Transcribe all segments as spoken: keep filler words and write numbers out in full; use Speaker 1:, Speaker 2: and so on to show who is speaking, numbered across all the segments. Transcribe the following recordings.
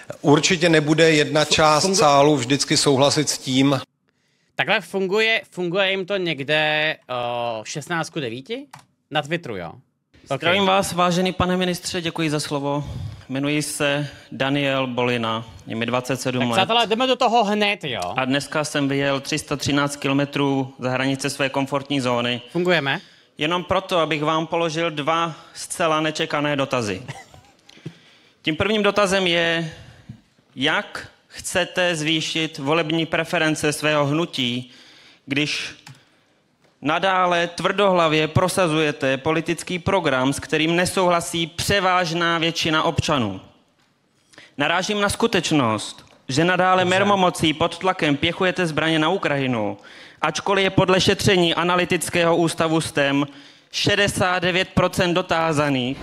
Speaker 1: Určitě nebude jedna část Fungu... sálu vždycky souhlasit s tím.
Speaker 2: Takhle funguje, funguje jim to někde uh, šestnáct ku devíti? Na Twitteru, jo?
Speaker 3: Okay. Zdravím vás, vážený pane ministře, děkuji za slovo. Jmenuji se Daniel Bolina, je mi dvacet sedm
Speaker 2: tak,
Speaker 3: let.
Speaker 2: Přátelé, jdeme do toho hned, jo?
Speaker 3: A dneska jsem vyjel tři sta třináct kilometrů za hranice své komfortní zóny.
Speaker 2: Fungujeme?
Speaker 3: Jenom proto, abych vám položil dva zcela nečekané dotazy. Tím prvním dotazem je, jak chcete zvýšit volební preference svého hnutí, když nadále tvrdohlavě prosazujete politický program, s kterým nesouhlasí převážná většina občanů. Narážím na skutečnost, že nadále mermomocí pod tlakem pěchujete zbraně na Ukrajinu, ačkoliv je podle šetření analytického ústavu S T E M šedesát devět procent dotázaných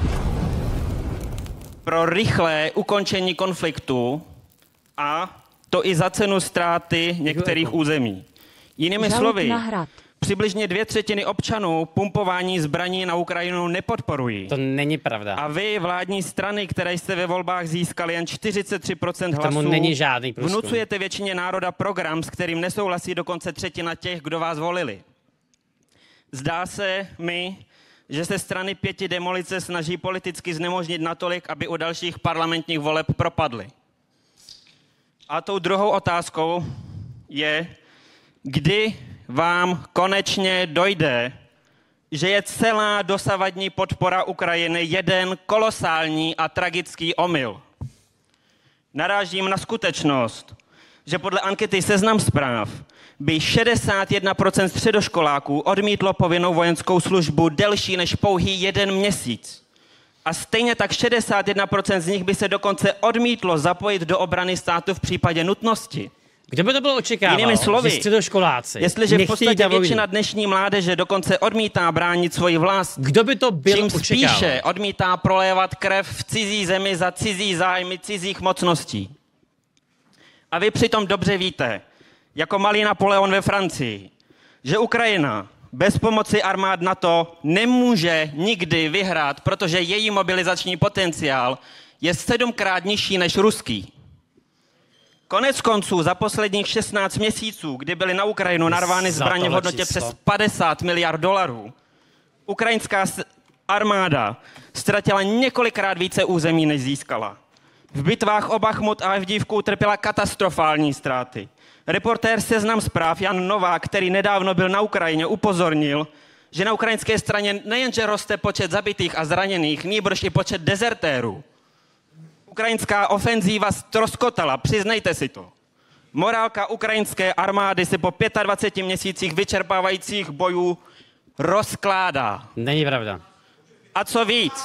Speaker 3: pro rychlé ukončení konfliktu, a to i za cenu ztráty některých území. Jinými
Speaker 4: Žalud
Speaker 3: slovy,
Speaker 4: na hrad.
Speaker 3: Přibližně dvě třetiny občanů pumpování zbraní na Ukrajinu nepodporují.
Speaker 2: To není pravda.
Speaker 3: A vy, vládní strany, které jste ve volbách získali jen čtyřicet tři procent hlasů,
Speaker 2: tomu není žádný průzkum.
Speaker 3: Vnucujete většině národa program, s kterým nesouhlasí dokonce třetina těch, kdo vás volili. Zdá se mi, že se strany pěti demolice snaží politicky znemožnit natolik, aby u dalších parlamentních voleb propadly. A tou druhou otázkou je, kdy vám konečně dojde, že je celá dosavadní podpora Ukrajiny jeden kolosální a tragický omyl. Narážím na skutečnost, že podle ankety Seznam Zpráv by šedesát jedna procent středoškoláků odmítlo povinnou vojenskou službu delší než pouhý jeden měsíc. A stejně tak šedesát jedna procent z nich by se dokonce odmítlo zapojit do obrany státu v případě nutnosti.
Speaker 2: Kde by to bylo očekáváno?
Speaker 3: Jinými slovy,
Speaker 2: že středoškoláci
Speaker 3: jestliže v podstatě většina dnešní mládeže dokonce odmítá bránit svoji vlast,
Speaker 2: kdo by to byl
Speaker 3: čím
Speaker 2: očekával?
Speaker 3: spíše odmítá prolévat krev v cizí zemi za cizí zájmy cizích mocností. A vy přitom dobře víte, jako malý Napoleon ve Francii, že Ukrajina bez pomoci armád NATO nemůže nikdy vyhrát, protože její mobilizační potenciál je sedmkrát nižší než ruský. Konec konců za posledních šestnáct měsíců, kdy byly na Ukrajinu narvány zbraně v hodnotě přes padesát miliard dolarů, ukrajinská armáda ztratila několikrát více území, než získala. V bitvách o Bachmut a Avdijivku utrpěla katastrofální ztráty. Reportér Seznam Zpráv Jan Novák, který nedávno byl na Ukrajině, upozornil, že na ukrajinské straně nejenže roste počet zabitých a zraněných, nýbrž i počet dezertérů. Ukrajinská ofenzíva ztroskotala, přiznejte si to. Morálka ukrajinské armády se po dvaceti pěti měsících vyčerpávajících bojů rozkládá.
Speaker 2: Není pravda.
Speaker 3: A co víc?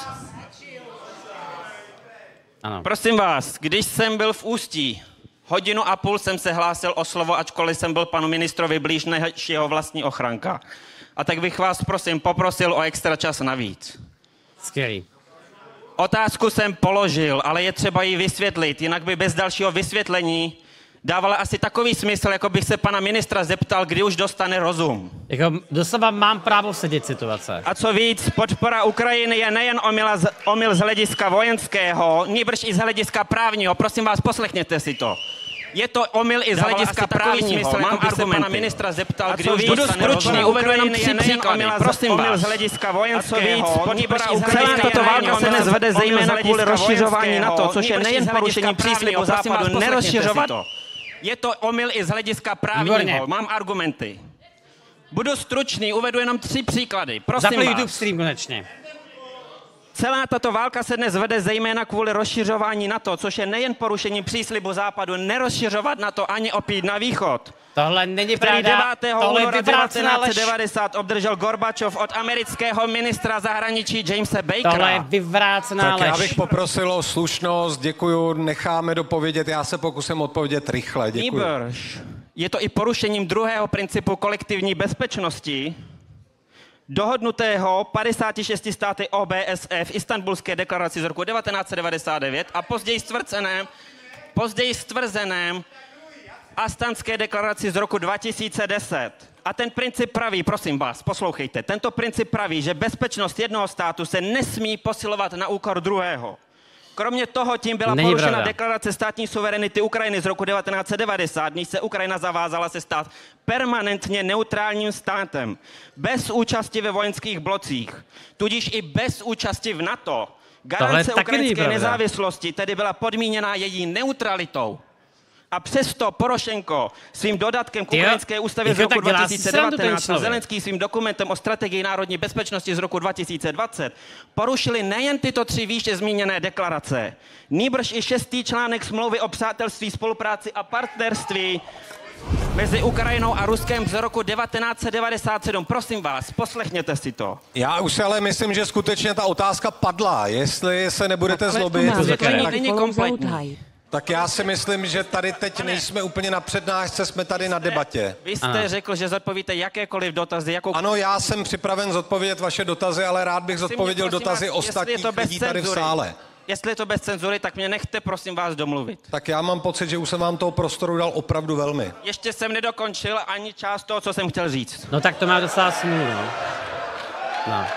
Speaker 2: Ano.
Speaker 3: Prosím vás, když jsem byl v Ústí, hodinu a půl jsem se hlásil o slovo, ačkoliv jsem byl panu ministrovi blíž než jeho vlastní ochranka. A tak bych vás, prosím, poprosil o extra čas navíc.
Speaker 2: Skvělý.
Speaker 3: Otázku jsem položil, ale je třeba ji vysvětlit, jinak by bez dalšího vysvětlení dávala asi takový smysl, jako bych se pana ministra zeptal, kdy už dostane rozum.
Speaker 2: Jako doslova mám právo sedět situace.
Speaker 3: A co víc, podpora Ukrajiny je nejen omyl z, omyl z hlediska vojenského, nýbrž i z hlediska právního. Prosím vás, poslechněte si to. Je to omyl i z hlediska právního. Mám jako bych se pana ministra zeptal, kdy už
Speaker 2: budu stručný, uvedu jenom tři příklady.
Speaker 3: Prosím vás. Omyl z hlediska vojenského, nýbrž i z hlediska tato válka se dnes vede zejména kvůli rozšiřování NATO, což je nejen porušení příslibu Západu nerozšiřovat. Je to omyl i z hlediska právního. Mám argumenty. Budu stručný, uvedu jenom tři příklady. Prosím
Speaker 2: Zapli
Speaker 3: vás.
Speaker 2: YouTube stream konečně.
Speaker 3: Celá tato válka se dnes vede zejména kvůli rozšiřování NATO, což je nejen porušení příslibu Západu nerozšiřovat NATO ani opít na východ.
Speaker 2: Tohle není
Speaker 3: který
Speaker 2: pravda.
Speaker 3: devátého
Speaker 2: Tohle
Speaker 3: února
Speaker 2: je vyvrácená lež.
Speaker 3: devatenáct set devadesát obdržel Gorbačov od amerického ministra zahraničí Jamese Bakera.
Speaker 2: Tohle je vyvrácená
Speaker 1: tak
Speaker 2: lež.
Speaker 1: já bych poprosil o slušnost, děkuju, necháme dopovědět, já se pokusím odpovědět rychle, děkuju.
Speaker 3: Nýbrž je to i porušením druhého principu kolektivní bezpečnosti, dohodnutého padesáti šesti státy O B S E v Istanbulské deklaraci z roku devatenáct set devadesát devět a později stvrzeném, později stvrzeném Astanské deklaraci z roku dva tisíce deset. A ten princip praví, prosím vás, poslouchejte, tento princip praví, že bezpečnost jednoho státu se nesmí posilovat na úkor druhého. Kromě toho tím byla
Speaker 2: Není
Speaker 3: porušena
Speaker 2: pravda.
Speaker 3: deklarace státní suverenity Ukrajiny z roku devatenáct set devadesát, když se Ukrajina zavázala se stát permanentně neutrálním státem, bez účasti ve vojenských blocích, tudíž i bez účasti v NATO. Garance ukrajinské nezávislosti tedy byla podmíněna její neutralitou. A přesto Porošenko svým dodatkem k ukrajinské ústavě z roku dva tisíce devatenáct a Zelenský svým dokumentem o strategii národní bezpečnosti z roku dva tisíce dvacet porušili nejen tyto tři výše zmíněné deklarace, nýbrž i šestý článek smlouvy o přátelství, spolupráci a partnerství mezi Ukrajinou a Ruskem z roku devatenáct set devadesát sedm. Prosím vás, poslechněte si to.
Speaker 1: Já už si ale myslím, že skutečně ta otázka padla. Jestli se nebudete zlobit,
Speaker 3: Vysvětlení není kompletní.
Speaker 1: tak já si myslím, že tady teď nejsme úplně na přednášce, jsme tady na debatě.
Speaker 3: Vy jste
Speaker 2: Ano.
Speaker 3: řekl, že zodpovíte jakékoliv dotazy, jakou...
Speaker 1: Ano, já jsem připraven zodpovědět vaše dotazy, ale rád bych zodpověděl
Speaker 3: Prosím
Speaker 1: dotazy
Speaker 3: vás, jestli je
Speaker 1: ostatních
Speaker 3: to bez
Speaker 1: lidí tady v
Speaker 3: cenzury.
Speaker 1: sále.
Speaker 3: Jestli je to bez cenzury, tak mě nechte, prosím vás, domluvit.
Speaker 1: Tak já mám pocit, že už jsem vám toho prostoru dal opravdu velmi.
Speaker 3: Ještě jsem nedokončil ani část toho, co jsem chtěl říct.
Speaker 2: No tak to má docela smůlu, no. No.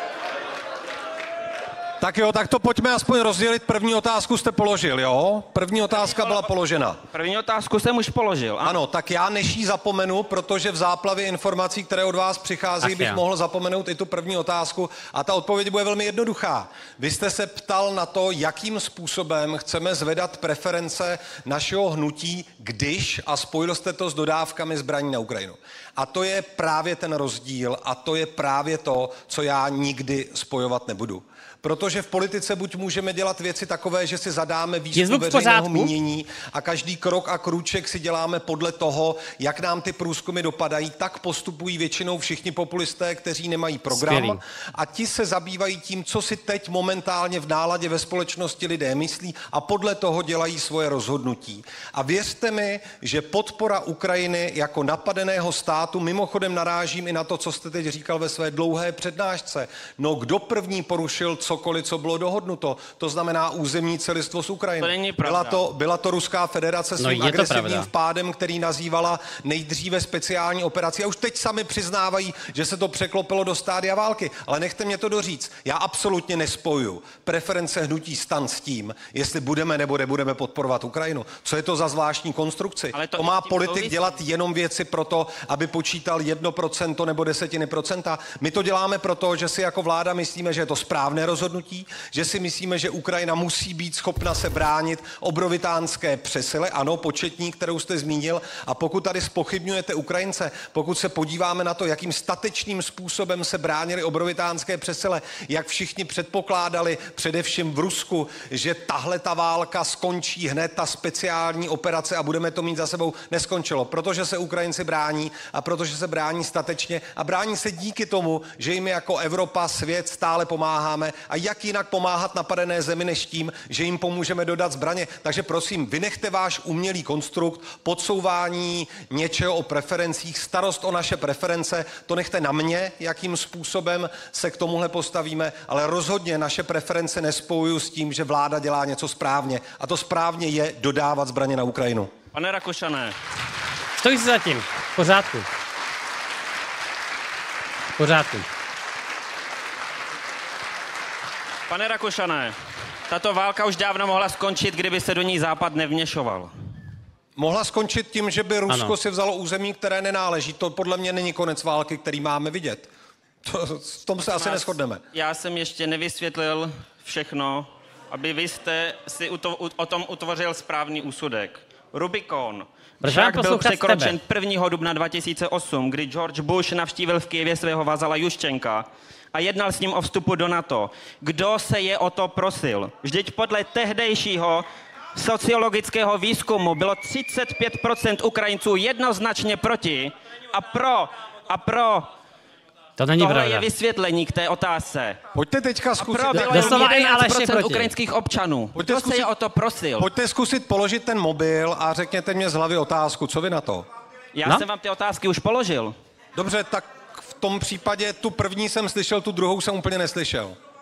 Speaker 1: Tak jo, tak to pojďme aspoň rozdělit. První otázku jste položil, jo? První otázka byla položena.
Speaker 3: První otázku jsem už položil. A...
Speaker 1: Ano, tak já než ji zapomenu, protože v záplavě informací, které od vás přichází,
Speaker 2: Ach,
Speaker 1: bych
Speaker 2: já.
Speaker 1: mohl zapomenout i tu první otázku. A ta odpověď bude velmi jednoduchá. Vy jste se ptal na to, jakým způsobem chceme zvedat preference našeho hnutí, když, a spojil jste to s dodávkami zbraní na Ukrajinu. A to je právě ten rozdíl a to je právě to, co já nikdy spojovat nebudu. Protože v politice buď můžeme dělat věci takové, že si zadáme výzkum veřejného mínění a každý krok a krůček si děláme podle toho, jak nám ty průzkumy dopadají, tak postupují většinou všichni populisté, kteří nemají program.
Speaker 2: Skvělý.
Speaker 1: A ti se zabývají tím, co si teď momentálně v náladě ve společnosti lidé myslí a podle toho dělají svoje rozhodnutí. A věřte mi, že podpora Ukrajiny jako napadeného státu, mimochodem narážím i na to, co jste teď říkal ve své dlouhé přednášce. No kdo první porušil cokoliv, co bylo dohodnuto, to znamená územní celistvost Ukrajiny.
Speaker 3: To není pravda.
Speaker 1: Byla to, byla to Ruská federace
Speaker 2: No,
Speaker 1: svým
Speaker 2: je to
Speaker 1: agresivním
Speaker 2: pravda.
Speaker 1: vpádem, který nazývala nejdříve speciální operaci. A už teď sami přiznávají, že se to překlopilo do stádia války. Ale nechte mě to doříct. Já absolutně nespojuju preference hnutí STAN s tím, jestli budeme nebo nebudeme podporovat Ukrajinu. Co je to za zvláštní konstrukci?
Speaker 3: Ale to
Speaker 1: to
Speaker 3: i
Speaker 1: má
Speaker 3: s tím
Speaker 1: politik
Speaker 3: souvisí.
Speaker 1: dělat jenom věci proto, aby počítal jedno procento nebo desetiny procenta. My to děláme proto, že si jako vláda myslíme, že je to správné rozhodnutí, že si myslíme, že Ukrajina musí být schopna se bránit obrovitánské přesile, ano, početní, kterou jste zmínil. A pokud tady zpochybňujete Ukrajince, pokud se podíváme na to, jakým statečným způsobem se bránili obrovitánské přesile, jak všichni předpokládali, především v Rusku, že tahle ta válka skončí hned, ta speciální operace a budeme to mít za sebou, neskončilo. Protože se Ukrajinci brání a protože se brání statečně a brání se díky tomu, že jim jako Evropa, svět stále pomáháme. A jak jinak pomáhat napadené zemi než tím, že jim pomůžeme dodat zbraně. Takže prosím, vynechte váš umělý konstrukt, podsouvání něčeho o preferencích, starost o naše preference, to nechte na mě, jakým způsobem se k tomuhle postavíme, ale rozhodně naše preference nespojuju s tím, že vláda dělá něco správně. A to správně je dodávat zbraně na Ukrajinu.
Speaker 3: Pane Rakušane,
Speaker 2: Stojí si zatím. V pořádku. V pořádku.
Speaker 3: pane Rakušane, tato válka už dávno mohla skončit, kdyby se do ní Západ nevměšoval.
Speaker 1: Mohla skončit tím, že by Rusko
Speaker 2: Ano.
Speaker 1: si vzalo území, které nenáleží. To podle mě není konec války, který máme vidět. To, v tom se asi
Speaker 3: Nás-
Speaker 1: neshodneme.
Speaker 3: Já jsem ještě nevysvětlil všechno, aby vy jste si uto, u, o tom utvořil správný úsudek. Rubikon
Speaker 2: Proč
Speaker 3: však
Speaker 2: mám
Speaker 3: byl
Speaker 2: poslouchat
Speaker 3: překročen
Speaker 2: tebe?
Speaker 3: prvního dubna dva tisíce osm, kdy George Bush navštívil v Kyjevě svého vazala Juščenka a jednal s ním o vstupu do NATO. Kdo se je o to prosil? Vždyť podle tehdejšího sociologického výzkumu bylo třicet pět procent Ukrajinců jednoznačně proti a pro, a pro.
Speaker 2: To není
Speaker 3: Tohle
Speaker 2: pravda.
Speaker 3: je vysvětlení k té otázce.
Speaker 1: Pojďte teďka
Speaker 3: A
Speaker 1: zkusit...
Speaker 3: pro bylo
Speaker 2: Doslova
Speaker 3: jenom
Speaker 2: i
Speaker 3: jedenáct
Speaker 2: Aleš je
Speaker 3: procent
Speaker 2: proti.
Speaker 3: ukrajinských občanů.
Speaker 1: Pojďte
Speaker 3: Kdo se
Speaker 1: zkusit-
Speaker 3: je o to prosil?
Speaker 1: Pojďte zkusit položit ten mobil a řekněte mě z hlavy otázku. Co vy na to?
Speaker 3: Já
Speaker 2: No?
Speaker 3: jsem vám ty otázky už položil.
Speaker 1: Dobře, tak v tom případě tu první jsem slyšel, tu druhou jsem úplně neslyšel.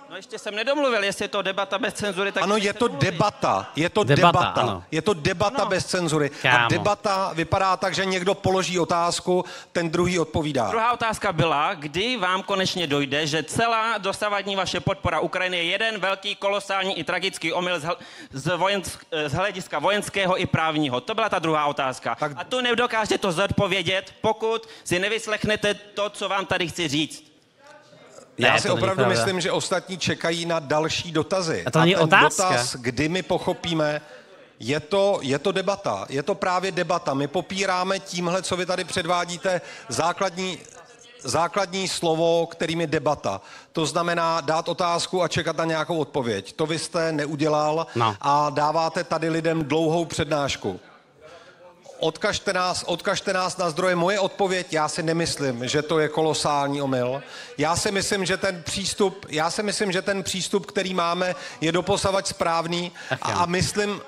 Speaker 3: No ještě jsem nedomluvil, jestli je to debata bez cenzury, tak...
Speaker 1: Ano, je to
Speaker 3: mluvit.
Speaker 1: debata, je to
Speaker 2: Debata,
Speaker 1: debata,
Speaker 2: ano.
Speaker 1: je to debata
Speaker 3: Ano.
Speaker 1: bez cenzury.
Speaker 2: Kámo.
Speaker 1: A debata vypadá tak, že někdo položí otázku, ten druhý odpovídá.
Speaker 3: Druhá otázka byla, kdy vám konečně dojde, že celá dosavadní vaše podpora Ukrajiny je jeden velký, kolosální i tragický omyl z, hl- z, vojensk- z hlediska vojenského i právního. To byla ta druhá otázka.
Speaker 1: Tak-
Speaker 3: A tu nedokážete to zodpovědět, pokud si nevyslechnete to, co vám tady chci říct.
Speaker 1: Já
Speaker 2: Ne,
Speaker 1: si
Speaker 2: to není
Speaker 1: opravdu
Speaker 2: pravda.
Speaker 1: myslím, že ostatní čekají na další dotazy.
Speaker 2: A to není
Speaker 1: ten
Speaker 2: otázka.
Speaker 1: dotaz, kdy my pochopíme, je to, je to debata. Je to právě debata. My popíráme tímhle, co vy tady předvádíte, základní, základní slovo, kterým je debata. To znamená dát otázku a čekat na nějakou odpověď. To vy jste neudělal
Speaker 2: No.
Speaker 1: a dáváte tady lidem dlouhou přednášku. Odkažte nás, odkažte nás na zdroje. Moje odpověď, já si nemyslím, že to je kolosální omyl. Já si myslím, že ten přístup, já si myslím, že ten přístup, který máme, je doposavať správný a, a myslím...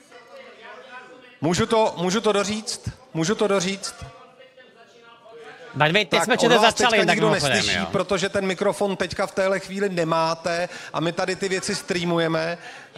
Speaker 1: Můžu to, můžu to doříct? Můžu to doříct?
Speaker 2: By the way, teď jsme
Speaker 1: od
Speaker 2: čete
Speaker 1: vás
Speaker 2: začali,
Speaker 1: teďka
Speaker 2: tak
Speaker 1: nikdo
Speaker 2: mimochodem,
Speaker 1: neslyší,
Speaker 2: jo.
Speaker 1: protože ten mikrofon teďka v téhle chvíli nemáte a my tady ty věci streamujeme.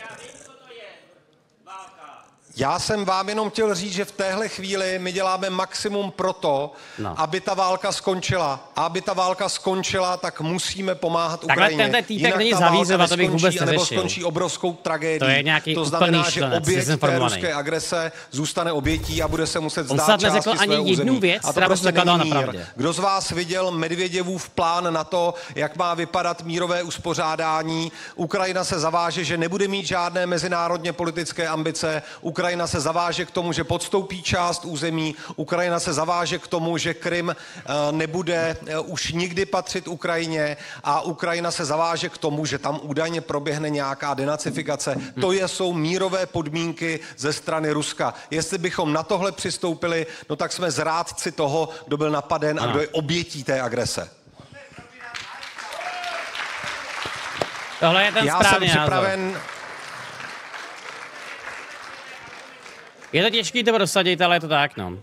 Speaker 1: Já jsem vám jenom chtěl říct, že v téhle chvíli my děláme maximum pro to,
Speaker 2: No.
Speaker 1: aby ta válka skončila. A aby ta válka skončila, tak musíme pomáhat
Speaker 2: Takhle
Speaker 1: Ukrajině.
Speaker 2: tenhle týpek
Speaker 1: Jinak
Speaker 2: není
Speaker 1: ta válka
Speaker 2: zavízovat, to bych
Speaker 1: neskončí,
Speaker 2: vůbec
Speaker 1: anebo
Speaker 2: neřešil.
Speaker 1: skončí obrovskou tragédií.
Speaker 2: To je nějaký
Speaker 1: to znamená,
Speaker 2: úplný
Speaker 1: že
Speaker 2: šlenec,
Speaker 1: oběť té
Speaker 2: dezinformovaný.
Speaker 1: ruské agrese zůstane obětí a bude se muset
Speaker 2: On
Speaker 1: zdát
Speaker 2: snad
Speaker 1: části
Speaker 2: neřekl ani
Speaker 1: svého
Speaker 2: jednu
Speaker 1: území.
Speaker 2: věc,
Speaker 1: A to
Speaker 2: která by
Speaker 1: prostě
Speaker 2: se zakladala
Speaker 1: není
Speaker 2: na
Speaker 1: mír.
Speaker 2: pravdě.
Speaker 1: Kdo z vás viděl Medvěděvův plán na to, jak má vypadat mírové uspořádání? Ukrajina se zaváže, že nebude mít žádné mezinárodně politické ambice. Ukrajina se zaváže k tomu, že podstoupí část území. Ukrajina se zaváže k tomu, že Krym eh, nebude eh, už nikdy patřit Ukrajině a Ukrajina se zaváže k tomu, že tam údajně proběhne nějaká denacifikace. To je, jsou mírové podmínky ze strany Ruska. Jestli bychom na tohle přistoupili, no tak jsme zrádci toho, kdo byl napaden a
Speaker 2: Ano.
Speaker 1: kdo je obětí té agrese.
Speaker 2: Tohle je ten
Speaker 1: Já jsem
Speaker 2: správný názor.
Speaker 1: připraven...
Speaker 2: Je to těžký to prosadit, ale je to tak, no.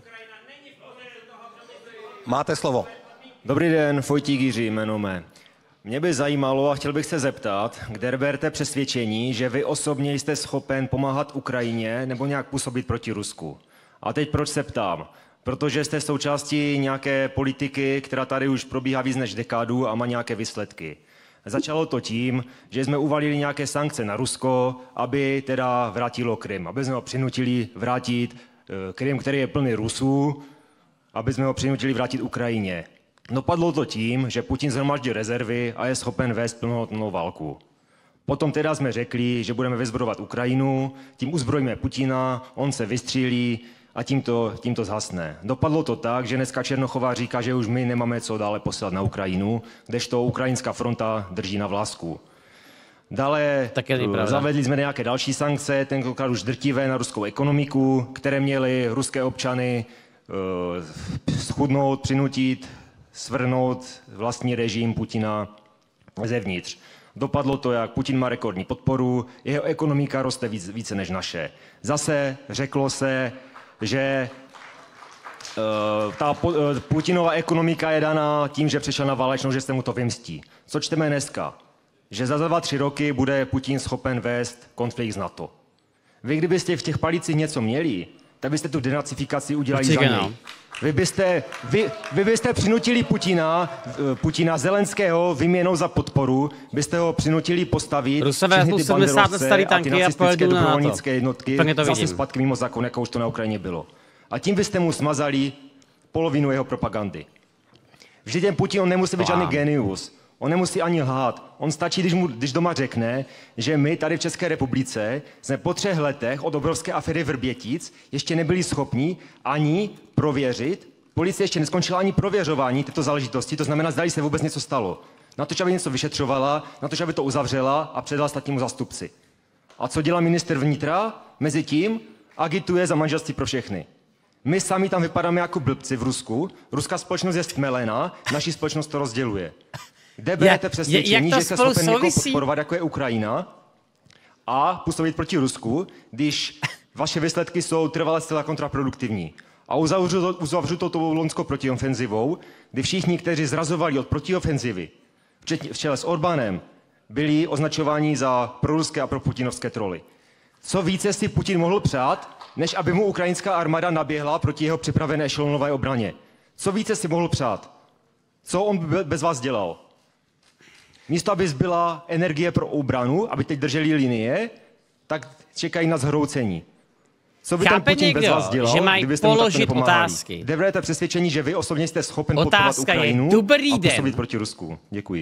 Speaker 1: Máte slovo.
Speaker 4: Dobrý den, Vojtík Jiří, jméno mé. Mě by zajímalo a chtěl bych se zeptat, kde berte přesvědčení, že vy osobně jste schopen pomáhat Ukrajině nebo nějak působit proti Rusku. A teď proč se ptám? Protože jste součástí nějaké politiky, která tady už probíhá víc než dekádu a má nějaké výsledky. Začalo to tím, že jsme uvalili nějaké sankce na Rusko, aby teda vrátilo Krym, aby jsme ho přinutili vrátit eh, Krym, který je plný Rusů, aby jsme ho přinutili vrátit Ukrajině. Dopadlo to tím, že Putin zhromaždil rezervy a je schopen vést plnohodnotnou válku. Potom teda jsme řekli, že budeme vyzbrojovat Ukrajinu, tím uzbrojíme Putina, on se vystřílí a tím to, tím to zhasne. Dopadlo to tak, že dneska Černochová říká, že už my nemáme co dále poslat na Ukrajinu, kdežto ukrajinská fronta drží na vlásku. Dále
Speaker 2: Tak je to
Speaker 4: uh,
Speaker 2: pravda.
Speaker 4: zavedli jsme nějaké další sankce, tentokrát už drtivé na ruskou ekonomiku, které měly ruské občany uh, schudnout, přinutit, svrhnout vlastní režim Putina zevnitř. Dopadlo to, jak Putin má rekordní podporu, jeho ekonomika roste víc, více než naše. Zase řeklo se, že uh, ta uh, Putinova ekonomika je daná tím, že přešel na válečnou, že se mu to vymstí. Co čteme dneska? Že za dva, tři roky bude Putin schopen vést konflikt s NATO. Vy kdybyste v těch palicích něco měli, tak byste tu denacifikaci udělali
Speaker 2: Určitě
Speaker 4: za něj.
Speaker 2: no.
Speaker 4: Vy byste, vy, vy byste přinutili Putina, eh, Putina Zelenského vyměnou za podporu, byste ho přinutili postavit
Speaker 2: Rusové
Speaker 4: všechny
Speaker 2: vezmou
Speaker 4: ty
Speaker 2: sedmdesát let
Speaker 4: banderovce
Speaker 2: starý
Speaker 4: a ty
Speaker 2: tanky a
Speaker 4: nacistické
Speaker 2: pojedou na NATO.
Speaker 4: dobrovolnické jednotky
Speaker 2: Úplně to
Speaker 4: zase
Speaker 2: vidím.
Speaker 4: zpátky mimo zákon, jako už to na Ukrajině bylo. A tím byste mu smazali polovinu jeho propagandy. Vždyť ten Putin, on nemusí být žádný genius. On nemusí ani lhát. On stačí, když, mu, když doma řekne, že my tady v České republice jsme po třech letech od obrovské aféry Vrbětic ještě nebyli schopni ani prověřit, policie ještě neskončila ani prověřování této záležitosti, to znamená, zdali se vůbec něco stalo. Na to, že aby něco vyšetřovala, na to, že aby to uzavřela a předala státnímu zástupci. A co dělá ministr vnitra? Mezitím agituje za manželství pro všechny. My sami tam vypadáme jako blbci v Rusku, ruská společnost je stmelená, naší společnost to rozděluje. Kde berete přesvědčení,
Speaker 2: jak to
Speaker 4: že jste
Speaker 2: spolu
Speaker 4: schopen někoho
Speaker 2: souvisí?
Speaker 4: podporovat, jako je Ukrajina, a působit proti Rusku, když vaše výsledky jsou trvale zcela kontraproduktivní. A uzavřu to, uzavřu to tou loňskou protiofenzivou, kdy všichni, kteří zrazovali od protiofenzivy, včetně v čele s Orbánem, byli označováni za proruské a proputinovské troly. Co více si Putin mohl přát, než aby mu ukrajinská armáda naběhla proti jeho připravené ešelonové obraně? Co více si mohl přát? Co on bez vás dělal? Místo, aby zbyla energie pro obranu, aby teď drželi linie, tak čekají na zhroucení. Co by
Speaker 2: Chápe
Speaker 4: ten Putin
Speaker 2: někdo,
Speaker 4: bez vás dělal,
Speaker 2: že mají
Speaker 4: kdybyste mu takto
Speaker 2: položit
Speaker 4: nepomáhali?
Speaker 2: otázky?
Speaker 4: Kde budete přesvědčení, že vy osobně jste schopen podporovat
Speaker 2: Otázka je,
Speaker 4: Ukrajinu
Speaker 2: dobrý
Speaker 4: a
Speaker 2: den.
Speaker 4: působit proti Rusku? Děkuji.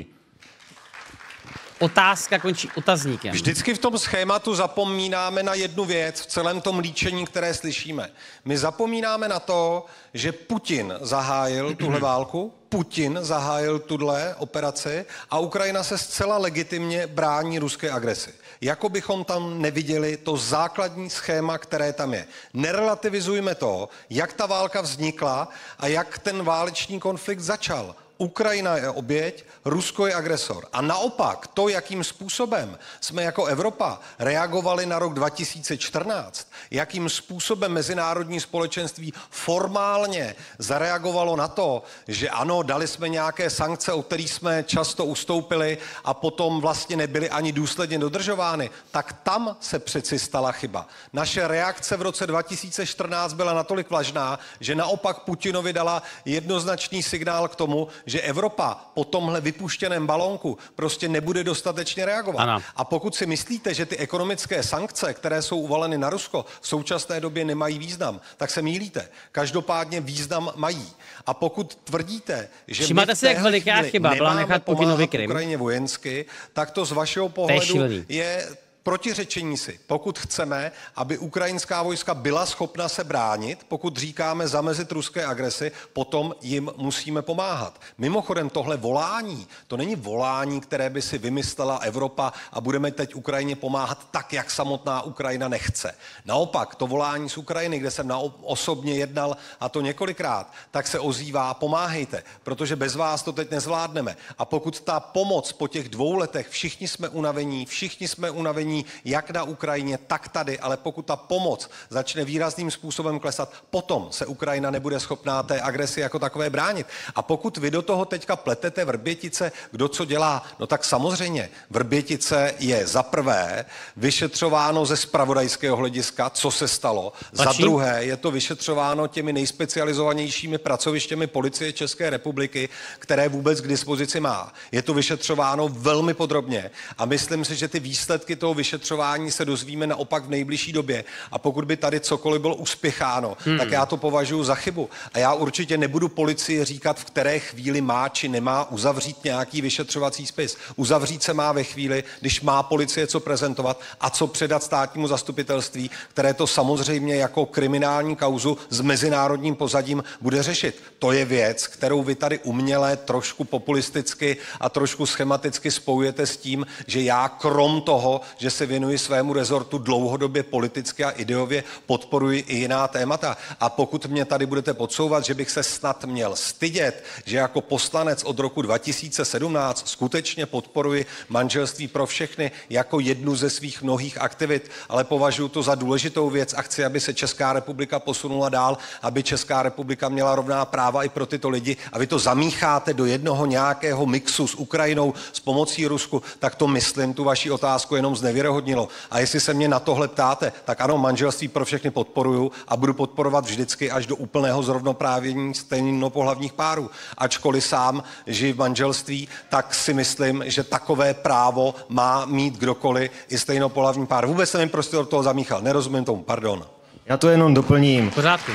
Speaker 2: Otázka končí otazníkem.
Speaker 1: Vždycky v tom schématu zapomínáme na jednu věc v celém tom líčení, které slyšíme. My zapomínáme na to, že Putin zahájil tuhle válku, Putin zahájil tuhle operaci a Ukrajina se zcela legitimně brání ruské agresi. Jako bychom tam neviděli to základní schéma, které tam je. Nerelativizujme to, jak ta válka vznikla a jak ten válečný konflikt začal. Ukrajina je oběť, Rusko je agresor. A naopak to, jakým způsobem jsme jako Evropa reagovali na rok dva tisíce čtrnáct, jakým způsobem mezinárodní společenství formálně zareagovalo na to, že ano, dali jsme nějaké sankce, od kterých jsme často ustoupili a potom vlastně nebyly ani důsledně dodržovány, tak tam se přeci stala chyba. Naše reakce v roce dva tisíce čtrnáct byla natolik vlažná, že naopak Putinovi dala jednoznačný signál k tomu, že Evropa po tomhle vypuštěném balónku prostě nebude dostatečně reagovat.
Speaker 2: Ano.
Speaker 1: A pokud si myslíte, že ty ekonomické sankce, které jsou uvaleny na Rusko, v současné době nemají význam, tak se mýlíte. Každopádně význam mají. A pokud tvrdíte, že
Speaker 2: Všimáte
Speaker 1: my v
Speaker 2: si, jak
Speaker 1: téhle
Speaker 2: veliká
Speaker 1: chvíli
Speaker 2: chyba byla
Speaker 1: nemáme
Speaker 2: nechat Putinovi
Speaker 1: pomáhat
Speaker 2: Krym?
Speaker 1: Ukrajině vojensky, tak to z vašeho
Speaker 2: To je
Speaker 1: pohledu
Speaker 2: šílený.
Speaker 1: je protiřečení si. Pokud chceme, aby ukrajinská vojska byla schopna se bránit, pokud říkáme zamezit ruské agresi, potom jim musíme pomáhat. Mimochodem tohle volání, to není volání, které by si vymyslela Evropa a budeme teď Ukrajině pomáhat tak, jak samotná Ukrajina nechce. Naopak, to volání z Ukrajiny, kde jsem osobně jednal a to několikrát, tak se ozývá, pomáhejte, protože bez vás to teď nezvládneme. A pokud ta pomoc po těch dvou letech, všichni jsme unavení, všichni jsme unavení, jak na Ukrajině, tak tady, ale pokud ta pomoc začne výrazným způsobem klesat, potom se Ukrajina nebude schopná té agresi jako takové bránit. A pokud vy do toho teďka pletete Vrbětice, kdo co dělá, no tak samozřejmě Vrbětice je za prvé vyšetřováno ze zpravodajského hlediska, co se stalo.
Speaker 2: Pačí?
Speaker 1: Za druhé je to vyšetřováno těmi nejspecializovanějšími pracovištěmi Policie České republiky, které vůbec k dispozici má. Je to vyšetřováno velmi podrobně a myslím si, že ty výsledky toho vyšetřování se dozvíme naopak v nejbližší době. A pokud by tady cokoliv bylo uspěcháno, hmm. tak já to považuji za chybu. A já určitě nebudu policii říkat, v které chvíli má či nemá uzavřít nějaký vyšetřovací spis. Uzavřít se má ve chvíli, když má policie co prezentovat a co předat státnímu zastupitelství, které to samozřejmě jako kriminální kauzu s mezinárodním pozadím bude řešit. To je věc, kterou vy tady uměle, trošku populisticky a trošku schematicky spojujete s tím, že já krom toho, že se věnuji svému rezortu dlouhodobě politicky a ideově, podporuji i jiná témata. A pokud mě tady budete podsouvat, že bych se snad měl stydět, že jako poslanec od roku dva tisíce sedmnáct skutečně podporuji manželství pro všechny jako jednu ze svých mnohých aktivit, ale považuji to za důležitou věc a chci, aby se Česká republika posunula dál, aby Česká republika měla rovná práva i pro tyto lidi a vy to zamícháte do jednoho nějakého mixu s Ukrajinou s pomocí Rusku, tak to myslím tu vaši otázku jenom znevěrohodnilo. A jestli se mě na tohle ptáte, tak ano, manželství pro všechny podporuju a budu podporovat vždycky až do úplného zrovnoprávění stejnopohlavních párů. Ačkoliv sám žiji v manželství, tak si myslím, že takové právo má mít kdokoliv i stejnopohlavní pár. Vůbec jsem jim prostě do toho zamíchal, nerozumím tomu, pardon.
Speaker 4: Já to jenom doplním.
Speaker 2: V pořádku.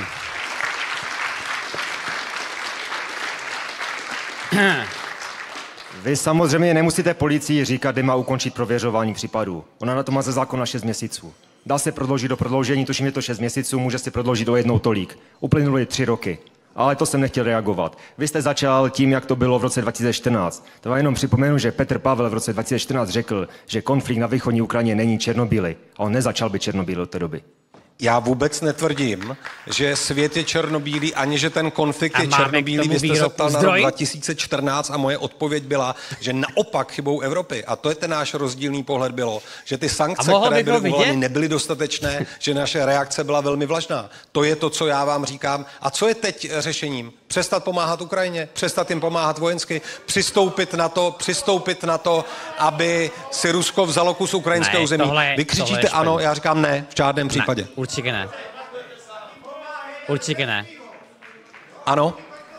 Speaker 4: Vy samozřejmě nemusíte policii říkat, kdy má ukončit prověřování případů. Ona na to má ze zákona šest měsíců. Dá se prodloužit do prodloužení, tuším je to šest měsíců, může se prodloužit o jednou tolik. Uplynuly tři roky. Ale to jsem nechtěl reagovat. Vy jste začal tím, jak to bylo v roce dva tisíce čtrnáct. To vám jenom připomenu, že Petr Pavel v roce dva tisíce čtrnáct řekl, že konflikt na východní Ukrajině není černobílý. A on nezačal být černobílý od té doby.
Speaker 1: Já vůbec netvrdím, že svět je černobílý, ani že ten konflikt
Speaker 2: A
Speaker 1: je
Speaker 2: máme
Speaker 1: černobílý.
Speaker 2: k tomu
Speaker 1: Vy jste se ptal na rok
Speaker 2: zdroj?
Speaker 1: dva tisíce čtrnáct a moje odpověď byla, že naopak chybou Evropy, a to je ten náš rozdílný pohled, bylo, že ty sankce, které byly uvoleny, nebyly dostatečné, že naše reakce byla velmi vlažná. To je to, co já vám říkám. A co je teď řešením? Přestat pomáhat Ukrajině, přestat jim pomáhat vojensky, přistoupit na to, přistoupit na to, aby si Rusko vzalo kus ukrajinského
Speaker 2: Ne,
Speaker 1: území.
Speaker 2: tohle-
Speaker 1: Vy
Speaker 2: tohle
Speaker 1: křičíte
Speaker 2: je
Speaker 1: ano,
Speaker 2: špatně.
Speaker 1: já říkám ne, v žádném případě.
Speaker 2: Ne, určitě ne. Určitě ne.
Speaker 1: Ano?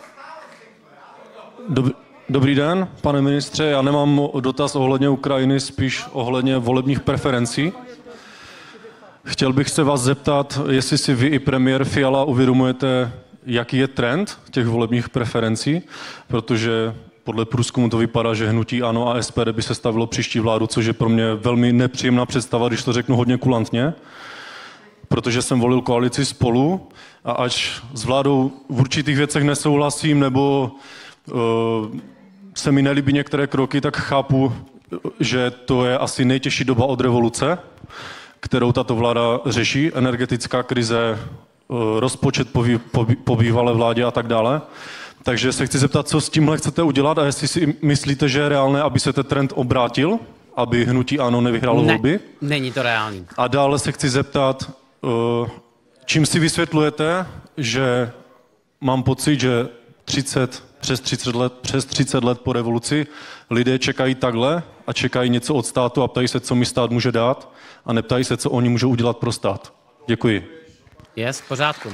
Speaker 5: Dobrý, dobrý den, pane ministře. Já nemám dotaz ohledně Ukrajiny, spíš ohledně volebních preferencí. Chtěl bych se vás zeptat, jestli si vy i premiér Fiala uvědomujete, jaký je trend těch volebních preferencí, protože podle průzkumu to vypadá, že hnutí ANO a S P D by se stavilo příští vládu, což je pro mě velmi nepříjemná představa, když to řeknu hodně kulantně, protože jsem volil koalici Spolu a až s vládou v určitých věcech nesouhlasím nebo uh, se mi nelíbí některé kroky, tak chápu, že to je asi nejtěžší doba od revoluce, kterou tato vláda řeší, energetická krize, uh, rozpočet po, vý, po, po bývalé vládě a tak dále. Takže se chci zeptat, co s tímhle chcete udělat a jestli si myslíte, že je reálné, aby se ten trend obrátil, aby hnutí ANO nevyhrálo
Speaker 2: Ne,
Speaker 5: volby.
Speaker 2: není to reálný.
Speaker 5: A dále se chci zeptat, uh, čím si vysvětlujete, že mám pocit, že třicet, přes, třicet let, přes třicet let po revoluci lidé čekají takhle a čekají něco od státu a ptají se, co mi stát může dát a neptají se, co oni můžou udělat pro stát. Děkuji.
Speaker 2: Je, v pořádku.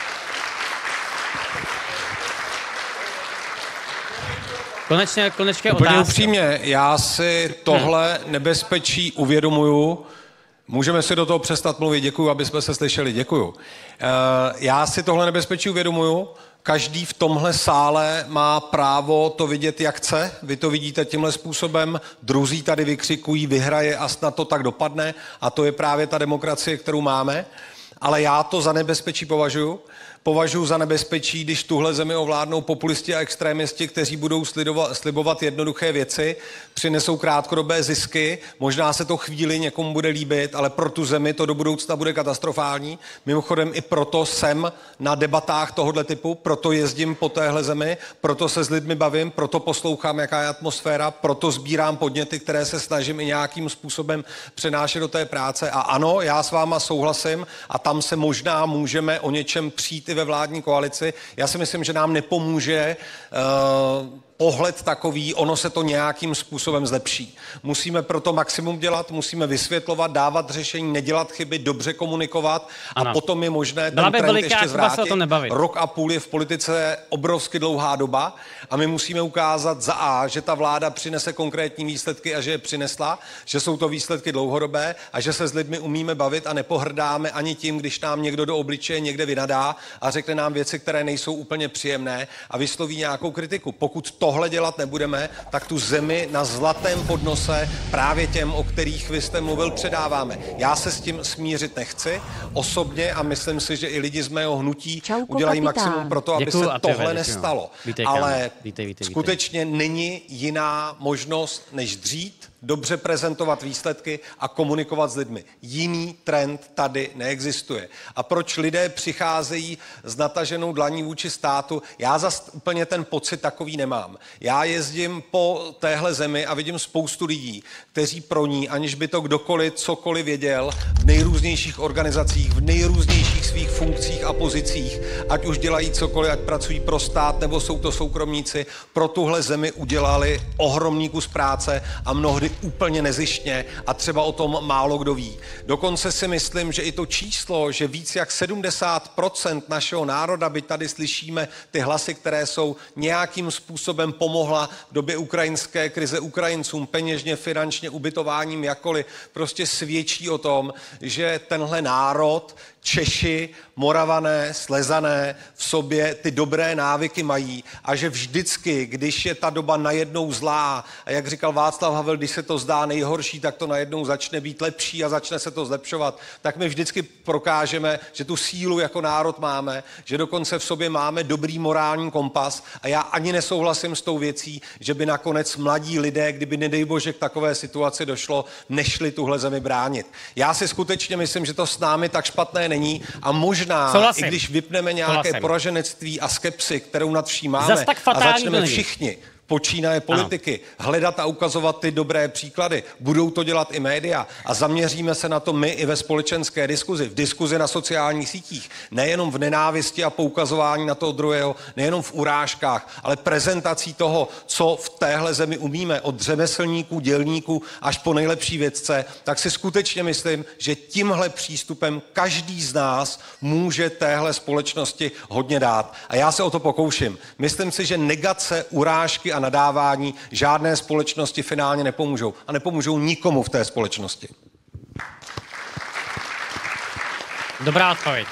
Speaker 2: Konečně, konečně
Speaker 1: Úplně
Speaker 2: otázka.
Speaker 1: upřímně, já si tohle nebezpečí uvědomuju. Můžeme si do toho přestat mluvit, děkuju, aby jsme se slyšeli, děkuju. Já si tohle nebezpečí uvědomuju. Každý v tomhle sále má právo to vidět, jak chce. Vy to vidíte tímhle způsobem, druzí tady vykřikují, vyhraje a snad to tak dopadne. A to je právě ta demokracie, kterou máme. Ale já to za nebezpečí považuji. Považuji za nebezpečí, když tuhle zemi ovládnou populisti a extrémisti, kteří budou slibovat jednoduché věci, přinesou krátkodobé zisky, možná se to chvíli někomu bude líbit, ale pro tu zemi to do budoucna bude katastrofální. Mimochodem i proto jsem na debatách tohoto typu, proto jezdím po téhle zemi, proto se s lidmi bavím, proto poslouchám, jaká je atmosféra, proto sbírám podněty, které se snažím i nějakým způsobem přenášet do té práce. A ano, já s váma souhlasím a tam se možná můžeme o něčem přijít ve vládní koalici. Já si myslím, že nám nepomůže uh, pohled takový, ono se to nějakým způsobem zlepší. Musíme proto maximum dělat, musíme vysvětlovat, dávat řešení, nedělat chyby, dobře komunikovat a
Speaker 2: ano.
Speaker 1: Potom je možné ten
Speaker 2: Byla by
Speaker 1: trend
Speaker 2: veliká
Speaker 1: ještě
Speaker 2: chyba se o
Speaker 1: zvrátit.
Speaker 2: tom nebavit.
Speaker 1: Rok a půl je v politice obrovsky dlouhá doba a my musíme ukázat za A, že ta vláda přinese konkrétní výsledky a že je přinesla, že jsou to výsledky dlouhodobé a že se s lidmi umíme bavit a nepohrdáme ani tím, když nám někdo do obličeje někde vynadá a řekne nám věci, které nejsou úplně příjemné a vysloví nějakou kritiku. Pokud tohle dělat nebudeme, tak tu zemi na zlatém podnose právě těm, o kterých vy jste mluvil, předáváme. Já se s tím smířit nechci osobně a myslím si, že i lidi z mého hnutí
Speaker 6: Čauko,
Speaker 1: udělají
Speaker 6: kapitán.
Speaker 1: maximum pro to, aby
Speaker 2: Děkuju
Speaker 1: se
Speaker 2: a
Speaker 1: tohle
Speaker 2: děkuju.
Speaker 1: nestalo.
Speaker 2: Vítej,
Speaker 1: Ale
Speaker 2: kámo. Vítej, vítej, vítej.
Speaker 1: skutečně není jiná možnost než dřít, dobře prezentovat výsledky a komunikovat s lidmi. Jiný trend tady neexistuje. A proč lidé přicházejí s nataženou dlaní vůči státu? Já zas úplně ten pocit takový nemám. Já jezdím po téhle zemi a vidím spoustu lidí, kteří pro ní, aniž by to kdokoliv cokoliv věděl, v nejrůznějších organizacích, v nejrůznějších svých funkcích a pozicích, ať už dělají cokoliv, ať pracují pro stát, nebo jsou to soukromníci, pro tuhle zemi udělali ohromný kus práce a mnohdy úplně nezištně a třeba o tom málo kdo ví. Dokonce si myslím, že i to číslo, že víc jak sedmdesát procent našeho národa, byť tady slyšíme ty hlasy, které jsou nějakým způsobem pomohla v době ukrajinské krize Ukrajincům, peněžně, finančně, ubytováním, jakkoliv, prostě svědčí o tom, že tenhle národ, Češi, Moravané, Slezané v sobě ty dobré návyky mají a že vždycky, když je ta doba najednou zlá a jak říkal Václav Havel, když se to zdá nejhorší, tak to najednou začne být lepší a začne se to zlepšovat, tak my vždycky prokážeme, že tu sílu jako národ máme, že dokonce v sobě máme dobrý morální kompas a já ani nesouhlasím s tou věcí, že by nakonec mladí lidé, kdyby nedej bože k takové situaci došlo, nešli tuhle zemi bránit. Já si skutečně myslím, že to s námi tak špatné není a možná,
Speaker 2: Souhlasím.
Speaker 1: i když vypneme nějaké
Speaker 2: Souhlasím.
Speaker 1: poraženectví a skepsy, kterou nad vším máme
Speaker 2: Zas tak
Speaker 1: a
Speaker 2: fatální to
Speaker 1: začneme
Speaker 2: není.
Speaker 1: všichni počínaje politiky, ano. hledat a ukazovat ty dobré příklady. Budou to dělat i média a zaměříme se na to my i ve společenské diskuzi, v diskuzi na sociálních sítích, nejenom v nenávisti a poukazování na toho druhého, nejenom v urážkách, ale prezentací toho, co v téhle zemi umíme, od řemeslníků, dělníků až po nejlepší vědce, tak si skutečně myslím, že tímhle přístupem každý z nás může téhle společnosti hodně dát. A já se o to pokouším. Myslím si, že negace, urážky a nadávání žádné společnosti finálně nepomůžou. A nepomůžou nikomu v té společnosti.
Speaker 2: Dobrá odpověď.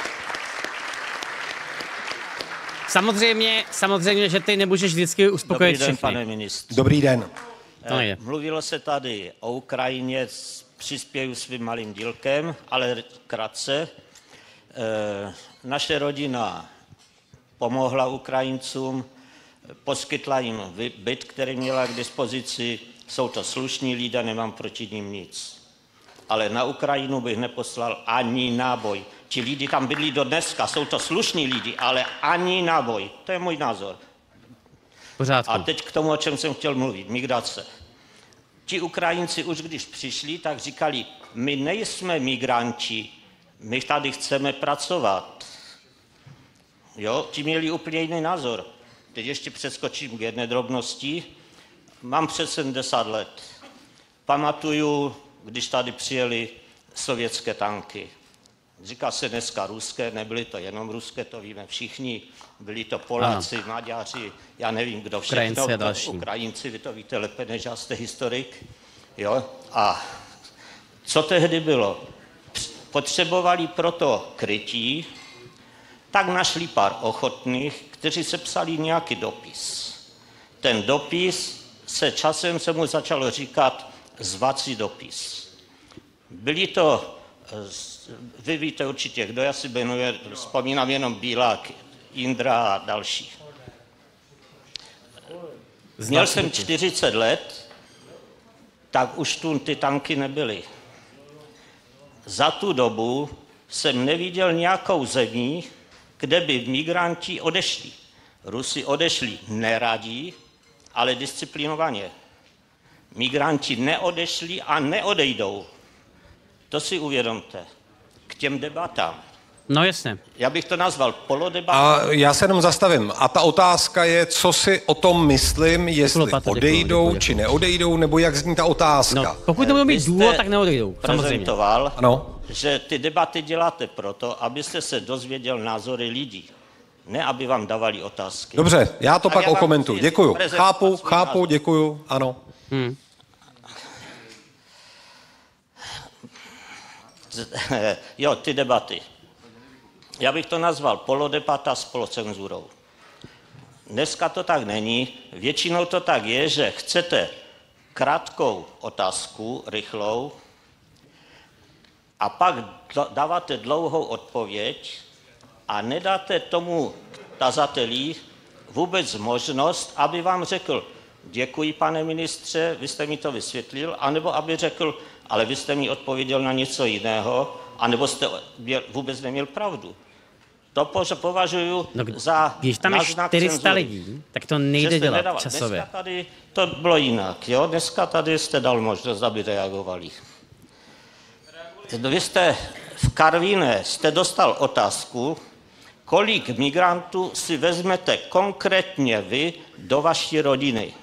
Speaker 2: Samozřejmě, samozřejmě, že ty nemůžeš vždycky uspokojit
Speaker 6: Dobrý den,
Speaker 2: všechny.
Speaker 6: pane ministře.
Speaker 1: Dobrý den.
Speaker 2: To nejde.
Speaker 6: Mluvilo se tady o Ukrajině, přispěju svým malým dílkem, ale krátce. E, naše rodina pomohla Ukrajincům, poskytla jim byt, který měla k dispozici. Jsou to slušní lidé, nemám proti ním nic. Ale na Ukrajinu bych neposlal ani náboj. Ti lidi tam bydlí do dneska, jsou to slušní lidi, ale ani náboj. To je můj názor.
Speaker 2: Pořádku.
Speaker 6: A teď k tomu, o čem jsem chtěl mluvit, migrace. Ti Ukrajinci už když přišli, tak říkali, my nejsme migranti, my tady chceme pracovat. Jo, ti měli úplně jiný názor. Teď ještě přeskočím k jedné drobnosti. Mám přes sedmdesát let. Pamatuju, když tady přijeli sovětské tanky. Říká se dneska ruské, nebyly to jenom ruské, to víme všichni. Byli to Poláci, ano. Maďaři, já nevím, kdo všechno.
Speaker 2: Ukrajinci a další.
Speaker 6: Ukrajinci, vy to víte lépe, než já jste historik. Jo? A co tehdy bylo? Potřebovali proto krytí, tak našli pár ochotných, kteří sepsali nějaký dopis. Ten dopis se časem se mu začalo říkat zvací dopis. Byli to, vy víte určitě, kdo, já si jmenuje, vzpomínám jenom Bílák, Indra a další. Měl jsem čtyřicet let, tak už tu ty tanky nebyly. Za tu dobu jsem neviděl nějakou zemí, kde by migranti odešli. Rusi odešli neradí, ale disciplinovaně. Migranti neodešli a neodejdou. To si uvědomte. K těm debatám.
Speaker 2: No jasně.
Speaker 6: Já bych to nazval polodebata.
Speaker 1: A já se jenom zastavím. A ta otázka je, co si o tom myslím, jestli
Speaker 2: Děkuju, Pate,
Speaker 1: odejdou,
Speaker 2: děkuju, děkuju.
Speaker 1: či neodejdou, nebo jak zní ta otázka.
Speaker 2: No, pokud nebudou
Speaker 6: Vy
Speaker 2: mít
Speaker 6: jste
Speaker 2: důvod, tak neodejdou. Samozřejmě.
Speaker 6: prezentoval,
Speaker 1: Ano.
Speaker 6: že ty debaty děláte proto, abyste se dozvěděl názory lidí. Ne, aby vám dávali otázky.
Speaker 1: Dobře, já to
Speaker 6: A
Speaker 1: pak
Speaker 6: já vám
Speaker 1: okomentuji.
Speaker 6: chci
Speaker 1: Děkuju.
Speaker 6: prezentovat
Speaker 1: Chápu,
Speaker 6: svůj
Speaker 1: chápu,
Speaker 6: názor.
Speaker 1: děkuju, ano.
Speaker 2: Hmm.
Speaker 6: Jo, ty debaty. Já bych to nazval polodebata s polocenzurou. Dneska to tak není. Většinou to tak je, že chcete krátkou otázku, rychlou, a pak dáváte dlouhou odpověď a nedáte tomu tazateli vůbec možnost, aby vám řekl, děkuji, pane ministře, vy jste mi to vysvětlil, anebo aby řekl, ale vy jste mi odpověděl na něco jiného, anebo jste vůbec neměl pravdu. To považuji
Speaker 2: No,
Speaker 6: za
Speaker 2: když tam je
Speaker 6: náznak
Speaker 2: čtyři sta
Speaker 6: cenzury.
Speaker 2: lidí, tak to
Speaker 6: Že
Speaker 2: nejde
Speaker 6: jste
Speaker 2: dělat
Speaker 6: nedával.
Speaker 2: časově.
Speaker 6: Dneska tady to bylo jinak, jo? Dneska tady jste dal možnost, aby reagovali. Vy jste v Karviné jste dostal otázku, kolik migrantů si vezmete konkrétně vy do vaší rodiny.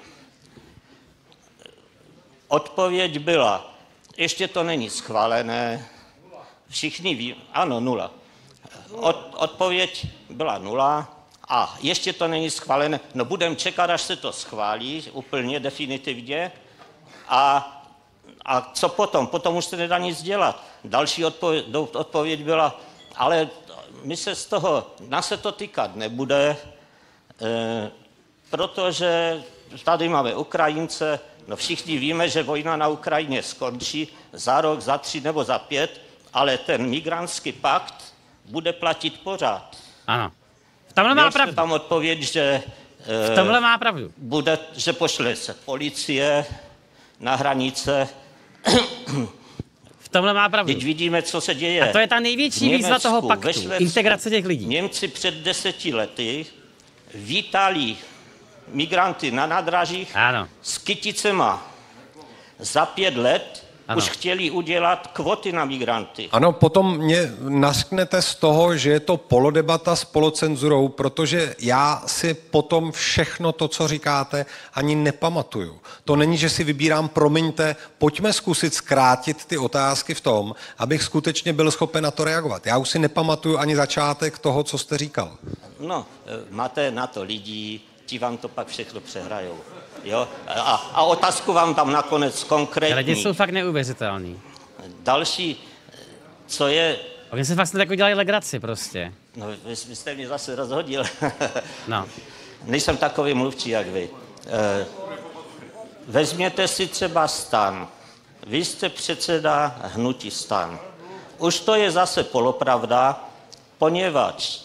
Speaker 6: Odpověď byla, ještě to není schválené, všichni ví, ano, nula. Od, odpověď byla nula a ještě to není schválené. No budeme čekat, až se to schválí úplně definitivně a, a co potom? Potom už se nedá nic dělat. Další odpověď, odpověď byla, ale my se z toho, nás se to týkat nebude, e, protože tady máme Ukrajince, no všichni víme, že vojna na Ukrajině skončí za rok, za tři nebo za pět, ale ten migrantský pakt bude platit pořád.
Speaker 2: Ano. V tomhle má
Speaker 6: Měl jste
Speaker 2: pravdu.
Speaker 6: tam odpověď, že,
Speaker 2: V tomhle má pravdu.
Speaker 6: bude, že pošle se policie na hranice.
Speaker 2: V tomhle má pravdu.
Speaker 6: Teď vidíme, co se děje.
Speaker 2: A to je ta největší výzva toho paktu. Integrace těch lidí.
Speaker 6: Němci před deseti lety vítali migranty na nádražích
Speaker 2: ano.
Speaker 6: s kyticema. Za pět let
Speaker 2: ano.
Speaker 6: už chtěli udělat kvoty na migranty.
Speaker 1: Ano, potom mě nasknete z toho, že je to polodebata s polocenzurou, protože já si potom všechno to, co říkáte, ani nepamatuju. To není, že si vybírám, promiňte, pojďme zkusit zkrátit ty otázky v tom, abych skutečně byl schopen na to reagovat. Já už si nepamatuju ani začátek toho, co jste říkal.
Speaker 6: No, máte na to lidí, ti vám to pak všechno přehrajou. Jo? A, a otázku vám tam nakonec konkrétní.
Speaker 2: Lidi jsou fakt neuvěřitelný.
Speaker 6: Další, co je...
Speaker 2: Oni se fakt jako dělají legraci prostě.
Speaker 6: No, vy, vy jste mě zase rozhodil.
Speaker 2: No.
Speaker 6: Nejsem takový mluvčí, jak vy. E, vezměte si třeba STAN. Vy jste předseda hnutí STAN. Už to je zase polopravda, poněvadž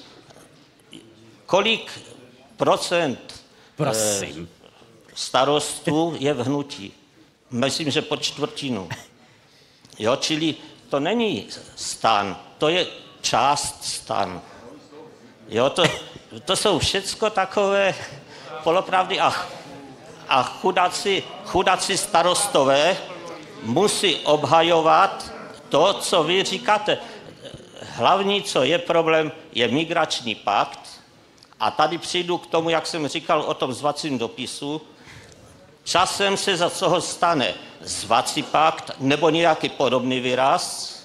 Speaker 6: kolik procent
Speaker 2: Prosím.
Speaker 6: E, starostů je v hnutí. Myslím, že pod čtvrtinu. Jo, čili to není STAN, to je část STAN. Jo, to, to jsou všecko takové polopravdy a, a chudáci, chudáci starostové musí obhajovat to, co vy říkáte. Hlavní, co je problém, je migrační pakt. A tady přijdu k tomu, jak jsem říkal o tom zvacím dopisu. Časem se za toho stane zvací pakt nebo nějaký podobný výraz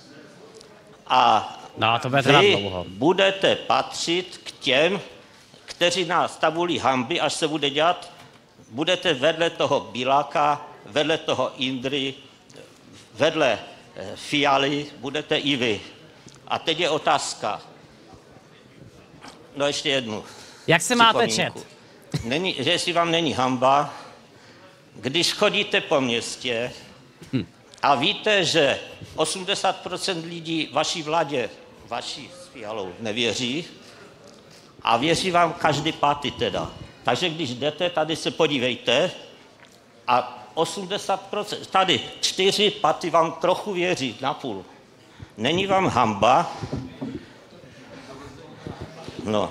Speaker 6: a
Speaker 2: no, to
Speaker 6: vy budete patřit k těm, kteří na tabuli hanby, až se bude dělat, budete vedle toho Biláka, vedle toho Indry, vedle Fialy, budete i vy. A teď je otázka. No ještě jednu.
Speaker 2: Jak se máte čet?
Speaker 6: Není, že jestli vám není hanba, když chodíte po městě a víte, že osmdesát procent lidí vaší vládě, vaší s Fialou, nevěří a věří vám každý pátý teda. Takže když jdete, tady se podívejte a osmdesát procent, tady čtyři páty vám trochu věří, napůl. Není vám hanba? No,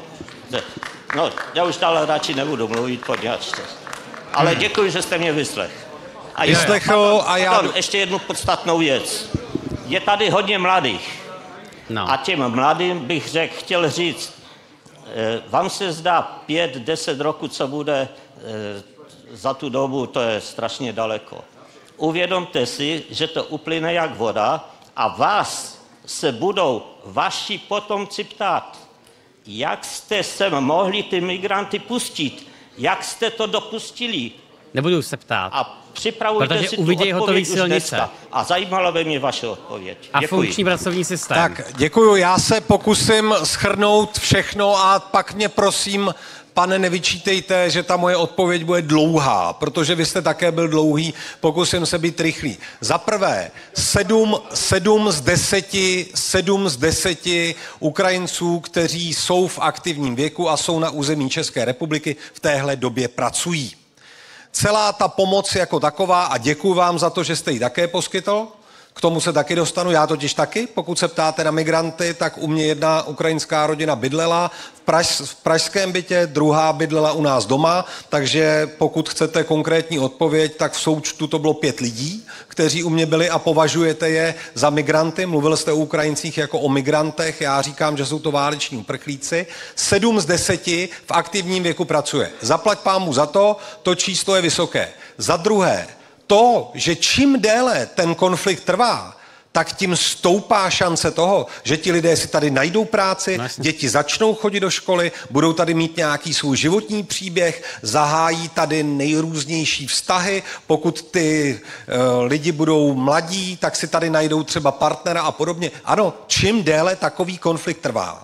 Speaker 6: no já už dále radši nebudu mluvit, podňačte. Ale děkuji, že jste mě vyslech. A
Speaker 1: Vyslechl a já...
Speaker 6: Pardon, ještě jednu podstatnou věc. Je tady hodně mladých.
Speaker 2: No.
Speaker 6: A těm mladým bych řek, chtěl říct, eh, vám se zdá pět, deset roku, co bude eh, za tu dobu, to je strašně daleko. Uvědomte si, že to uplyne jak voda a vás se budou vaši potomci ptát, jak jste sem mohli ty migranty pustit, jak jste to dopustili.
Speaker 2: Nebudu se ptát.
Speaker 6: A připravujte
Speaker 2: protože
Speaker 6: si tu
Speaker 2: uvidějí hotový
Speaker 6: odpověď už
Speaker 2: silnice.
Speaker 6: dneska. A zajímala by mě vaše odpověď.
Speaker 2: A
Speaker 6: Děkuji.
Speaker 2: funkční pracovní systém.
Speaker 1: Tak, děkuju. Já se pokusím shrnout všechno a pak mě prosím, pane, nevyčítejte, že ta moje odpověď bude dlouhá, protože vy jste také byl dlouhý, pokusím se být rychlý. Za prvé, sedm, sedm z deseti, sedm z deseti Ukrajinců, kteří jsou v aktivním věku a jsou na území České republiky, v téhle době pracují. Celá ta pomoc jako taková, a děkuji vám za to, že jste ji také poskytl, k tomu se taky dostanu, já totiž taky, pokud se ptáte na migranty, tak u mě jedna ukrajinská rodina bydlela v, Praž, v pražském bytě, druhá bydlela u nás doma, takže pokud chcete konkrétní odpověď, tak v součtu to bylo pět lidí, kteří u mě byli a považujete je za migranty, mluvil jste o Ukrajincích jako o migrantech, já říkám, že jsou to váleční uprchlíci, sedm z deseti v aktivním věku pracuje. Zaplať pámu za to, to číslo je vysoké. Za druhé, to, že čím déle ten konflikt trvá, tak tím stoupá šance toho, že ti lidé si tady najdou práci, no, děti začnou chodit do školy, budou tady mít nějaký svůj životní příběh, zahájí tady nejrůznější vztahy, pokud ty uh, lidi budou mladí, tak si tady najdou třeba partnera a podobně. Ano, čím déle takový konflikt trvá,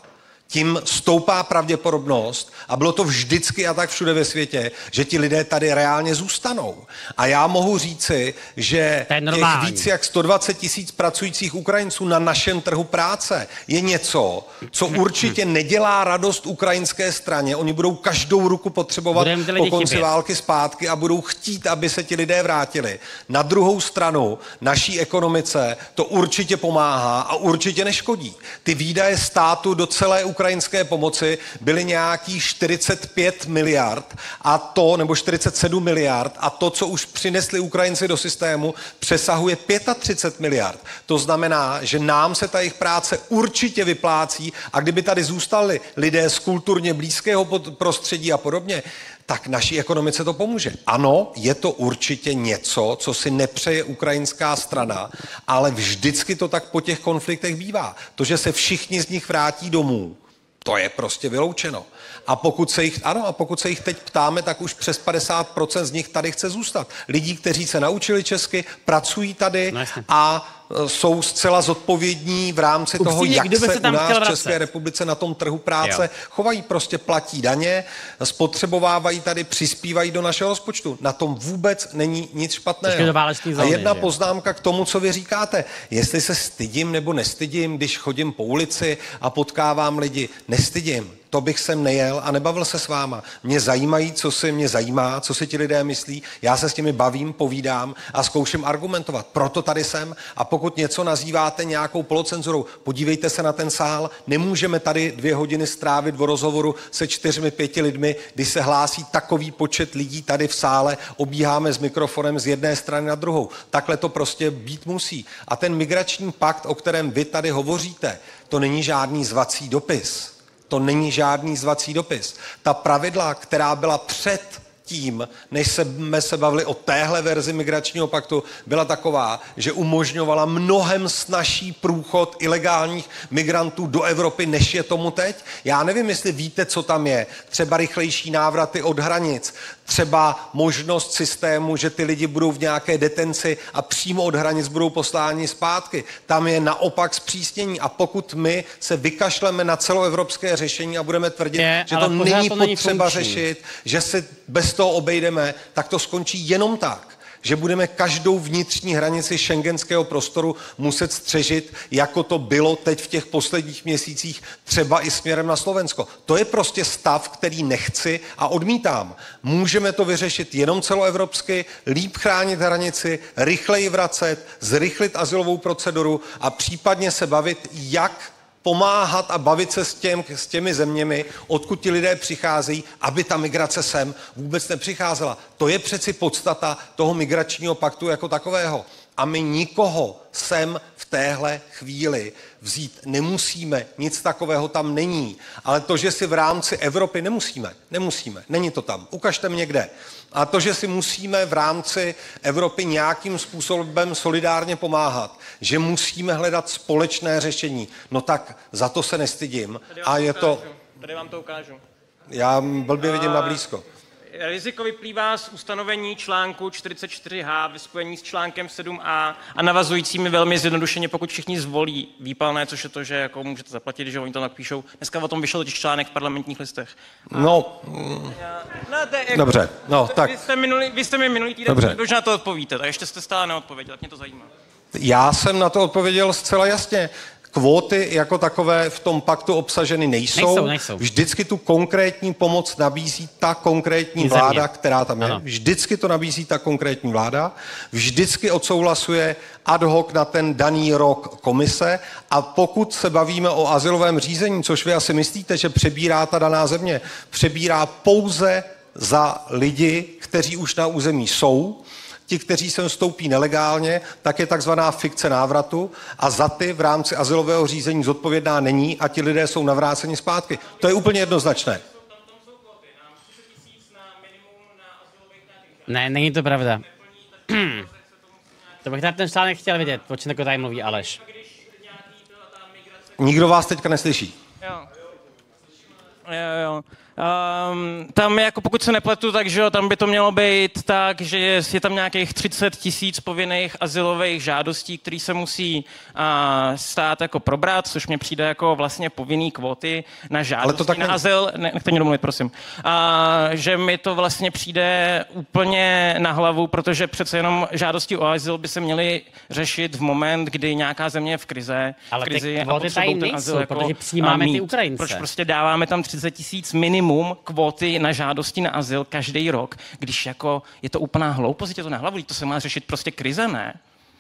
Speaker 1: tím stoupá pravděpodobnost, a bylo to vždycky a tak všude ve světě, že ti lidé tady reálně zůstanou. A já mohu říci, že těch víc jak sto dvacet tisíc pracujících Ukrajinců na našem trhu práce je něco, co určitě nedělá radost ukrajinské straně. Oni budou každou ruku potřebovat po konci války zpátky a budou chtít, aby se ti lidé vrátili. Na druhou stranu naší ekonomice to určitě pomáhá a určitě neškodí. Ty výdaje státu do celé ukrajinské pomoci byly nějaký čtyřicet pět miliard a to, nebo čtyřicet sedm miliard a to, co už přinesli Ukrajinci do systému, přesahuje třicet pět miliard. To znamená, že nám se ta jejich práce určitě vyplácí a kdyby tady zůstali lidé z kulturně blízkého prostředí a podobně, tak naší ekonomice to pomůže. Ano, je to určitě něco, co si nepřeje ukrajinská strana, ale vždycky to tak po těch konfliktech bývá. To, že se všichni z nich vrátí domů, to je prostě vyloučeno. A pokud se jich, ano, a pokud se jich teď ptáme, tak už přes padesát procent z nich tady chce zůstat. Lidí, kteří se naučili česky, pracují tady no, a jsou zcela zodpovědní v rámci
Speaker 2: Upřímně,
Speaker 1: toho, jak se, se
Speaker 2: tam
Speaker 1: u nás v České republice na tom trhu práce jo. chovají. Prostě platí daně, spotřebovávají tady, přispívají do našeho rozpočtu. Na tom vůbec není nic špatného. A jedna poznámka k tomu, co vy říkáte. Jestli se stydím nebo nestydím, když chodím po ulici a potkávám lidi, nestydím. To bych sem nejel a nebavil se s váma. Mě zajímají, co se mě zajímá, co si ti lidé myslí. Já se s nimi bavím, povídám a zkouším argumentovat. Proto tady jsem. A pokud něco nazýváte nějakou polocenzurou, podívejte se na ten sál. Nemůžeme tady dvě hodiny strávit v rozhovoru se čtyřmi, pěti lidmi, když se hlásí takový počet lidí tady v sále, obíháme s mikrofonem z jedné strany na druhou. Takhle to prostě být musí. A ten migrační pakt, o kterém vy tady hovoříte, to není žádný zvací dopis. To není žádný zvací dopis. Ta pravidla, která byla před tím, než jsme se bavili o téhle verzi migračního paktu, byla taková, že umožňovala mnohem snazší průchod ilegálních migrantů do Evropy, než je tomu teď. Já nevím, jestli víte, co tam je. Třeba rychlejší návraty od hranic, třeba možnost systému, že ty lidi budou v nějaké detenci a přímo od hranic budou posláni zpátky. Tam je naopak zpřísnění. A pokud my se vykašleme na celoevropské řešení a budeme tvrdit, je, že to není to potřeba není řešit, že se bez toho obejdeme, tak to skončí jenom tak, že budeme každou vnitřní hranici schengenského prostoru muset střežit, jako to bylo teď v těch posledních měsících, třeba i směrem na Slovensko. To je prostě stav, který nechci a odmítám. Můžeme to vyřešit jenom celoevropsky, líp chránit hranici, rychleji vracet, zrychlit azylovou proceduru a případně se bavit, jak pomáhat a bavit se s, těm, s těmi zeměmi, odkud ti lidé přicházejí, aby ta migrace sem vůbec nepřicházela. To je přeci podstata toho migračního paktu jako takového. A my nikoho sem v téhle chvíli vzít nemusíme, nic takového tam není. Ale to, že si v rámci Evropy nemusíme, nemusíme, není to tam, ukažte mě kde. A to, že si musíme v rámci Evropy nějakým způsobem solidárně pomáhat, že musíme hledat společné řešení, no tak za to se nestydím. A je to...
Speaker 7: Tady vám to ukážu.
Speaker 1: Já blbě vidím na blízko.
Speaker 7: Riziko vyplývá z ustanovení článku čtyřicet čtyři há ve spojení s článkem sedm a a navazujícími velmi zjednodušeně, pokud všichni zvolí výpalné, což je to, že jako můžete zaplatit, že oni to napíšou. Dneska o tom vyšel totiž článek v Parlamentních listech. A
Speaker 1: no,
Speaker 7: já, no to je,
Speaker 1: dobře, no tak.
Speaker 7: Vy jste, minulý, vy jste mi minulý týden, už na to odpovíte, tak ještě jste stále neodpověděl, tak mě to zajímá.
Speaker 1: Já jsem na to odpověděl zcela jasně. Kvóty jako takové v tom paktu obsaženy nejsou.
Speaker 2: nejsou, nejsou.
Speaker 1: Vždycky tu konkrétní pomoc nabízí ta konkrétní vláda, která tam je. Ano. Vždycky to nabízí ta konkrétní vláda. Vždycky odsouhlasuje ad hoc na ten daný rok komise. A pokud se bavíme o azylovém řízení, což vy asi myslíte, že přebírá ta daná země, přebírá pouze za lidi, kteří už na území jsou. Ti, kteří sem vstoupí nelegálně, tak je takzvaná fikce návratu a za ty v rámci azylového řízení zodpovědná není a ti lidé jsou navráceni zpátky. To je úplně jednoznačné.
Speaker 2: Ne, není to pravda. To bych tady ten článek chtěl vidět, o čem tady mluví Aleš.
Speaker 1: Nikdo vás teďka neslyší.
Speaker 7: Jo. Jo, jo. Um, tam jako pokud se nepletu, takže jo, tam by to mělo být tak, že je, je tam nějakých třicet tisíc povinných azylových žádostí, které se musí uh, stát jako probrat, což mně přijde jako vlastně povinný kvóty na žádosti na není. Azyl. Ne, nechte mě domluvit, prosím. Uh, že mi to vlastně přijde úplně na hlavu, protože přece jenom žádosti o azyl by se měly řešit v moment, kdy nějaká země je v krize.
Speaker 2: Ale
Speaker 7: v krizi
Speaker 2: ty kvóty tady nejsou, jako, protože přijímáme ty Ukrajince.
Speaker 7: Proč prostě dáváme tam třicet tisíc minimum kvóty na žádosti na azyl každý rok, když jako je to úplná hloupost, je to na hlavu, to se má řešit prostě krize, ne?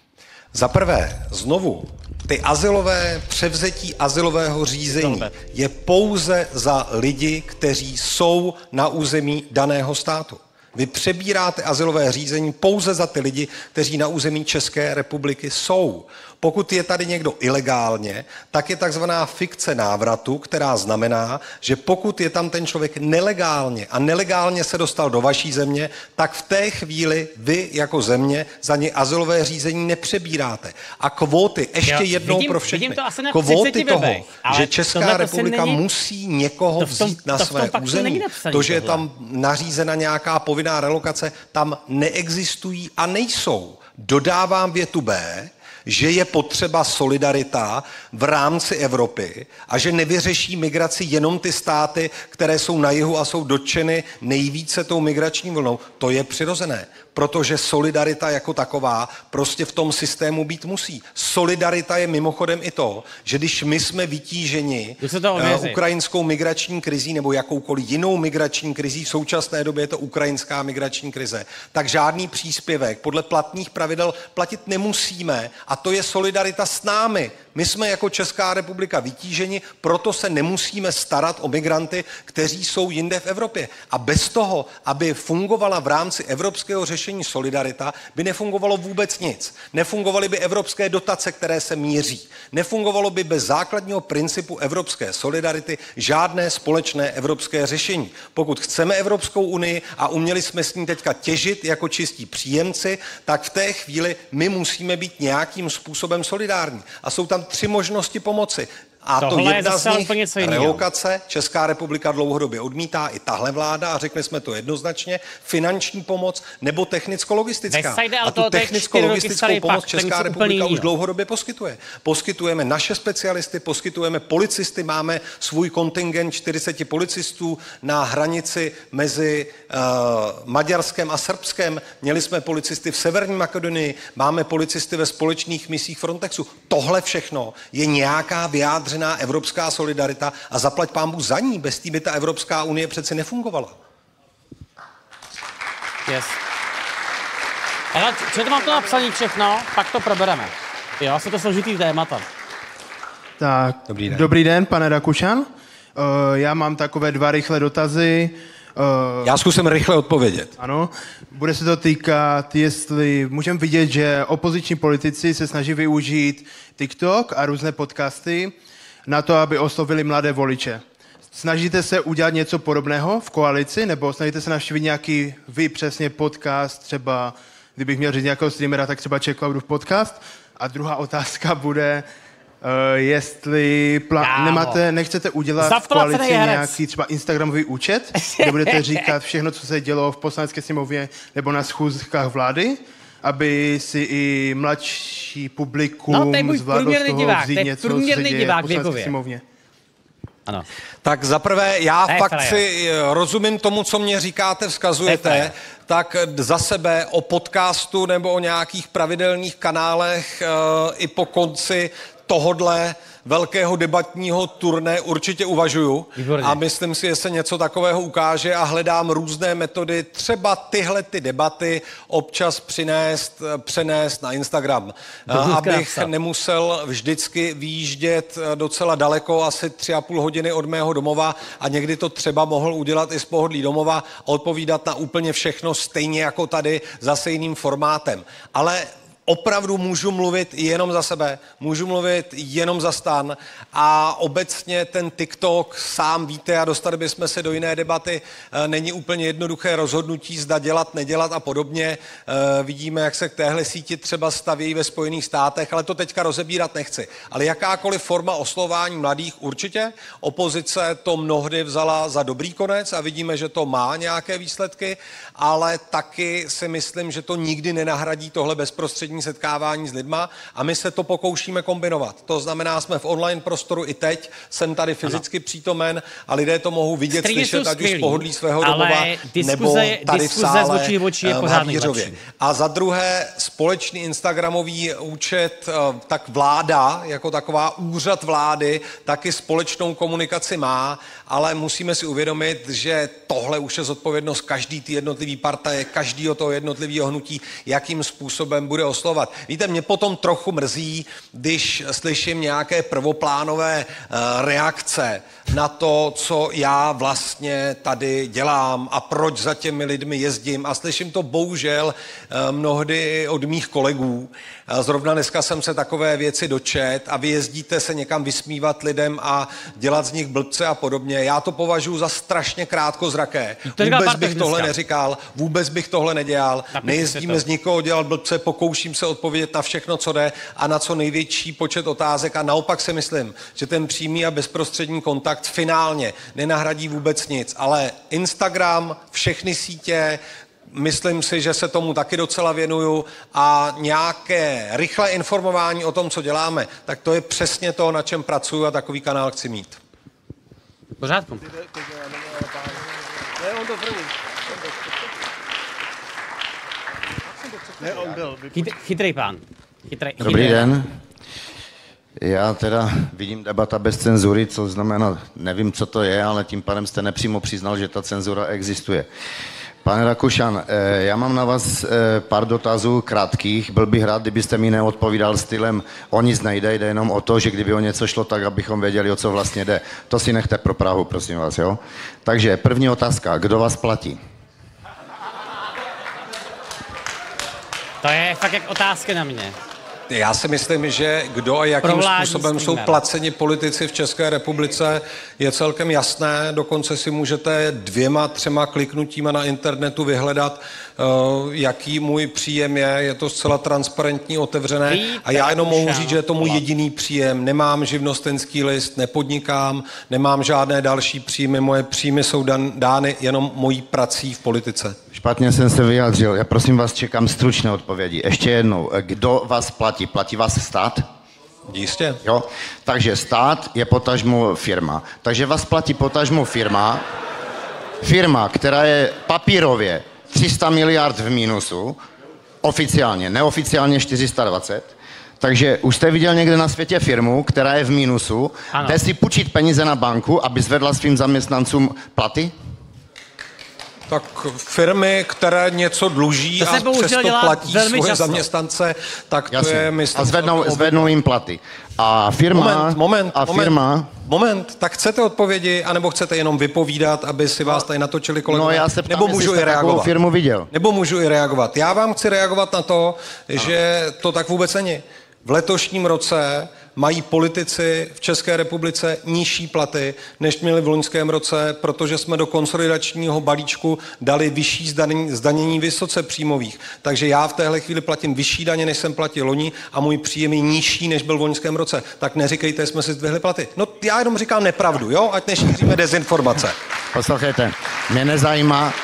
Speaker 1: Za prvé, znovu, ty azylové, převzetí azylového řízení je pouze za lidi, kteří jsou na území daného státu. Vy přebíráte azylové řízení pouze za ty lidi, kteří na území České republiky jsou. Pokud je tady někdo ilegálně, tak je takzvaná fikce návratu, která znamená, že pokud je tam ten člověk nelegálně a nelegálně se dostal do vaší země, tak v té chvíli vy jako země za ně azylové řízení nepřebíráte. A kvóty, ještě
Speaker 2: jo,
Speaker 1: jednou
Speaker 2: vidím,
Speaker 1: pro všechny,
Speaker 2: vidím to
Speaker 1: kvóty toho,
Speaker 2: webech,
Speaker 1: že Česká republika
Speaker 2: není,
Speaker 1: musí někoho
Speaker 2: to v tom,
Speaker 1: vzít na
Speaker 2: to
Speaker 1: své území, to, že je tam nařízena nějaká povinná relokace, tam neexistují a nejsou. Dodávám větu B, že je potřeba solidarita v rámci Evropy a že nevyřeší migraci jenom ty státy, které jsou na jihu a jsou dotčeny nejvíce tou migrační vlnou. To je přirozené, protože solidarita jako taková prostě v tom systému být musí. Solidarita je mimochodem i to, že když my jsme vytíženi uh, ukrajinskou migrační krizí nebo jakoukoliv jinou migrační krizí, v současné době je to ukrajinská migrační krize, tak žádný příspěvek podle platných pravidel platit nemusíme a to je solidarita s námi. My jsme jako Česká republika vytíženi, proto se nemusíme starat o migranty, kteří jsou jinde v Evropě. A bez toho, aby fungovala v rámci evropského řešení solidarita, by nefungovalo vůbec nic. Nefungovaly by evropské dotace, které se míří. Nefungovalo by bez základního principu evropské solidarity žádné společné evropské řešení. Pokud chceme Evropskou unii a uměli jsme s ní teďka těžit jako čistí příjemci, tak v té chvíli my musíme být nějakým způsobem solidární. A jsou tam tři možnosti pomoci. A
Speaker 2: tohle
Speaker 1: to jedna z nich, relokace,
Speaker 2: jiného.
Speaker 1: Česká republika dlouhodobě odmítá, i tahle vláda, a řekli jsme to jednoznačně, finanční pomoc nebo technicko-logistická. A tu technicko-logistickou pomoc Česká republika už dlouhodobě poskytuje. Poskytujeme naše specialisty, poskytujeme policisty, máme svůj kontingent čtyřicet policistů na hranici mezi uh, Maďarskem a Srbskem, měli jsme policisty v Severní Makedonii, máme policisty ve společných misích Frontexu. Tohle všechno je nějaká vyjádřená evropská solidarita a zaplať pánbůh za ní, bez té by ta Evropská unie přeci nefungovala.
Speaker 2: Yes. Ale co to mám to napsané všechno, pak to probereme. Jo, asi to složitý témata.
Speaker 8: Tak, dobrý den, dobrý den pane Rakušan. Uh, já mám takové dva rychlé dotazy.
Speaker 1: Uh, já zkusím rychle odpovědět.
Speaker 8: Ano, bude se to týkat, jestli můžeme vidět, že opoziční politici se snaží využít TikTok a různé podcasty na to, aby oslovili mladé voliče. Snažíte se udělat něco podobného v koalici, nebo snažíte se navštívit nějaký vy přesně podcast, třeba, kdybych měl říct nějakého streamera, tak třeba Čeklaudův podcast? A druhá otázka bude, uh, jestli plá- nemáte, nechcete udělat v koalici nějaký třeba Instagramový účet, kde budete říkat všechno, co se dělo v poslanecké sněmovně nebo na schůzkách vlády, aby si i mladší publikum no, zvládlo z toho divák, vzít něco, co se děje v poslanecké sněmovně.
Speaker 2: Ano.
Speaker 1: Tak zaprvé já ne, fakt si rozumím tomu, co mě říkáte, vzkazujete, tak za sebe o podcastu nebo o nějakých pravidelných kanálech e, i po konci tohodle velkého debatního turné určitě uvažuju. Výborně. A myslím si, že se něco takového ukáže a hledám různé metody, třeba tyhle ty debaty občas přinést, přenést na Instagram. Abych nemusel vždycky výjíždět docela daleko, asi tři a půl hodiny od mého domova a někdy to třeba mohl udělat i z pohodlí domova a odpovídat na úplně všechno stejně jako tady zase jiným formátem. Ale opravdu můžu mluvit jenom za sebe, můžu mluvit jenom za STAN a obecně ten TikTok, sám víte, a dostali bychom se do jiné debaty, není úplně jednoduché rozhodnutí, zda dělat, nedělat a podobně. Vidíme, jak se k téhle síti třeba stavějí ve Spojených státech, ale to teďka rozebírat nechci. Ale jakákoliv forma oslování mladých určitě. Opozice to mnohdy vzala za dobrý konec a vidíme, že to má nějaké výsledky, ale taky si myslím, že to nikdy nenahradí tohle bezprostřední setkávání s lidma a my se to pokoušíme kombinovat. To znamená, jsme v online prostoru i teď, jsem tady fyzicky ano. přítomen a lidé to mohou vidět,
Speaker 2: Stejně
Speaker 1: slyšet, ať už z pohodlí svého
Speaker 2: ale
Speaker 1: domova,
Speaker 2: diskuze,
Speaker 1: nebo tady v sále
Speaker 2: z očí v oči je
Speaker 1: v Havířově. A za druhé, společný instagramový účet, tak vláda, jako taková úřad vlády, taky společnou komunikaci má, ale musíme si uvědomit, že tohle už je zodpovědnost každý ty jednotlivý partaje, každýho toho jednotlivého hnutí, jakým způsobem bude oslovat. Víte, mě potom trochu mrzí, když slyším nějaké prvoplánové uh, reakce na to, co já vlastně tady dělám a proč za těmi lidmi jezdím a slyším to bohužel uh, mnohdy od mých kolegů. Zrovna dneska jsem se takové věci dočet a vy jezdíte se někam vysmívat lidem a dělat z nich blbce a podobně. Já to považuji za strašně krátkozraké. Vůbec bych tohle neříkal, vůbec bych tohle nedělal. Nejezdíme z nikoho dělat blbce, pokouším se odpovědět na všechno, co jde a na co největší počet otázek a naopak si myslím, že ten přímý a bezprostřední kontakt finálně nenahradí vůbec nic, ale Instagram, všechny sítě, myslím si, že se tomu taky docela věnuju a nějaké rychlé informování o tom, co děláme, tak to je přesně to, na čem pracuju a takový kanál chci mít.
Speaker 2: V pořádku. Chyt, chytrý pán. Chytrý,
Speaker 9: Dobrý chytrý. den. Já teda vidím debata bez cenzury, co znamená, nevím, co to je, ale tím pádem jste nepřímo přiznal, že ta cenzura existuje. Pane Rakušan, já mám na vás pár dotazů krátkých. Byl bych rád, kdybyste mi neodpovídal stylem o nic nejde, jde jenom o to, že kdyby o něco šlo, tak abychom věděli, o co vlastně jde. To si nechte pro Prahu, prosím vás, jo? Takže první otázka, kdo vás platí?
Speaker 2: To je fakt jak otázka na mě.
Speaker 1: Já si myslím, že kdo a jakým způsobem jsou placeni politici v České republice, je celkem jasné. Dokonce si můžete dvěma, třema kliknutíma na internetu vyhledat, jaký můj příjem je. Je to zcela transparentní, otevřené. A já jenom mohu říct, že je to můj jediný příjem. Nemám živnostenský list, nepodnikám, nemám žádné další příjmy. Moje příjmy jsou dan, dány jenom mojí prací v politice.
Speaker 9: Špatně jsem se vyjádřil. Já prosím vás, čekám stručné odpovědi. Ještě jednou, kdo vás platí? Platí vás stát?
Speaker 1: Jistě.
Speaker 9: Jo? Takže stát je potažmo firma. Takže vás platí potažmo firma, firma, která je papírově tři sta miliard v mínusu, oficiálně, neoficiálně čtyři sta dvacet. Takže už jste viděl někde na světě firmu, která je v mínusu, jde si půjčit peníze na banku, aby zvedla svým zaměstnancům platy?
Speaker 1: Tak firmy, které něco dluží a přesto platí svoje často. zaměstnance, tak to
Speaker 9: Jasně.
Speaker 1: je, myslím...
Speaker 9: A zvednou, zvednou jim platy. A firma...
Speaker 1: Moment, moment,
Speaker 9: a
Speaker 1: moment,
Speaker 9: firma,
Speaker 1: moment, tak chcete odpovědi, anebo chcete jenom vypovídat, aby si vás tady natočili kolegové?
Speaker 9: No já se ptám,
Speaker 1: nebo můžu i reagovat.
Speaker 9: Firmu viděl.
Speaker 1: Nebo můžu i reagovat. Já vám chci reagovat na to, ano. že to tak vůbec není. V letošním roce mají politici v České republice nižší platy, než měli v loňském roce, protože jsme do konsolidačního balíčku dali vyšší zdanění, zdanění vysoce příjmových. Takže já v téhle chvíli platím vyšší daně, než jsem platil loni a můj příjem je nižší, než byl v loňském roce. Tak neříkejte, jsme si zdvihli platy. No já jenom říkám nepravdu, jo? Ať nešíříme dezinformace.
Speaker 9: Poslouchejte, mě nezajímá...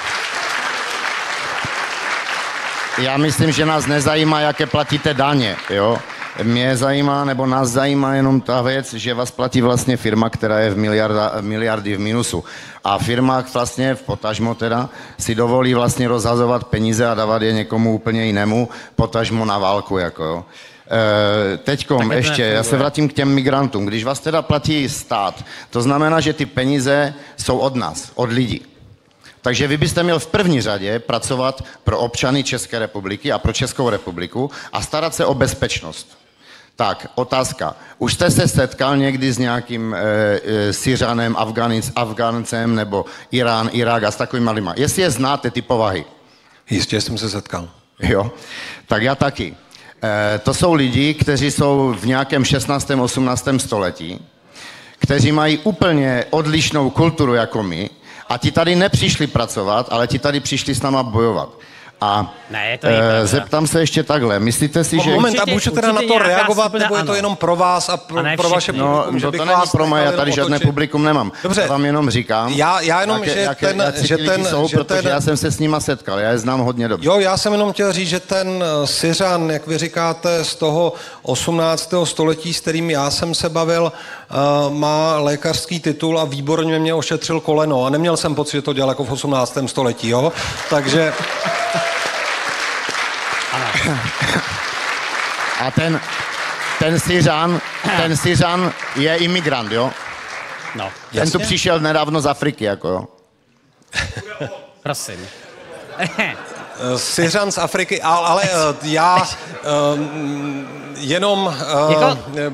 Speaker 9: Já myslím, že nás nezajímá, jaké platíte daně, jo? Mě zajímá, nebo nás zajímá jenom ta věc, že vás platí vlastně firma, která je v miliarda, miliardy v minusu. A firma vlastně v potažmo teda si dovolí vlastně rozhazovat peníze a dávat je někomu úplně jinému, potažmo na válku, jako jo. E, teďkom ještě, já se vrátím k těm migrantům. Když vás teda platí stát, to znamená, že ty peníze jsou od nás, od lidí. Takže vy byste měl v první řadě pracovat pro občany České republiky a pro Českou republiku a starat se o bezpečnost. Tak, otázka. Už jste se setkal někdy s nějakým e, e, Syřanem, Afganic, Afgancem nebo Irán, Irák a s takovými lidmi? Jestli je znáte ty povahy?
Speaker 1: Jistě jsem se setkal.
Speaker 9: Jo, tak já taky. E, to jsou lidi, kteří jsou v nějakém šestnáctém osmnáctém století, kteří mají úplně odlišnou kulturu jako my a ti tady nepřišli pracovat, ale ti tady přišli s náma bojovat. A
Speaker 2: ne, to
Speaker 9: e, zeptám se ještě takhle. Myslíte si, že...
Speaker 1: Moment, a můžu teda na to reagovat, nebo je to jenom pro vás a pro, a pro vaše publikum?
Speaker 9: No,
Speaker 1: že
Speaker 9: to,
Speaker 1: bych
Speaker 9: to není pro mě, já tady žádné
Speaker 1: otočit.
Speaker 9: publikum nemám.
Speaker 1: Dobře.
Speaker 9: Já vám jenom říkám,
Speaker 1: já, já jenom,
Speaker 9: jaké,
Speaker 1: že
Speaker 9: jaké,
Speaker 1: ten...
Speaker 9: jaké
Speaker 1: že
Speaker 9: lidi
Speaker 1: ten
Speaker 9: jsou,
Speaker 1: že
Speaker 9: protože
Speaker 1: ten,
Speaker 9: já jsem se s nima setkal, já je znám hodně dobře.
Speaker 1: Jo, já jsem jenom chtěl říct, že ten Syřan, jak vy říkáte, z toho osmnáctého století, s kterým já jsem se bavil, uh, má lékařský titul a výborně mě ošetřil koleno. A neměl jsem pocit, že to dělal jako v osmnáctém století, jo? Takže...
Speaker 9: A ten, ten Syřan, ten Syřan je imigrant, jo?
Speaker 2: No.
Speaker 9: Ten
Speaker 1: Jasně?
Speaker 9: tu přišel nedávno z Afriky, jako jo?
Speaker 2: Prosím.
Speaker 1: Syřan z Afriky, ale, ale já um, jenom... Uh,
Speaker 2: Jako-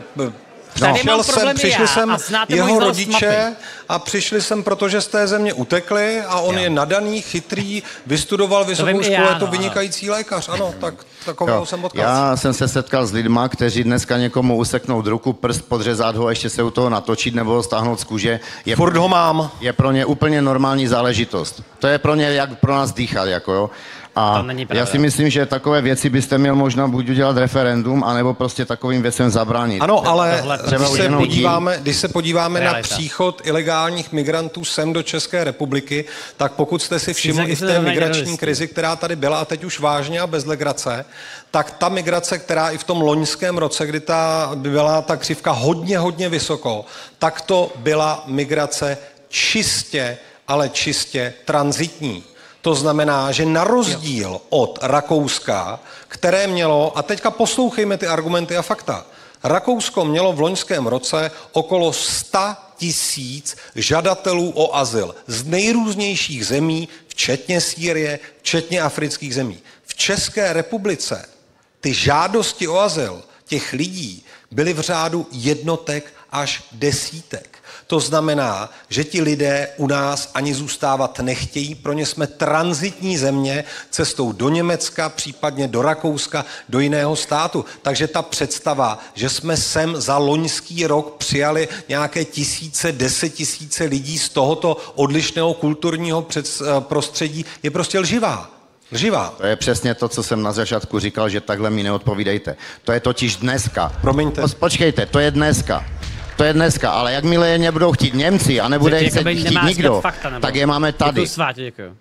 Speaker 2: Tady mám
Speaker 1: Přišel jsem,
Speaker 2: problémy
Speaker 1: přišli
Speaker 2: já
Speaker 1: jsem
Speaker 2: a znáte můj
Speaker 1: jeho
Speaker 2: znalost
Speaker 1: rodiče
Speaker 2: mapy.
Speaker 1: a přišli jsem, protože z té země utekli a on
Speaker 2: Jo.
Speaker 1: je nadaný, chytrý, vystudoval vysokou
Speaker 2: vím i
Speaker 1: školu,
Speaker 2: já,
Speaker 1: je to
Speaker 2: no,
Speaker 1: vynikající lékař, ano, tak takového
Speaker 9: Jo.
Speaker 1: jsem potkal.
Speaker 9: Já jsem se setkal s lidma, kteří dneska někomu useknout ruku, prst, podřezat ho a ještě se u toho natočit nebo ho stáhnout z kůže. Je
Speaker 1: Furt ho mám.
Speaker 9: Je pro ně úplně normální záležitost. To je pro ně jak pro nás dýchat, jako jo. A
Speaker 2: To není pravda.
Speaker 9: já si myslím, že takové věci byste měl možná buď udělat referendum, anebo prostě takovým věcem zabránit.
Speaker 1: Ano, ale
Speaker 2: Tohle
Speaker 1: když
Speaker 9: třeba
Speaker 1: se,
Speaker 9: jenom
Speaker 1: podíváme, když se podíváme na
Speaker 2: Realita.
Speaker 1: příchod ilegálních migrantů sem do České republiky, tak pokud jste si všimli i v té
Speaker 2: zaregistrované
Speaker 1: migrační
Speaker 2: teroristi.
Speaker 1: krizi, která tady byla a teď už vážně a bez legrace, tak ta migrace, která i v tom loňském roce, kdy ta byla ta křivka hodně, hodně vysoko, tak to byla migrace čistě, ale čistě tranzitní. To znamená, že na rozdíl od Rakouska, které mělo, a teďka poslouchejme ty argumenty a fakta, Rakousko mělo v loňském roce okolo sto tisíc žadatelů o azyl z nejrůznějších zemí, včetně Sýrie, včetně afrických zemí. V České republice ty žádosti o azyl těch lidí byly v řádu jednotek až desítek. To znamená, že ti lidé u nás ani zůstávat nechtějí, pro ně jsme tranzitní země cestou do Německa, případně do Rakouska, do jiného státu. Takže ta představa, že jsme sem za loňský rok přijali nějaké tisíce, desetitisíce lidí z tohoto odlišného kulturního před, prostředí, je prostě lživá. Lživá.
Speaker 9: To je přesně to, co jsem na začátku říkal, že takhle mi neodpovídejte. To je totiž dneska.
Speaker 1: Promiňte.
Speaker 9: Pos- Počkejte, to je dneska. To je dneska, ale jakmile je nebudou chtít Němci a nebude je
Speaker 2: Jakoby
Speaker 9: chtít
Speaker 2: nemá
Speaker 9: nikdo,
Speaker 2: říkat fakta, nebo-
Speaker 9: tak je máme tady.
Speaker 2: Děkuju, Svátě, děkuju.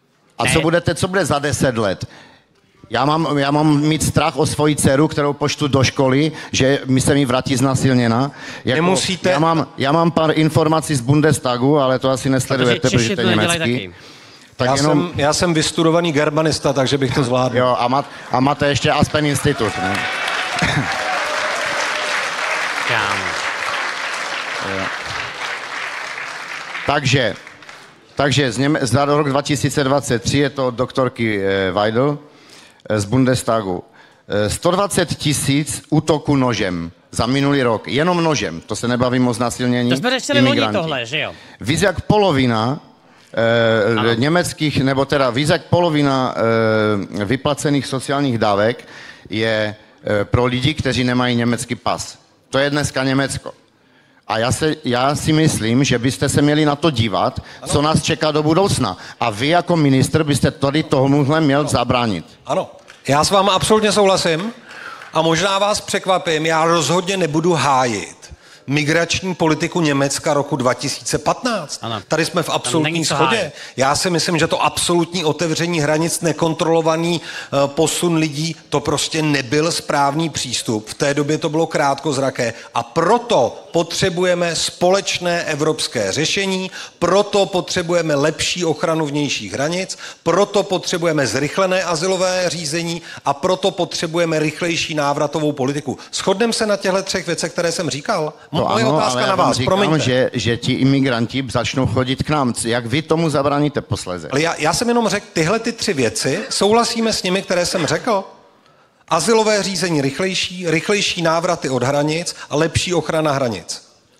Speaker 9: A
Speaker 2: Ne.
Speaker 9: co budete, co bude za deset let? Já mám, já mám mít strach o svoji dceru, kterou poštu do školy, že mi se mi vrátí znásilněna. Jako,
Speaker 1: Nemusíte-
Speaker 9: Já mám, já mám pár informací z Bundestagu, ale to asi nesledujete,
Speaker 2: Protože
Speaker 9: protože
Speaker 2: Češi
Speaker 9: to
Speaker 2: to
Speaker 9: je
Speaker 2: nedělají
Speaker 9: německý.
Speaker 2: taky.
Speaker 9: Tak
Speaker 1: Já,
Speaker 9: jenom,
Speaker 1: jsem, já jsem vystudovaný germanista, takže bych to zvládl.
Speaker 9: jo, a, mat, a máte ještě Aspen Institut. Ne?
Speaker 2: Kámo.
Speaker 9: Takže, takže z Něme- za rok dva tisíce dvacet tři je to od doktorky eh, Weidel eh, z Bundestagu. Eh, sto dvacet tisíc útoků nožem za minulý rok. Jenom nožem, to se nebavím o znásilnění.
Speaker 2: To jsme řešili loni
Speaker 9: imigranti.
Speaker 2: tohle, že jo?
Speaker 9: Víc jak polovina eh, německých, nebo teda víc jak polovina eh, vyplacených sociálních dávek je eh, pro lidi, kteří nemají německý pas. To je dneska Německo. A já, se, já si myslím, že byste se měli na to dívat, ano. co nás čeká do budoucna. A vy jako ministr byste tady tomuhle měl ano. zabránit.
Speaker 1: Ano, já s vámi absolutně souhlasím a možná vás překvapím, já rozhodně nebudu hájit migrační politiku Německa roku dva tisíce patnáct.
Speaker 2: Ano.
Speaker 1: Tady jsme v absolutní
Speaker 2: není co
Speaker 1: shodě.
Speaker 2: hájit.
Speaker 1: Já si myslím, že to absolutní otevření hranic, nekontrolovaný uh, posun lidí, to prostě nebyl správný přístup. V té době to bylo krátkozraké a proto potřebujeme společné evropské řešení, proto potřebujeme lepší ochranu vnějších hranic, proto potřebujeme zrychlené azylové řízení a proto potřebujeme rychlejší návratovou politiku. Shodneme se na těchto třech věcech, které jsem říkal?
Speaker 9: To
Speaker 1: Moje
Speaker 9: ano,
Speaker 1: otázka
Speaker 9: ale
Speaker 1: na
Speaker 9: já vám
Speaker 1: vás,
Speaker 9: říkám,
Speaker 1: promiňte.
Speaker 9: že, že ti imigranti začnou chodit k nám. Jak vy tomu zabráníte posléze?
Speaker 1: Ale já, já jsem jenom řekl tyhle ty tři věci, souhlasíme s nimi, které jsem řekl? Azylové řízení rychlejší, rychlejší návraty od hranic a lepší ochrana hranic.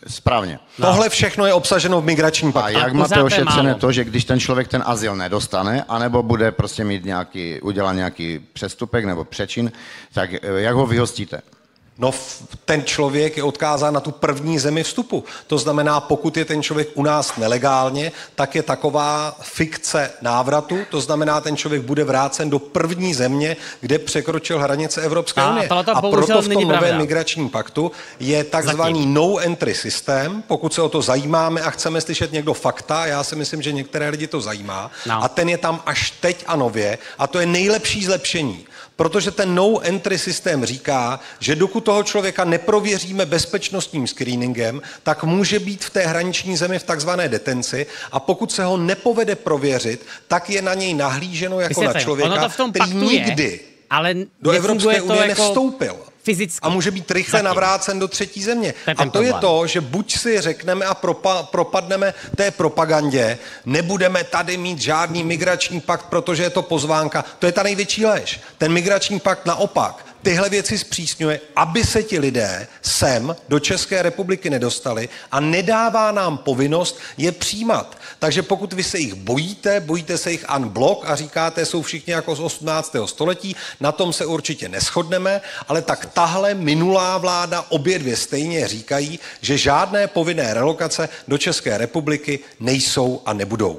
Speaker 9: Správně.
Speaker 1: Tohle všechno je obsaženo v migračním paktu.
Speaker 9: A jak máte ošetřené to, že když ten člověk ten azyl nedostane, anebo bude prostě mít nějaký, udělat nějaký přestupek nebo přečin, tak jak ho vyhostíte?
Speaker 1: No, ten člověk je odkázán na tu první zemi vstupu. To znamená, pokud je ten člověk u nás nelegálně, tak je taková fikce návratu. To znamená, ten člověk bude vrácen do první země, kde překročil hranice Evropské
Speaker 2: A
Speaker 1: unie.
Speaker 2: tohleto
Speaker 1: A proto v tom novém
Speaker 2: pravda.
Speaker 1: migračním paktu je takzvaný no entry systém. Pokud se o to zajímáme a chceme slyšet někdo fakta, já si myslím, že některé lidi to zajímá.
Speaker 2: No.
Speaker 1: A ten je tam až teď a nově. A to je nejlepší zlepšení. Protože ten no entry systém říká, že dokud toho člověka neprověříme bezpečnostním screeningem, tak může být v té hraniční zemi v takzvané detenci a pokud se ho nepovede prověřit, tak je na něj nahlíženo jako
Speaker 2: Vysvětlím,
Speaker 1: na člověka,
Speaker 2: ono to v tom
Speaker 1: který
Speaker 2: paktu
Speaker 1: nikdy
Speaker 2: je, ale
Speaker 1: do Evropské
Speaker 2: to
Speaker 1: unie
Speaker 2: jako
Speaker 1: nevstoupil.
Speaker 2: Fyzicky.
Speaker 1: A může být rychle
Speaker 2: Zatím.
Speaker 1: navrácen do třetí země.
Speaker 2: To je
Speaker 1: a
Speaker 2: ten
Speaker 1: to je
Speaker 2: problém.
Speaker 1: to, že buď si řekneme a propa- propadneme té propagandě, nebudeme tady mít žádný migrační pakt, protože je to pozvánka. To je ta největší lež. Ten migrační pakt naopak tyhle věci zpřísňuje, aby se ti lidé sem do České republiky nedostali a nedává nám povinnost je přijímat. Takže pokud vy se jich bojíte, bojíte se jich en bloc a říkáte, jsou všichni jako z osmnáctého století, na tom se určitě neshodneme, ale tak tahle minulá vláda, obě dvě stejně říkají, že žádné povinné relokace do České republiky nejsou a nebudou.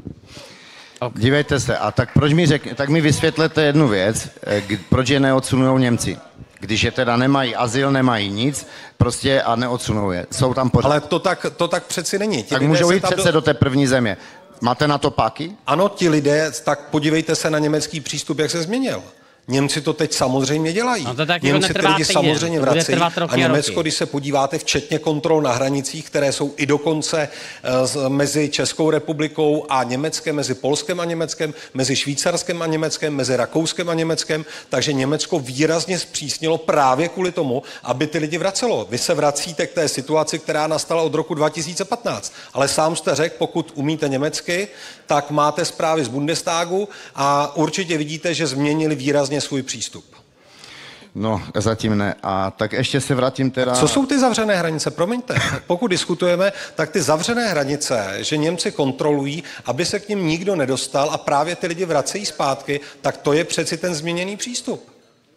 Speaker 9: Okay. Dívejte se, a tak proč mi řek, tak mi vysvětlete jednu věc, k, proč je neodsunujou Němci? Když je teda nemají azyl, nemají nic, prostě a neodsunou je. Jsou tam pořád.
Speaker 1: Ale to tak, to tak přeci není. Ti
Speaker 9: tak
Speaker 1: lidé
Speaker 9: můžou
Speaker 1: se
Speaker 9: jít
Speaker 1: tam
Speaker 9: přece do... do té první země. Máte na to páky?
Speaker 1: Ano, ti lidé, tak podívejte se na německý přístup, jak se změnil. Němci to teď samozřejmě dělají.
Speaker 2: No to tak
Speaker 1: Němci ty lidi
Speaker 2: týden.
Speaker 1: samozřejmě vracejí. A Německo,
Speaker 2: roky.
Speaker 1: když se podíváte, včetně kontrol na hranicích, které jsou i dokonce uh, mezi Českou republikou a Německem, mezi Polskem a Německem, mezi Švýcarskem a Německem, mezi Rakouskem a Německem, takže Německo výrazně zpřísnilo právě kvůli tomu, aby ty lidi vracelo. Vy se vracíte k té situaci, která nastala od roku dva tisíce patnáct. Ale sám jste řekl, pokud umíte německy, tak máte zprávy z Bundestagu a určitě vidíte, že změnili výrazně svůj přístup.
Speaker 9: No, zatím ne. A tak ještě se vrátím teda...
Speaker 1: Co jsou ty zavřené hranice? Promiňte. Pokud diskutujeme, tak ty zavřené hranice, že Němci kontrolují, aby se k nim nikdo nedostal a právě ty lidi vracejí zpátky, tak to je přeci ten změněný přístup.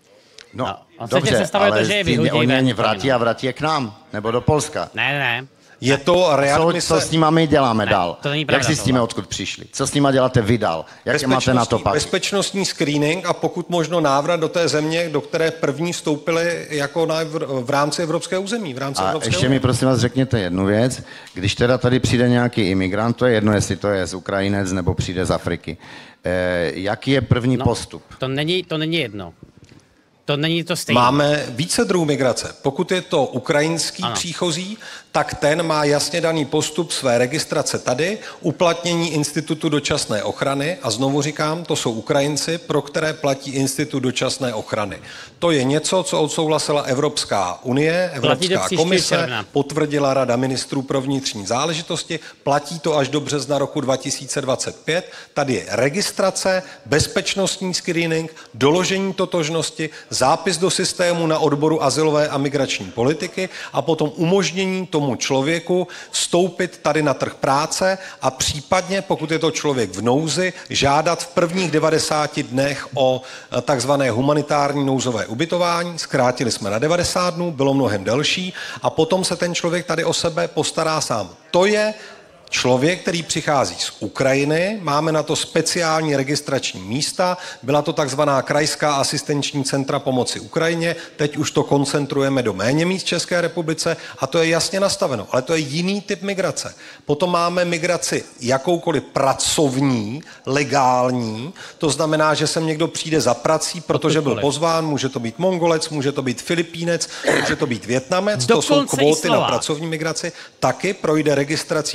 Speaker 9: No,
Speaker 2: no
Speaker 9: dobře, ale
Speaker 2: to, že je vyhodí
Speaker 9: oni je vrátí a vrátí je k nám, nebo do Polska.
Speaker 2: Ne, ne,
Speaker 1: Je to readmise...
Speaker 9: Co, co s nimi děláme
Speaker 2: ne,
Speaker 9: dál?
Speaker 2: To není pravda,
Speaker 9: Jak zjistíme, odkud přišli? Co s nimi děláte vy dál? Jak máte na to pak?
Speaker 1: Bezpečnostní screening a pokud možno návrat do té země, do které první vstoupili jako na, v rámci evropské území. V rámci
Speaker 9: a
Speaker 1: evropské
Speaker 9: ještě
Speaker 1: unie.
Speaker 9: mi prosím vás řekněte jednu věc. Když teda tady přijde nějaký imigrant, to je jedno, jestli to je z Ukrajinec nebo přijde z Afriky. Eh, jaký je první
Speaker 2: no,
Speaker 9: postup?
Speaker 2: To není, to není jedno. To není to stejné.
Speaker 1: Máme více druhů migrace. Pokud je to ukrajinský
Speaker 2: ano.
Speaker 1: příchozí, tak ten má jasně daný postup své registrace tady, uplatnění institutu dočasné ochrany a znovu říkám, to jsou Ukrajinci, pro které platí institut dočasné ochrany. To je něco, co odsouhlasila Evropská unie, Evropská komise, června. Potvrdila Rada ministrů pro vnitřní záležitosti, platí to až do března roku dva tisíce dvacet pět. Tady je registrace, bezpečnostní screening, doložení totožnosti, zápis do systému na odboru azylové a migrační politiky a potom umožnění tomu člověku vstoupit tady na trh práce a případně, pokud je to člověk v nouzi, žádat v prvních devadesáti dnech o takzvané humanitární nouzové ubytování. Zkrátili jsme na devadesát dnů, bylo mnohem delší a potom se ten člověk tady o sebe postará sám. To je člověk, který přichází z Ukrajiny, máme na to speciální registrační místa, byla to takzvaná krajská asistenční centra pomoci Ukrajině, teď už to koncentrujeme do méně míst v České republice a to je jasně nastaveno, ale to je jiný typ migrace. Potom máme migraci jakoukoliv pracovní, legální, to znamená, že sem někdo přijde za prací, protože byl pozván, může to být Mongolec, může to být Filipínec, může to být Vietnamec, to jsou kvóty na pracovní migraci, taky projde registrací na odboru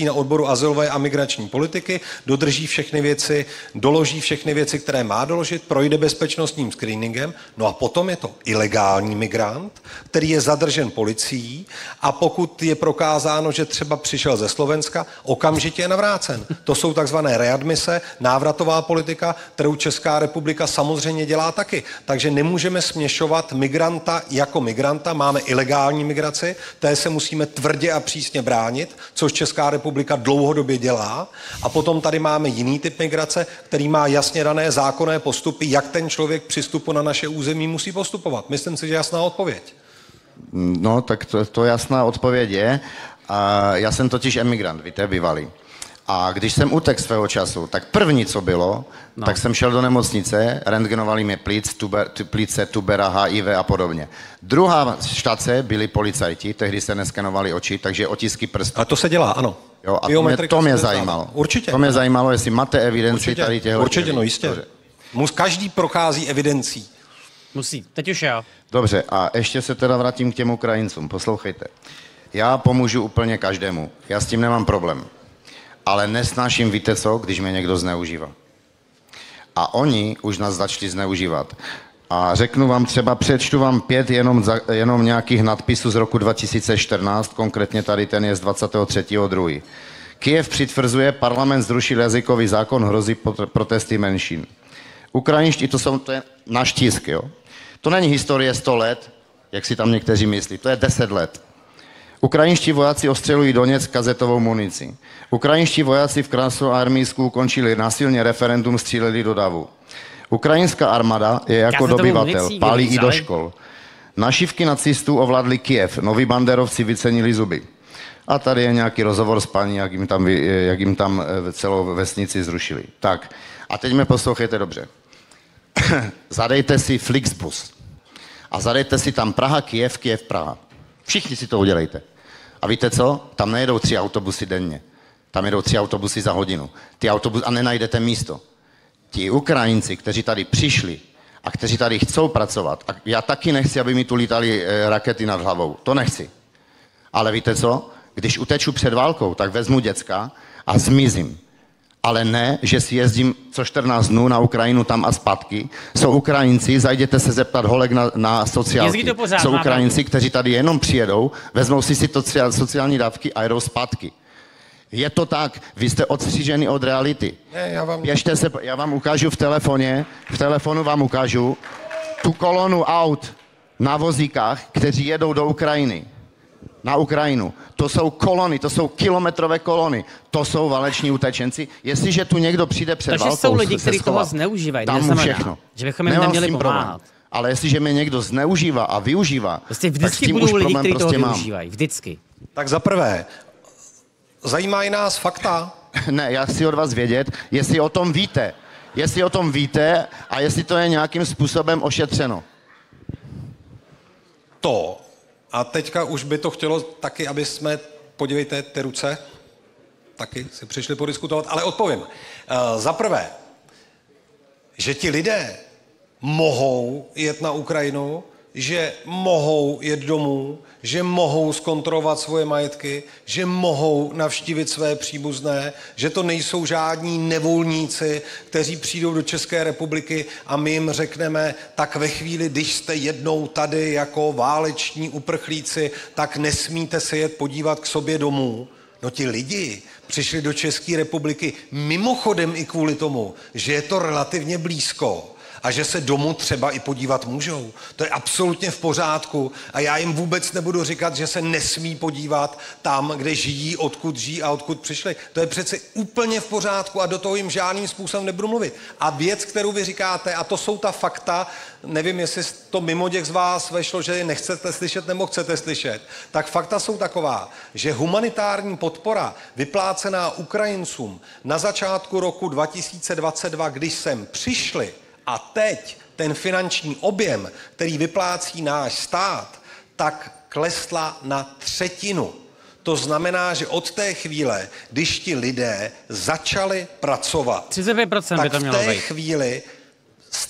Speaker 1: do azylové a migrační politiky, dodrží všechny věci, doloží všechny věci, které má doložit, projde bezpečnostním screeningem, no a potom je to ilegální migrant, který je zadržen policií a pokud je prokázáno, že třeba přišel ze Slovenska, okamžitě je navrácen. To jsou takzvané readmise, návratová politika, kterou Česká republika samozřejmě dělá taky. Takže nemůžeme směšovat migranta jako migranta, máme ilegální migraci, té se musíme tvrdě a přísně bránit, což Česká republika dlouhodobě dělá. A potom tady máme jiný typ migrace, který má jasně dané zákonné postupy, jak ten člověk při vstupu na naše území musí postupovat. Myslím si, že jasná odpověď.
Speaker 9: No, tak to, to jasná odpověď je. A já jsem totiž emigrant, víte, bývalý. A když jsem utekl svého času, tak první, co bylo, no. tak jsem šel do nemocnice, rentgenovali mě plíc, tuber, plíce, tubera, H I V a podobně. Druhá štace byli policajti, tehdy se neskenovali oči, takže otisky prstů.
Speaker 1: A to se dělá, ano.
Speaker 9: Jo, a to mě, to mě zajímalo.
Speaker 1: Určitě.
Speaker 9: To mě zajímalo, jestli máte evidenci
Speaker 1: Určitě.
Speaker 9: tady těchto.
Speaker 1: Určitě, no jistě. Mus, každý prochází evidencí.
Speaker 2: Musí, teď už jo.
Speaker 9: Dobře, a ještě se teda vrátím k těm Ukrajincům. Poslouchejte. Já pomůžu úplně každému. Já s tím nemám problém. Ale nesnáším, víte co, když mě někdo zneužívá. A oni už nás začali zneužívat. A řeknu vám třeba, přečtu vám pět jenom, za, jenom nějakých nadpisů z roku dva tisíce čtrnáct, konkrétně tady ten je z dvacátého třetího druhého Kyjev přitvrzuje, parlament zrušil jazykový zákon, hrozí protesty menšin. Ukrajinští, to jsou, to je náš tisk, jo. To není historie sto let, jak si tam někteří myslí, to je deset let. Ukrajinští vojáci ostřelují Doněck kazetovou municí. Ukrajinští vojáci v Krasnoarmijsku ukončili násilně referendum, stříleli do davu. Ukrajinská armáda je jako dobyvatel, pálí i do škol. Našivky nacistů ovládli Kyjev, noví banderovci vycenili zuby. A tady je nějaký rozhovor s paní, jak jim tam, jak jim tam celou vesnici zrušili. Tak, a teď mě poslouchejte dobře. Zadejte si Flixbus a zadejte si tam Praha, Kyjev, Kyjev, Praha. Všichni si to udělejte. A víte co? Tam nejedou tři autobusy denně. Tam jedou tři autobusy za hodinu. Ty autobusy, a nenajdete místo. Ti Ukrajinci, kteří tady přišli a kteří tady chcou pracovat, a já taky nechci, aby mi tu lítali e, rakety nad hlavou. To nechci. Ale víte co? Když uteču před válkou, tak vezmu děcka a zmizím. Ale ne, že si jezdím co čtrnáct dnů na Ukrajinu tam a zpátky. Jsou Ukrajinci, zajděte se zeptat holek na, na sociálky. Jsou Ukrajinci, kteří tady jenom přijedou, vezmou si si to sociální dávky a jedou zpátky. Je to tak, vy jste odstříženi od reality.
Speaker 1: Ne, já vám...
Speaker 9: Běžte se, já vám ukážu v telefoně, v telefonu vám ukážu tu kolonu aut na vozíkách, kteří jedou do Ukrajiny. Na Ukrajinu. To jsou kolony, to jsou kilometrové kolony. To jsou váleční utečenci. Jestliže tu někdo přijde před válkou,
Speaker 2: takže jsou lidi, kteří toho zneužívají.
Speaker 9: Dám mu všechno.
Speaker 2: Že bychom jim neměli pomáhat.
Speaker 9: Ale jestliže mě někdo zneužívá a využívá,
Speaker 2: prostě vždycky budou lidi, kteří toho využívají. Vždycky.
Speaker 1: Tak za prvé, zajímají nás fakta?
Speaker 9: Ne, já chci od vás vědět, jestli o tom víte. Jestli o tom víte a jestli to je nějakým způsobem ošetřeno.
Speaker 1: To. A teďka už by to chtělo taky, aby jsme, podívejte, ty ruce, taky si přišli podiskutovat, ale odpovím. Uh, za prvé, že ti lidé mohou jet na Ukrajinu, že mohou jet domů, že mohou zkontrolovat svoje majetky, že mohou navštívit své příbuzné, že to nejsou žádní nevolníci, kteří přijdou do České republiky a my jim řekneme, tak ve chvíli, když jste jednou tady jako váleční uprchlíci, tak nesmíte se jet podívat k sobě domů. No ti lidi přišli do České republiky mimochodem i kvůli tomu, že je to relativně blízko a že se domů třeba i podívat můžou. To je absolutně v pořádku a já jim vůbec nebudu říkat, že se nesmí podívat tam, kde žijí, odkud žijí a odkud přišli. To je přece úplně v pořádku a do toho jim žádným způsobem nebudu mluvit. A věc, kterou vy říkáte, a to jsou ta fakta, nevím, jestli to mimo těch z vás vešlo, že je nechcete slyšet nebo chcete slyšet, tak fakta jsou taková, že humanitární podpora vyplácená Ukrajincům na začátku roku dva tisíce dvacet dva, když sem přišli, a teď ten finanční objem, který vyplácí náš stát, tak klesla na třetinu. To znamená, že od té chvíle, když ti lidé začali pracovat,
Speaker 2: třicet pět procent
Speaker 1: tak
Speaker 2: by to
Speaker 1: v
Speaker 2: mělo
Speaker 1: té
Speaker 2: být.
Speaker 1: chvíli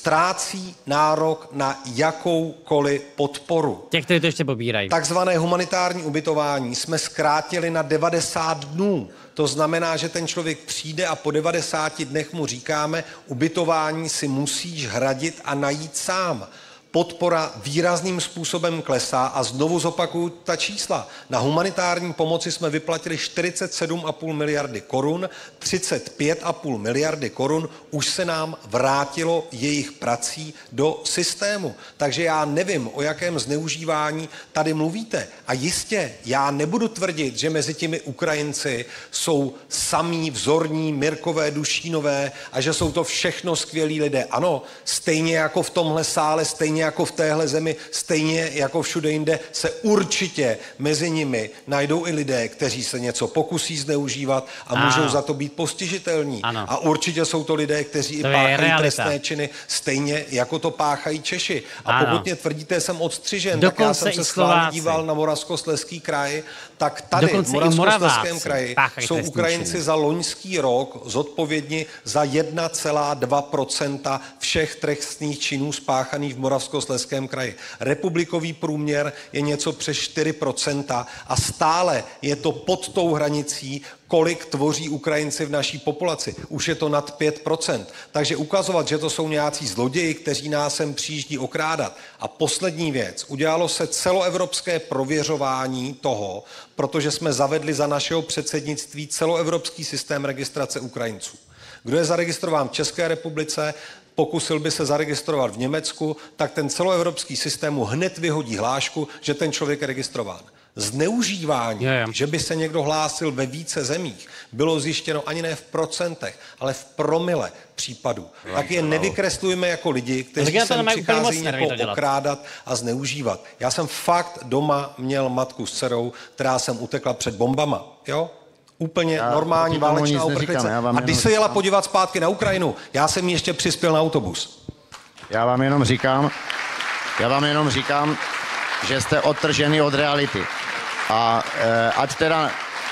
Speaker 1: ztrácí nárok na jakoukoliv podporu.
Speaker 2: Těch, kteří to ještě pobírají.
Speaker 1: Takzvané humanitární ubytování jsme zkrátili na devadesát dnů. To znamená, že ten člověk přijde a po devadesáti dnech mu říkáme, ubytování si musíš hradit a najít sám. Podpora výrazným způsobem klesá a znovu zopakuju ta čísla. Na humanitární pomoci jsme vyplatili čtyřicet sedm a půl miliardy korun, třicet pět a půl miliardy korun už se nám vrátilo jejich prací do systému. Takže já nevím, o jakém zneužívání tady mluvíte. A jistě, já nebudu tvrdit, že mezi těmi Ukrajinci jsou samí vzorní Mirkové, Dušínové a že jsou to všechno skvělí lidé. Ano, stejně jako v tomhle sále, stejně jako v téhle zemi, stejně jako všude jinde, se určitě mezi nimi najdou i lidé, kteří se něco pokusí zneužívat a ano. můžou za to být postižitelní. Ano. A určitě jsou to lidé, kteří to i páchají trestné činy, stejně jako to páchají Češi. A ano. pokud mě tvrdíte, jsem odstřižen, dokonce tak já jsem se schválně díval na Moravskoslezský kraj, tak tady dokonce v Moravskoslezském kraji jsou Ukrajinci činy. Za loňský rok zodpovědni za jedna celá dva procenta všech trestných činů spáchaných v Moravskoslezském kraji. Republikový průměr je něco přes čtyři procenta a stále je to pod tou hranicí, kolik tvoří Ukrajinci v naší populaci. Už je to nad pět procent. Takže ukazovat, že to jsou nějací zloději, kteří nás sem přijíždí okrádat. A poslední věc. Udělalo se celoevropské prověřování toho, protože jsme zavedli za našeho předsednictví celoevropský systém registrace Ukrajinců. Kdo je zaregistrován v České republice, pokusil by se zaregistrovat v Německu, tak ten celoevropský systém mu hned vyhodí hlášku, že ten člověk je registrován. Zneužívání, je, je. že by se někdo hlásil ve více zemích, bylo zjištěno ani ne v procentech, ale v promile případů. Tak je nevykreslujme jako lidi, kteří sem přicházejí někoho okrádat a zneužívat. Já jsem fakt doma měl matku s dcerou, která sem utekla před bombama. Jo? Úplně já normální válečná uprchlice. A když se jela podívat zpátky na Ukrajinu, já jsem jí ještě přispěl na autobus.
Speaker 9: Já vám jenom říkám, já vám jenom říkám, že jste odtržený od reality. A e, ať teda...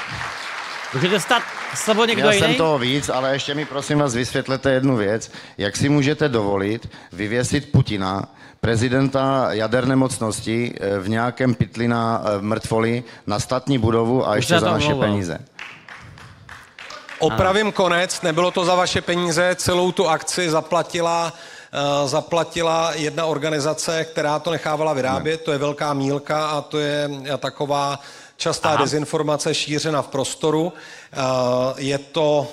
Speaker 2: Můžete stát slabo někdo jiný?
Speaker 9: Já jsem toho víc, ale ještě mi prosím vás vysvětlete jednu věc. Jak si můžete dovolit vyvěsit Putina, prezidenta jaderné mocnosti, v nějakém pytli na mrtvoli, na statní budovu a ještě za naše mluvil. peníze?
Speaker 1: Opravím konec, nebylo to za vaše peníze, celou tu akci zaplatila zaplatila jedna organizace, která to nechávala vyrábět, to je Velká mýlka a to je taková častá Aha. dezinformace šířena v prostoru. Je to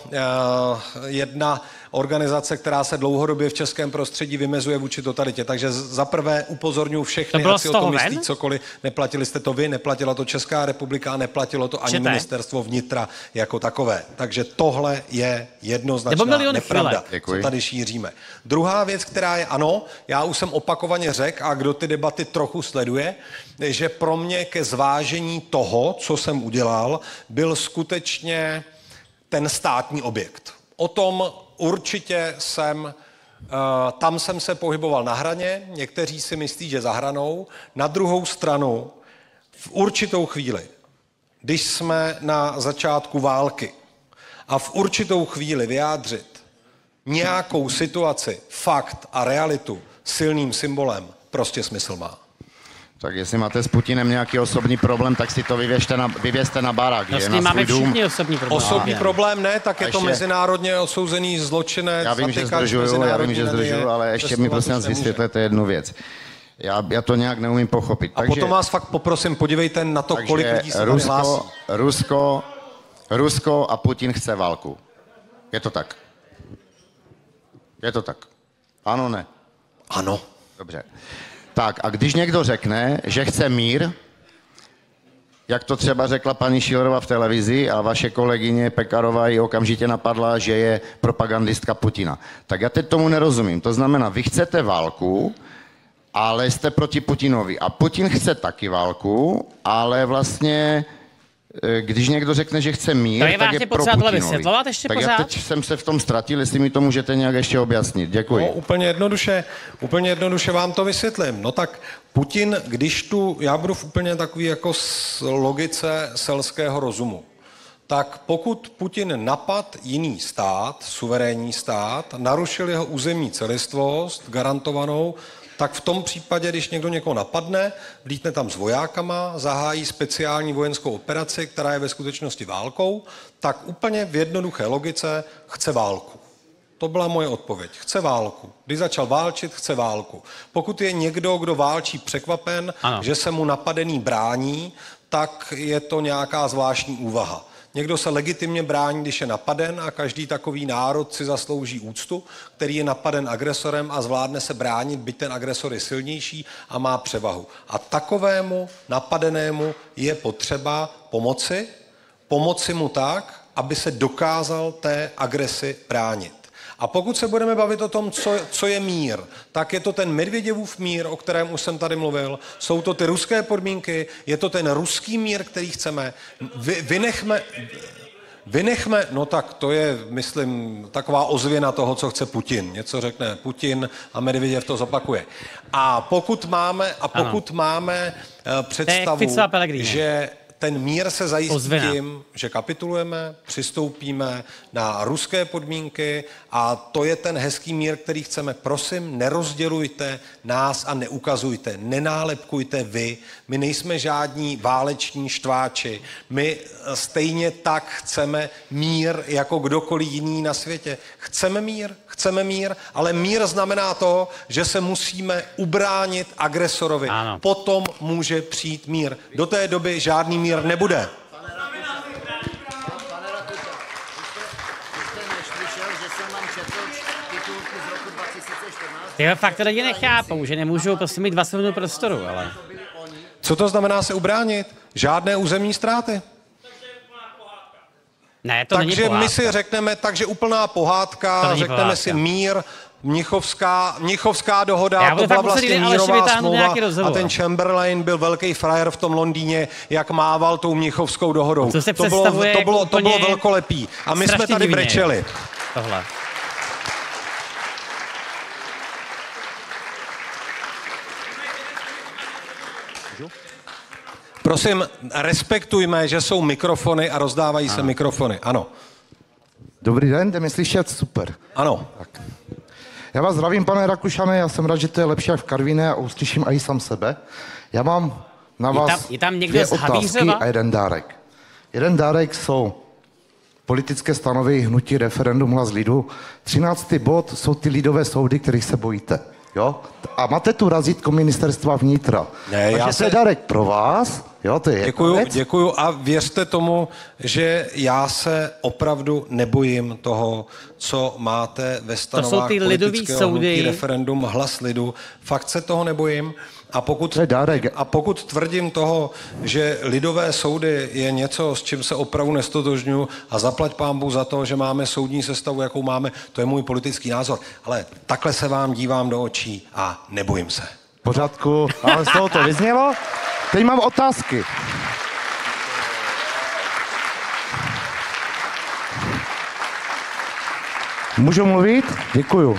Speaker 1: jedna organizace, která se dlouhodobě v českém prostředí vymezuje vůči totalitě. Takže za prvé upozorňuji všechny, ať si o tom myslí cokoliv. Neplatili jste to vy, neplatila to Česká republika, neplatilo to ani Čete. ministerstvo vnitra jako takové. Takže tohle je jednoznačná nepravda, co tady šíříme. Druhá věc, která je ano, já už jsem opakovaně řekl, a kdo ty debaty trochu sleduje, že pro mě ke zvážení toho, co jsem udělal, byl skutečně ten státní objekt. O tom určitě jsem, tam jsem se pohyboval na hraně, někteří si myslí, že za hranou. Na druhou stranu, v určitou chvíli, když jsme na začátku války a v určitou chvíli vyjádřit nějakou situaci, fakt a realitu silným symbolem, prostě smysl má.
Speaker 9: Tak jestli máte s Putinem nějaký osobní problém, tak si to vyvěšte na, vyvěste na barák.
Speaker 2: No, s ním máme všichni osobní problém.
Speaker 1: Osobní problém ne, tak je ještě to mezinárodně odsouzený zločinec.
Speaker 9: Já vím, že zdržuju, já vím, že zdržuju, ale ještě mi prosím vás vysvětlete jednu věc. Já, já to nějak neumím pochopit.
Speaker 1: A takže, potom vás fakt poprosím, podívejte na to, kolik lidí se
Speaker 9: Rusko,
Speaker 1: hlásí.
Speaker 9: Rusko, Rusko a Putin chce válku. Je to tak? Je to tak? Ano, ne?
Speaker 1: Ano.
Speaker 9: Dobře. Tak a když někdo řekne, že chce mír, jak to třeba řekla paní Schillerová v televizi a vaše kolegyně Pekarová ji okamžitě napadla, že je propagandistka Putina. Tak já teď tomu nerozumím. To znamená, vy chcete válku, ale jste proti Putinovi. A Putin chce taky válku, ale vlastně, když někdo řekne, že chce mír, tak je, tak je pro Putinovi.
Speaker 2: Ještě
Speaker 9: tak
Speaker 2: pořád?
Speaker 9: Já teď jsem se v tom ztratil, jestli mi to můžete nějak ještě objasnit. Děkuji.
Speaker 1: No, úplně jednoduše, úplně jednoduše vám to vysvětlím. No tak Putin, když tu, já budu v úplně takový jako logice selského rozumu. tak pokud Putin napad jiný stát, suverénní stát, narušil jeho územní celistvost garantovanou, tak v tom případě, když někdo někoho napadne, vlítne tam s vojákama, zahájí speciální vojenskou operaci, která je ve skutečnosti válkou, tak úplně v jednoduché logice chce válku. To byla moje odpověď. Chce válku. Když začal válčit, chce válku. Pokud je někdo, kdo válčí, překvapen, ano. že se mu napadený brání, tak je to nějaká zvláštní úvaha. Někdo se legitimně brání, když je napaden a každý takový národ si zaslouží úctu, který je napaden agresorem a zvládne se bránit, byť ten agresor je silnější a má převahu. A takovému napadenému je potřeba pomoci, pomoci mu tak, aby se dokázal té agresi bránit. A pokud se budeme bavit o tom, co, co je mír, tak je to ten Medvěděvův mír, o kterém už jsem tady mluvil, jsou to ty ruské podmínky, je to ten ruský mír, který chceme. Vy, vynechme, vynechme, no tak to je, myslím, taková ozvěna toho, co chce Putin. Něco řekne Putin a Medvěděv to zopakuje. A pokud máme, a pokud máme uh, představu, že ten mír se zajistí Ozvěna. tím, že kapitulujeme, přistoupíme na ruské podmínky a to je ten hezký mír, který chceme. Prosím, nerozdělujte nás a neukazujte, nenálepkujte vy. My nejsme žádní váleční štváči. My stejně tak chceme mír jako kdokoliv jiný na světě. Chceme mír, chceme mír, ale mír znamená to, že se musíme ubránit agresorovi. Ano. Potom může přijít mír. Do té doby žádný mír nebude.
Speaker 2: Tyhle fakt to lidi nechápou, že nemůžou prostě mít dva sekundy prostoru, ale...
Speaker 1: Co to znamená se ubránit? Žádné územní ztráty.
Speaker 2: Ne, to
Speaker 1: takže
Speaker 2: není pohádka.
Speaker 1: My si řekneme, takže úplná pohádka, řekneme pohádka. si mír, Mnichovská, Mnichovská dohoda, to byla vlastně mírová smlouva a ten Chamberlain byl velký frajer v tom Londýně, jak mával tou Mnichovskou dohodou.
Speaker 2: To,
Speaker 1: to, bylo, to, bylo, to bylo velkolepý. A my jsme tady divně. brečeli.
Speaker 2: Tohle.
Speaker 1: Prosím, respektujme, že jsou mikrofony a rozdávají ano. se mikrofony. Ano.
Speaker 10: Dobrý den, jde mi slyšet? Super.
Speaker 1: Ano.
Speaker 10: Tak. Já vás zdravím, pane Rakušane, já jsem rád, že to je lepší jak v Karviné a uslyším i sám sebe. Já mám na vás
Speaker 2: je tam, je tam někdo
Speaker 10: dvě
Speaker 2: z
Speaker 10: otázky a jeden dárek. Jeden dárek jsou politické stanovy hnutí referendum hlas lidu. Třináctý bod jsou ty lidové soudy, kterých se bojíte. Jo? A máte tu razítko ministerstva vnitra. Ne, Takže já se... to je dárek pro vás. Jo, to je
Speaker 1: děkuju, děkuju a věřte tomu, že já se opravdu nebojím toho, co máte ve stanovách politického hnutí referendum hlas lidu. Fakt se toho nebojím. A pokud, a pokud tvrdím toho, že lidové soudy je něco, s čím se opravdu nestotožňuji a zaplať pánbůh za to, že máme soudní sestavu, jakou máme, to je můj politický názor. Ale takhle se vám dívám do očí a nebojím se.
Speaker 10: V pořádku, ale z toho to vyznělo. Teď mám otázky. Můžu mluvit? Děkuju.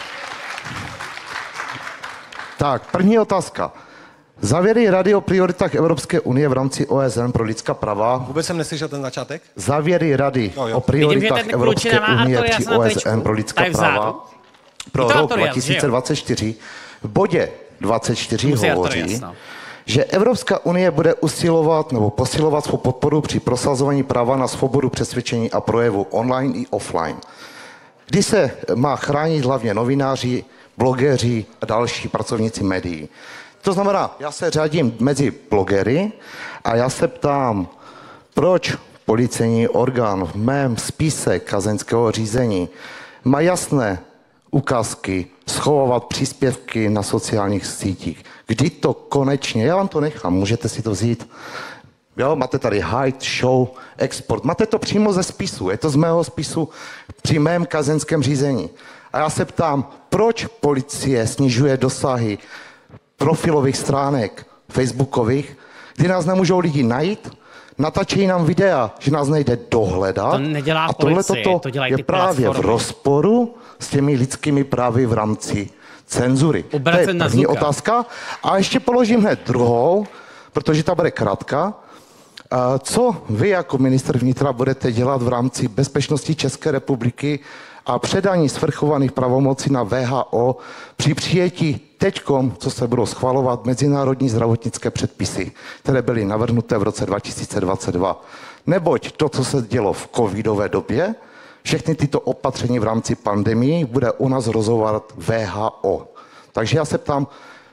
Speaker 10: Tak, první otázka. Závěry Rady o prioritách Evropské unie v rámci O S N pro lidská práva.
Speaker 1: Vůbec jsem neslyšel ten začátek.
Speaker 10: Závěry Rady jo, jo. o prioritách Vidím, Evropské unie při O S N pro lidská práva pro rok dva tisíce dvacet čtyři. V bodě dvacet čtyři Musí hovoří, že Evropská unie bude usilovat nebo posilovat svou podporu při prosazování práva na svobodu přesvědčení a projevu online i offline. Kdy se má chránit hlavně novináři, blogeři a další pracovníci médií. To znamená, já se řadím mezi blogery a já se ptám, proč policejní orgán v mém spise kazeňského řízení má jasné ukázky schovávat příspěvky na sociálních sítích. Kdy to konečně, já vám to nechám, můžete si to vzít. Jo, máte tady hide, show, export, máte to přímo ze spisu, je to z mého spisu při mém kazeňském řízení. A já se ptám, proč policie snižuje dosahy profilových stránek facebookových, kdy nás nemůžou lidi najít, natáčejí nám videa, že nás nejde dohledat.
Speaker 2: To nedělá
Speaker 10: a tohle
Speaker 2: policie,
Speaker 10: toto
Speaker 2: to dělají
Speaker 10: je
Speaker 2: ty
Speaker 10: právě
Speaker 2: platformy.
Speaker 10: v rozporu s těmi lidskými právy v rámci cenzury.
Speaker 2: Obracen
Speaker 10: to je
Speaker 2: na
Speaker 10: první
Speaker 2: zvuka.
Speaker 10: otázka. A ještě položím hned druhou, protože ta bude krátká. Co vy jako ministr vnitra budete dělat v rámci bezpečnosti České republiky a předání svrchovaných pravomocí na V H O při přijetí teďkom, co se budou schvalovat, mezinárodní zdravotnické předpisy, které byly navrhnuté v roce dva tisíce dvacet dva. Neboť to, co se dělo v covidové době, všechny tyto opatření v rámci pandemii bude u nás rozhodovat V H O. Takže já se ptám,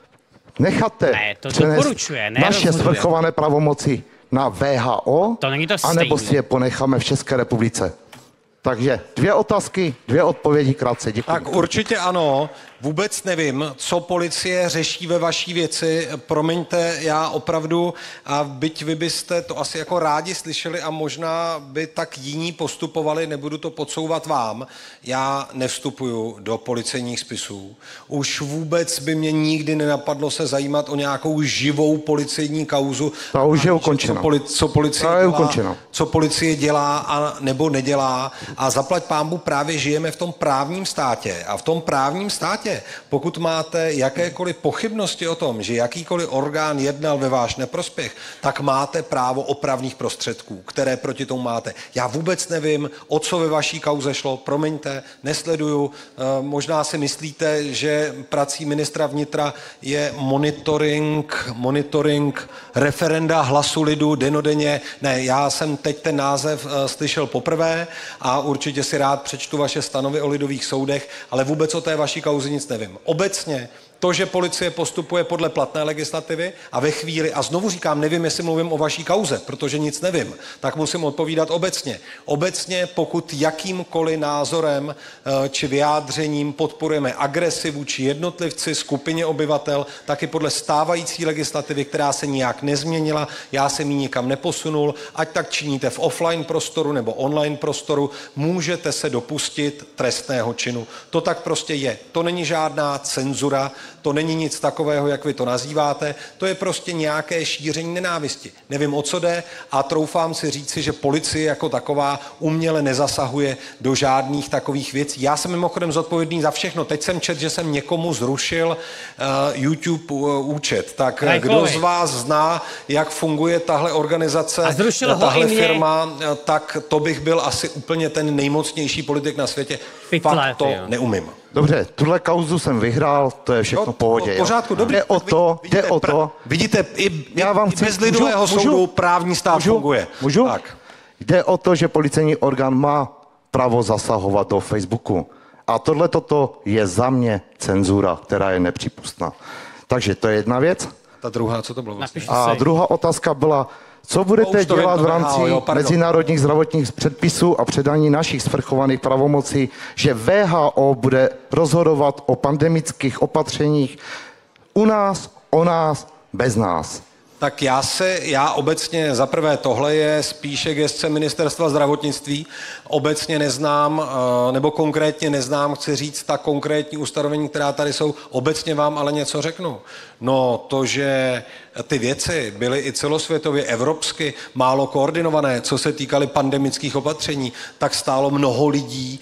Speaker 10: necháte
Speaker 2: ne, to
Speaker 10: přenést
Speaker 2: ne,
Speaker 10: naše
Speaker 2: rozhoduje.
Speaker 10: svrchované pravomoci na V H O,
Speaker 2: to není to
Speaker 10: anebo
Speaker 2: stejný.
Speaker 10: si je ponecháme v České republice? Takže dvě otázky, dvě odpovědi krátce. Děkuji.
Speaker 1: Tak určitě ano. Vůbec nevím, co policie řeší ve vaší věci. Promiňte, já opravdu, a byť vy byste to asi jako rádi slyšeli a možná by tak jiní postupovali, nebudu to podsouvat vám. Já nevstupuju do policejních spisů. Už vůbec by mě nikdy nenapadlo se zajímat o nějakou živou policejní kauzu.
Speaker 10: Ta už je ukončena.
Speaker 1: Co, poli, co, policie
Speaker 10: Ta je
Speaker 1: dělá,
Speaker 10: ukončena.
Speaker 1: co policie dělá a nebo nedělá. A zaplať pánbu, právě žijeme v tom právním státě. A v tom právním státě, pokud máte jakékoliv pochybnosti o tom, že jakýkoliv orgán jednal ve váš neprospěch, tak máte právo opravných prostředků, které proti tomu máte. Já vůbec nevím, o co ve vaší kauze šlo, promiňte, nesleduju. Možná si myslíte, že prací ministra vnitra je monitoring, monitoring referenda Hlasu lidu denodenně. Ne, já jsem teď ten název slyšel poprvé a určitě si rád přečtu vaše stanovy o lidových soudech, ale vůbec o té vaší kauze nic nevím. Obecně to, že policie postupuje podle platné legislativy a ve chvíli, a znovu říkám, nevím, jestli mluvím o vaší kauze, protože nic nevím, tak musím odpovídat obecně. Obecně, pokud jakýmkoliv názorem či vyjádřením podporujeme agresi vůči jednotlivci, skupině obyvatel, tak i podle stávající legislativy, která se nijak nezměnila, já jsem ji nikam neposunul, ať tak činíte v offline prostoru nebo online prostoru, můžete se dopustit trestného činu. To tak prostě je. To není žádná cenzura, to není nic takového, jak vy to nazýváte, to je prostě nějaké šíření nenávisti. Nevím, o co jde a troufám si říci, že policie jako taková uměle nezasahuje do žádných takových věcí. Já jsem mimochodem zodpovědný za všechno. Teď jsem četl, že jsem někomu zrušil uh, YouTube uh, účet. Tak
Speaker 2: Rajkovi.
Speaker 1: kdo z vás zná, jak funguje tahle organizace,
Speaker 2: A zrušil ho
Speaker 1: tahle
Speaker 2: i mě.
Speaker 1: firma, tak to bych byl asi úplně ten nejmocnější politik na světě.
Speaker 2: Pytle,
Speaker 1: Fakt to
Speaker 2: ty jo.
Speaker 1: neumím.
Speaker 10: Dobře, tuhle kauzu jsem vyhrál, to je všechno
Speaker 1: Jo,
Speaker 10: v pohodě.
Speaker 1: v pořádku,
Speaker 10: jo.
Speaker 1: dobrý.
Speaker 10: Jde o to,
Speaker 1: Vidíte,
Speaker 10: jde o
Speaker 1: pra-
Speaker 10: to.
Speaker 1: Vidíte, i,
Speaker 10: Já vám
Speaker 1: i
Speaker 10: chci-
Speaker 1: bez lidového
Speaker 10: můžu?
Speaker 1: soudu
Speaker 10: Můžu?
Speaker 1: právní stát
Speaker 10: Můžu?
Speaker 1: funguje.
Speaker 10: Můžu?
Speaker 1: Tak.
Speaker 10: Jde o to, že policejní orgán má právo zasahovat do Facebooku. A tohle toto je za mě cenzura, která je nepřípustná. Takže to je jedna věc.
Speaker 1: Ta druhá, co to bylo vlastně?
Speaker 2: Napište
Speaker 10: A
Speaker 2: si.
Speaker 10: druhá otázka byla, co
Speaker 1: No,
Speaker 10: budete
Speaker 1: už to
Speaker 10: dělat
Speaker 1: vím,
Speaker 10: v
Speaker 1: to
Speaker 10: rámci
Speaker 1: vím, jo, pardon.
Speaker 10: mezinárodních zdravotních předpisů a předání našich svrchovaných pravomocí, že V H O bude rozhodovat o pandemických opatřeních u nás, o nás, bez nás.
Speaker 1: Tak já se, já obecně, za prvé tohle je spíše gesce ministerstva zdravotnictví, obecně neznám, eh, nebo konkrétně neznám, chci říct ta konkrétní ustanovení, která tady jsou, obecně vám ale něco řeknu. No to, že ty věci byly i celosvětově evropsky málo koordinované, co se týkaly pandemických opatření, tak stálo mnoho lidí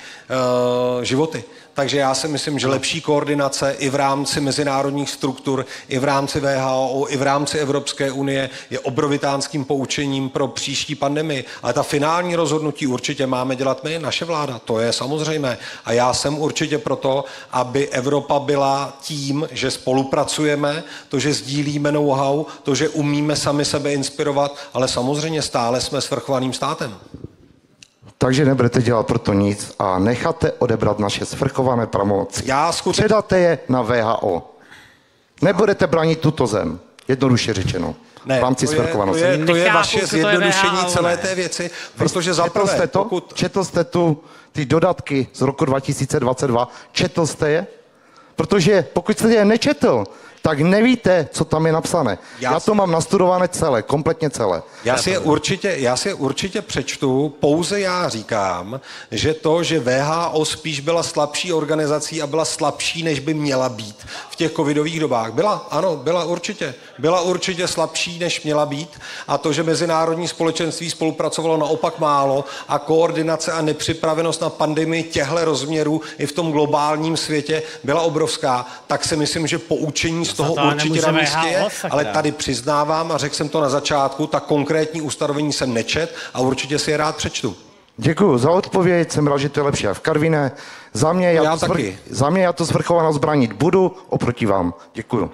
Speaker 1: eh, životy. Takže já si myslím, že lepší koordinace i v rámci mezinárodních struktur, i v rámci V H O, i v rámci Evropské unie je obrovitánským poučením pro příští pandemii. Ale ta finální rozhodnutí určitě máme dělat my, naše vláda, to je samozřejmé. A já jsem určitě proto, aby Evropa byla tím, že spolupracujeme, to, že sdílíme know-how, to, že umíme sami sebe inspirovat, ale samozřejmě stále jsme svrchovaným státem.
Speaker 10: Takže nebudete dělat proto nic a necháte odebrat naše svrchované pravomoci.
Speaker 1: Já skutečně...
Speaker 10: Předáte je na V H O. Nebudete bránit tuto zem, jednoduše řečeno.
Speaker 1: Ne,
Speaker 10: v rámci
Speaker 1: to je,
Speaker 10: svrchovanosti.
Speaker 1: to je, to je
Speaker 2: Nechápu,
Speaker 1: vaše
Speaker 2: co to je
Speaker 1: zjednodušení
Speaker 2: V H O,
Speaker 1: celé
Speaker 2: ne?
Speaker 1: té věci, protože za
Speaker 10: Četl jste
Speaker 1: prvé,
Speaker 10: to?
Speaker 1: pokud...
Speaker 10: Četl jste tu ty dodatky z roku dva tisíce dvacet dva? Četl jste je? Protože pokud jste je nečetl, tak nevíte, co tam je napsané. Já, já to mám nastudované celé, kompletně celé.
Speaker 1: Já si, je určitě, já si je určitě přečtu, pouze já říkám, že to, že V H O spíš byla slabší organizací a byla slabší, než by měla být v těch covidových dobách. Byla, ano, byla určitě. Byla určitě slabší, než měla být. A to, že mezinárodní společenství spolupracovalo naopak málo a koordinace a nepřipravenost na pandemii těchto rozměrů i v tom globálním světě byla obrovská, tak si myslím, že poučení z toho určitě na místě je. Ale tady přiznávám, a řekl jsem to na začátku, ta konkrétní ustanovení jsem nečet a určitě si je rád přečtu.
Speaker 10: Děkuji za odpověď, jsem rád, že to je lepší jak v Karviné. Za mě já, já, to, zvr... za mě já to svrchovanost bránit budu, oproti vám. Děkuji.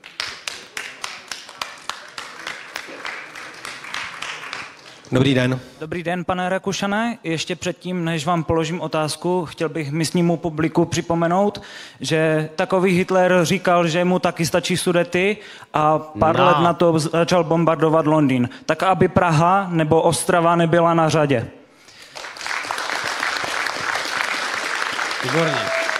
Speaker 1: Dobrý den.
Speaker 11: Dobrý den, pane Rakušane. Ještě předtím, než vám položím otázku, chtěl bych místnímu publiku připomenout, že takový Hitler říkal, že mu taky stačí Sudety a pár no. let na to začal bombardovat Londýn. Tak aby Praha nebo Ostrava nebyla na řadě.
Speaker 2: Výborně.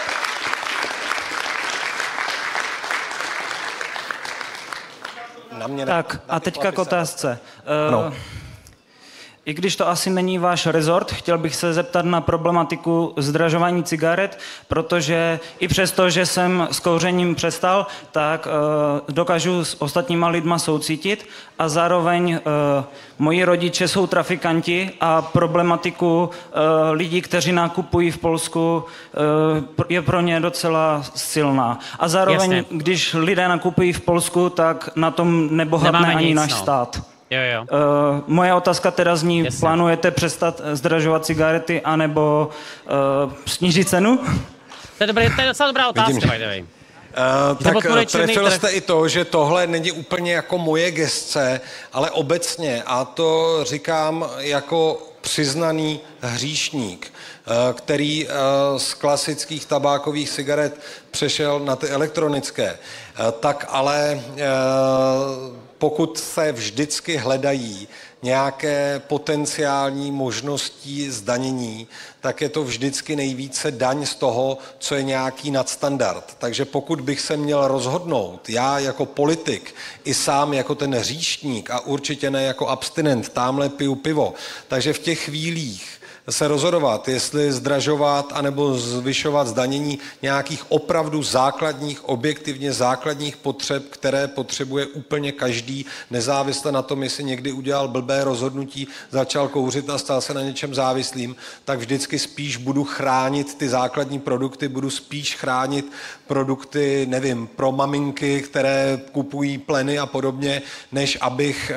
Speaker 1: Na mě
Speaker 11: tak
Speaker 1: ne,
Speaker 11: a teďka k otázce.
Speaker 1: No.
Speaker 11: Uh, I když to asi není váš rezort, chtěl bych se zeptat na problematiku zdražování cigaret, protože i přesto, že jsem s kouřením přestal, tak uh, dokážu s ostatníma lidma soucítit a zároveň uh, moji rodiče jsou trafikanti a problematiku uh, lidí, kteří nakupují v Polsku, uh, je pro ně docela silná. A zároveň, Jasně. když lidé nakupují v Polsku, tak na tom nebohatne ani nic, náš no. stát.
Speaker 2: Jo, jo.
Speaker 11: Uh, moje otázka teda zní,
Speaker 2: Jasně.
Speaker 11: plánujete přestat zdražovat cigarety anebo uh, snížit cenu?
Speaker 2: To je, dobrý, to je docela dobrá otázka, by the way.
Speaker 1: Uh, tak trefil jste i to, že tohle není úplně jako moje gesce, ale obecně, a to říkám jako přiznaný hříšník, který z klasických tabákových cigaret přešel na ty elektronické, tak ale pokud se vždycky hledají nějaké potenciální možnosti zdanění, tak je to vždycky nejvíce daň z toho, co je nějaký nadstandard. Takže pokud bych se měl rozhodnout, já jako politik, i sám jako ten hříšník a určitě ne jako abstinent, támhle piju pivo, takže v těch chvílích se rozhodovat, jestli zdražovat anebo zvyšovat zdanění nějakých opravdu základních, objektivně základních potřeb, které potřebuje úplně každý, nezávisle na tom, jestli někdy udělal blbé rozhodnutí, začal kouřit a stal se na něčem závislým, tak vždycky spíš budu chránit ty základní produkty, budu spíš chránit produkty, nevím, pro maminky, které kupují pleny a podobně, než abych e,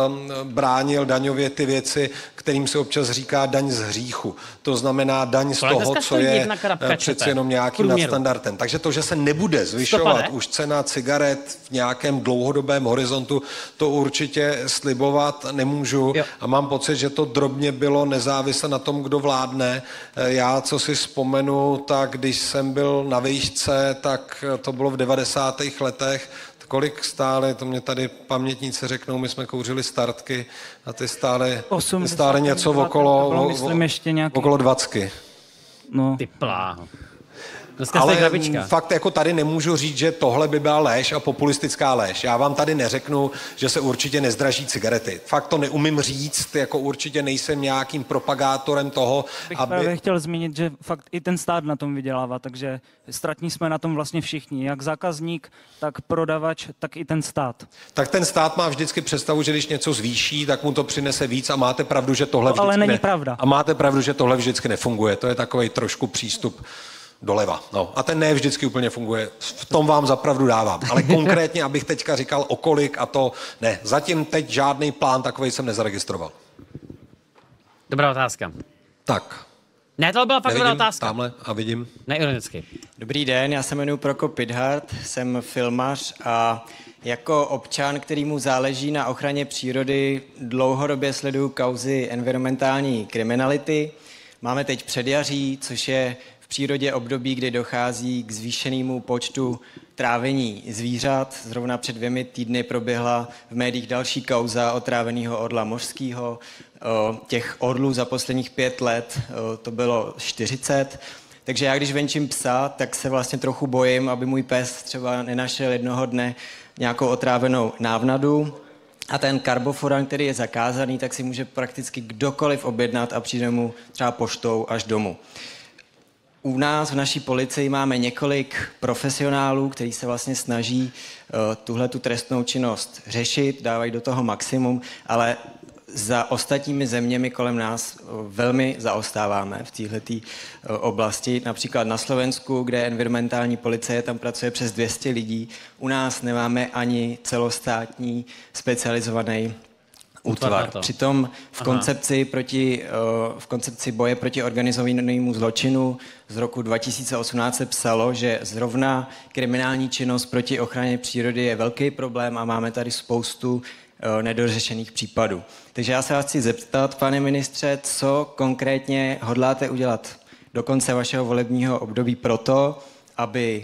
Speaker 1: bránil daňově ty věci, kterým se občas říká daň z hříchu. To znamená daň z toho, co je přeci jenom nějakým nadstandardem. Takže to, že se nebude zvyšovat už cena cigaret v nějakém dlouhodobém horizontu, to určitě slibovat nemůžu. Jo. A mám pocit, že to drobně bylo nezávisle na tom, kdo vládne. Já, co si vzpomenu, tak když jsem byl na výšce, tak to bylo v devadesátých letech, kolik stály, to mě tady pamětníci řeknou, my jsme kouřili startky a ty stály, stály něco okolo,
Speaker 11: bylo, myslím, ještě nějaký...
Speaker 1: okolo dvacky.
Speaker 11: No.
Speaker 2: Ty pláho.
Speaker 1: Ale fakt jako tady nemůžu říct, že tohle by byla lež a populistická lež. Já vám tady neřeknu, že se určitě nezdraží cigarety. Fakt to neumím říct, jako určitě nejsem nějakým propagátorem toho,
Speaker 11: bych
Speaker 1: aby...
Speaker 11: právě chtěl zmínit, že fakt i ten stát na tom vydělává, takže ztratní jsme na tom vlastně všichni. Jak zákazník, tak prodavač, tak i ten stát.
Speaker 1: Tak ten stát má vždycky představu, že když něco zvýší, tak mu to přinese víc a máte pravdu, že tohle vždycky
Speaker 11: ale není
Speaker 1: ne...
Speaker 11: pravda.
Speaker 1: A máte pravdu, že tohle vždycky nefunguje. To je takový trošku přístup doleva. No. A ten ne vždycky úplně funguje. V tom vám zapravdu dávám. Ale konkrétně, abych teďka říkal o kolik a to ne. Zatím teď žádný plán takovej jsem nezaregistroval.
Speaker 2: Dobrá otázka.
Speaker 1: Tak.
Speaker 2: Ne, to byla fakt
Speaker 1: Nevidím,
Speaker 2: dobrá otázka.
Speaker 1: Tamhle a vidím.
Speaker 2: Neironicky.
Speaker 12: Dobrý den, já se jmenuji Prokop Pithart, jsem filmař a jako občan, kterýmu záleží na ochraně přírody, dlouhodobě sleduju kauzy environmentální kriminality. Máme teď předjaří, což je v přírodě období, kdy dochází k zvýšenému počtu trávení zvířat. Zrovna před dvěmi týdny proběhla v médiích další kauza otráveného orla mořského. Těch orlů za posledních pět let to bylo čtyřicet. Takže já, když venčím psa, tak se vlastně trochu bojím, aby můj pes třeba nenašel jednoho dne nějakou otrávenou návnadu. A ten karbofuran, který je zakázaný, tak si může prakticky kdokoliv objednat a přijde mu třeba poštou až domů. u nás v naší policii máme několik profesionálů, kteří se vlastně snaží uh, tuhle tu trestnou činnost řešit, dávají do toho maximum, ale za ostatními zeměmi kolem nás velmi zaostáváme v této oblasti. Například na Slovensku, kde environmentální policie, tam pracuje přes dvě stě lidí. U nás nemáme ani celostátní specializovaný útvar. Přitom v koncepci, proti, v koncepci boje proti organizovanému zločinu z roku dva tisíce osmnáct se psalo, že zrovna kriminální činnost proti ochraně přírody je velký problém a máme tady spoustu nedořešených případů. Takže já se vás chci zeptat, pane ministře, co konkrétně hodláte udělat do konce vašeho volebního období proto, aby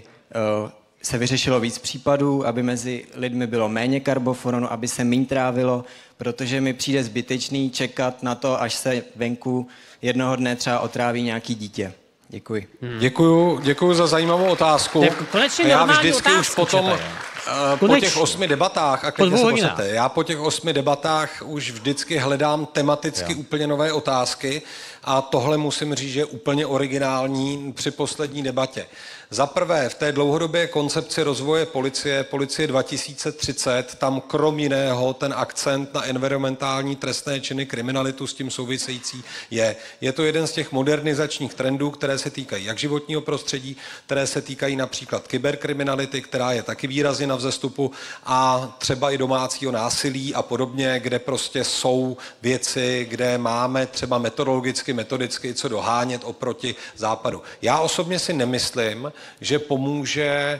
Speaker 12: se vyřešilo víc případů, aby mezi lidmi bylo méně karbofonu, aby se míň trávilo, protože mi přijde zbytečný čekat na to, až se venku jednoho dne třeba otráví nějaký dítě. Děkuji.
Speaker 1: Hmm. Děkuju, děkuju za zajímavou otázku.
Speaker 2: Konečně
Speaker 1: já vždycky už potom uh, po těch osmi debatách, a klidně se posaďte, já po těch osmi debatách už vždycky hledám tematicky jo. úplně nové otázky a tohle musím říct, že je úplně originální při poslední debatě. Za prvé, v té dlouhodobé koncepci rozvoje policie, policie dva tisíce třicet, tam krom jiného ten akcent na environmentální trestné činy, kriminalitu s tím související je. Je to jeden z těch modernizačních trendů, které se týkají jak životního prostředí, které se týkají například kyberkriminality, která je taky výrazně na vzestupu, a třeba i domácího násilí a podobně, kde prostě jsou věci, kde máme třeba metodologicky, metodicky co dohánět oproti západu. Já osobně si nemyslím, že pomůže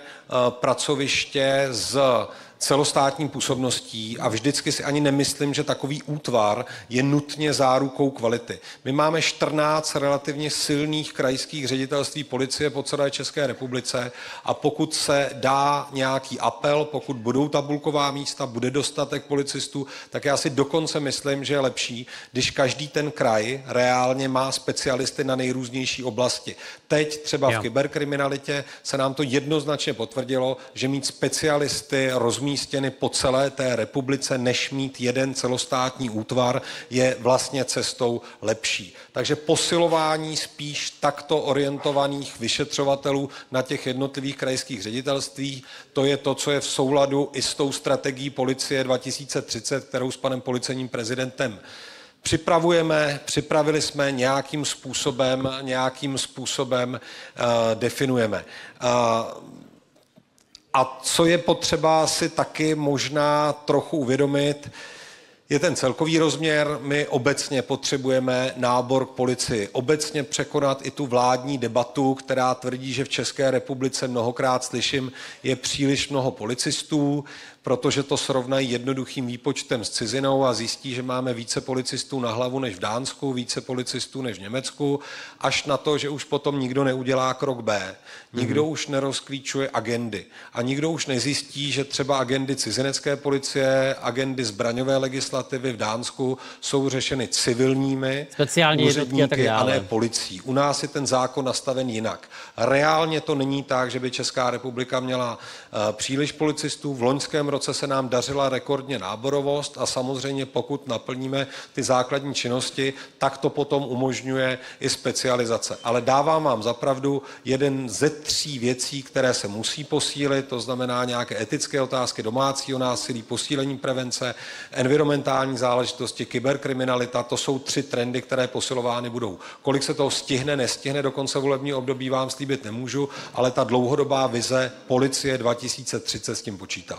Speaker 1: pracoviště s celostátní působností a vždycky si ani nemyslím, že takový útvar je nutně zárukou kvality. My máme čtrnáct relativně silných krajských ředitelství policie po celé České republice a pokud se dá nějaký apel, pokud budou tabulková místa, bude dostatek policistů, tak já si dokonce myslím, že je lepší, když každý ten kraj reálně má specialisty na nejrůznější oblasti. Teď třeba v kyberkriminalitě se nám to jednoznačně potvrdilo, že mít specialisty rozmístěné po celé té republice, než mít jeden celostátní útvar, je vlastně cestou lepší. Takže posilování spíš takto orientovaných vyšetřovatelů na těch jednotlivých krajských ředitelstvích, to je to, co je v souladu i s tou strategií policie dva tisíce třicet, kterou s panem policejním prezidentem připravujeme, připravili jsme nějakým způsobem, nějakým způsobem uh, definujeme. Uh, A co je potřeba si taky možná trochu uvědomit, je ten celkový rozměr. My obecně potřebujeme nábor k policii. Obecně překonat i tu vládní debatu, která tvrdí, že v České republice mnohokrát slyším, je příliš mnoho policistů, protože to srovnají jednoduchým výpočtem s cizinou a zjistí, že máme více policistů na hlavu než v Dánsku, více policistů než v Německu, až na to, že už potom nikdo neudělá krok B. Nikdo mm-hmm. už nerozklíčuje agendy. A nikdo už nezjistí, že třeba agendy cizinecké policie, agendy zbraňové legislativy v Dánsku jsou řešeny civilními úředníky a, a ne policií. U nás je ten zákon nastaven jinak. Reálně to není tak, že by Česká republika měla uh, příliš policistů. V loňském roce se nám dařila rekordně náborovost a samozřejmě pokud naplníme ty základní činnosti, tak to potom umožňuje i specializace. Ale dávám vám za pravdu, jeden ze tří věcí, které se musí posílit, to znamená nějaké etické otázky domácího násilí, posílení prevence, environmentální záležitosti, kyberkriminalita, to jsou tři trendy, které posilovány budou. Kolik se toho stihne, nestihne do konce volebního období, vám slíbit nemůžu, ale ta dlouhodobá vize policie dva tisíce třicet s tím počítá.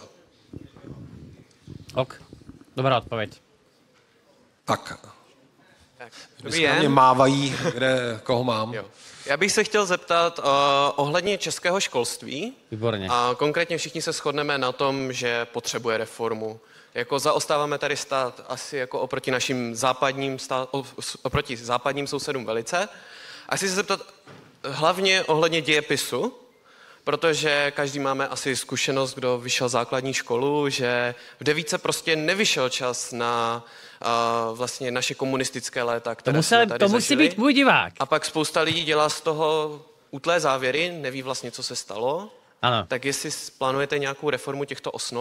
Speaker 2: Ok, dobrá odpověď.
Speaker 1: Tak.
Speaker 13: tak.
Speaker 1: Dobrý den. Mě mávají, kde, koho mám.
Speaker 13: Jo. Já bych se chtěl zeptat uh, ohledně českého školství.
Speaker 2: Výborně.
Speaker 13: A konkrétně všichni se shodneme na tom, že potřebuje reformu. Jako zaostáváme tady stát asi jako oproti našim západním, stát, oproti západním sousedům velice. A chci se zeptat hlavně ohledně dějepisu, protože každý máme asi zkušenost, kdo vyšel základní školu, že v devítce prostě nevyšel čas na uh, vlastně naše komunistické léta, které
Speaker 2: to musel,
Speaker 13: jsme tady
Speaker 2: to musí
Speaker 13: zažili.
Speaker 2: být můj divák.
Speaker 13: A pak spousta lidí dělá z toho útlé závěry, neví vlastně, co se stalo.
Speaker 2: Ano.
Speaker 13: Tak jestli plánujete nějakou reformu těchto osnov?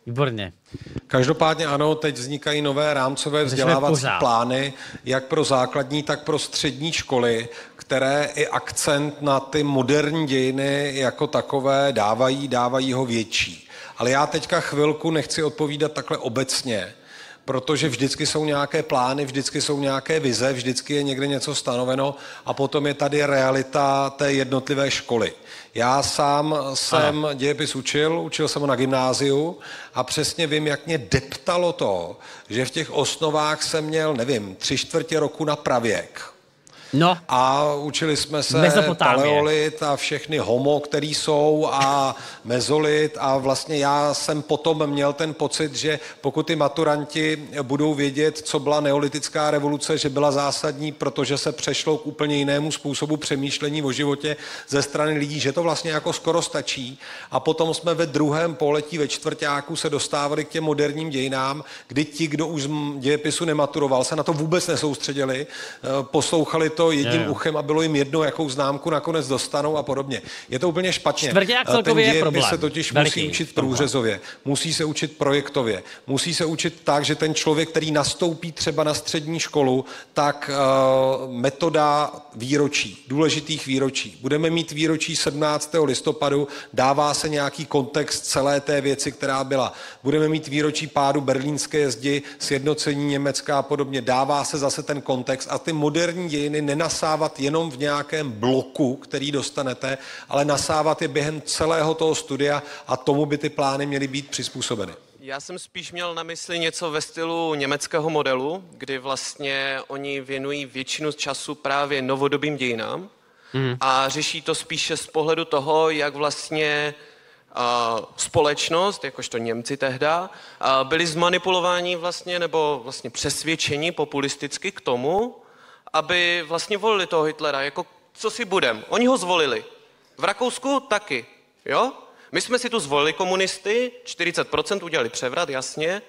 Speaker 2: Výborně.
Speaker 1: Každopádně ano, teď vznikají nové rámcové vzdělávací plány, jak pro základní, tak pro střední školy, které i akcent na ty moderní dějiny jako takové dávají, dávají ho větší. Ale já teďka chvilku nechci odpovídat takhle obecně, protože vždycky jsou nějaké plány, vždycky jsou nějaké vize, vždycky je někde něco stanoveno a potom je tady realita té jednotlivé školy. Já sám jsem ano. dějepis učil, učil jsem ho na gymnáziu a přesně vím, jak mě deptalo to, že v těch osnovách jsem měl, nevím, tři čtvrtě roku na pravěk.
Speaker 2: No.
Speaker 1: A učili jsme se paleolit a všechny homo, který jsou a mezolit a vlastně já jsem potom měl ten pocit, že pokud ty maturanti budou vědět, co byla neolitická revoluce, že byla zásadní, protože se přešlo k úplně jinému způsobu přemýšlení o životě ze strany lidí, že to vlastně jako skoro stačí. A potom jsme ve druhém poletí ve čtvrťáku se dostávali k těm moderním dějinám, kdy ti, kdo už z dějepisu nematuroval, se na to vůbec nesoustředili, poslouchali to jedním je, uchem a bylo jim jedno, jakou známku nakonec dostanou a podobně. Je to úplně špatně.
Speaker 2: Čtvrťák celkově je problém.
Speaker 1: Se totiž
Speaker 2: Veliký.
Speaker 1: musí učit průřezově, musí se učit projektově, musí se učit tak, že ten člověk, který nastoupí třeba na střední školu, tak uh, metoda výročí, důležitých výročí. Budeme mít výročí sedmnáctého listopadu, dává se nějaký kontext celé té věci, která byla. Budeme mít výročí pádu berlínské zdi, sjednocení Německa a podobně, dává se zase ten kontext a ty moderní dějiny nenasávat jenom v nějakém bloku, který dostanete, ale nasávat je během celého toho studia a tomu by ty plány měly být přizpůsobeny.
Speaker 13: Já jsem spíš měl na mysli něco ve stylu německého modelu, kdy vlastně oni věnují většinu času právě novodobým dějinám mm. a řeší to spíše z pohledu toho, jak vlastně uh, společnost, jakožto Němci tehda, uh, byli zmanipulováni vlastně nebo vlastně přesvědčeni populisticky k tomu, aby vlastně volili toho Hitlera, jako co si budem. Oni ho zvolili. V Rakousku taky, jo? My jsme si tu zvolili komunisty, čtyřicet procent udělali převrat, jasně,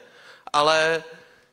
Speaker 13: ale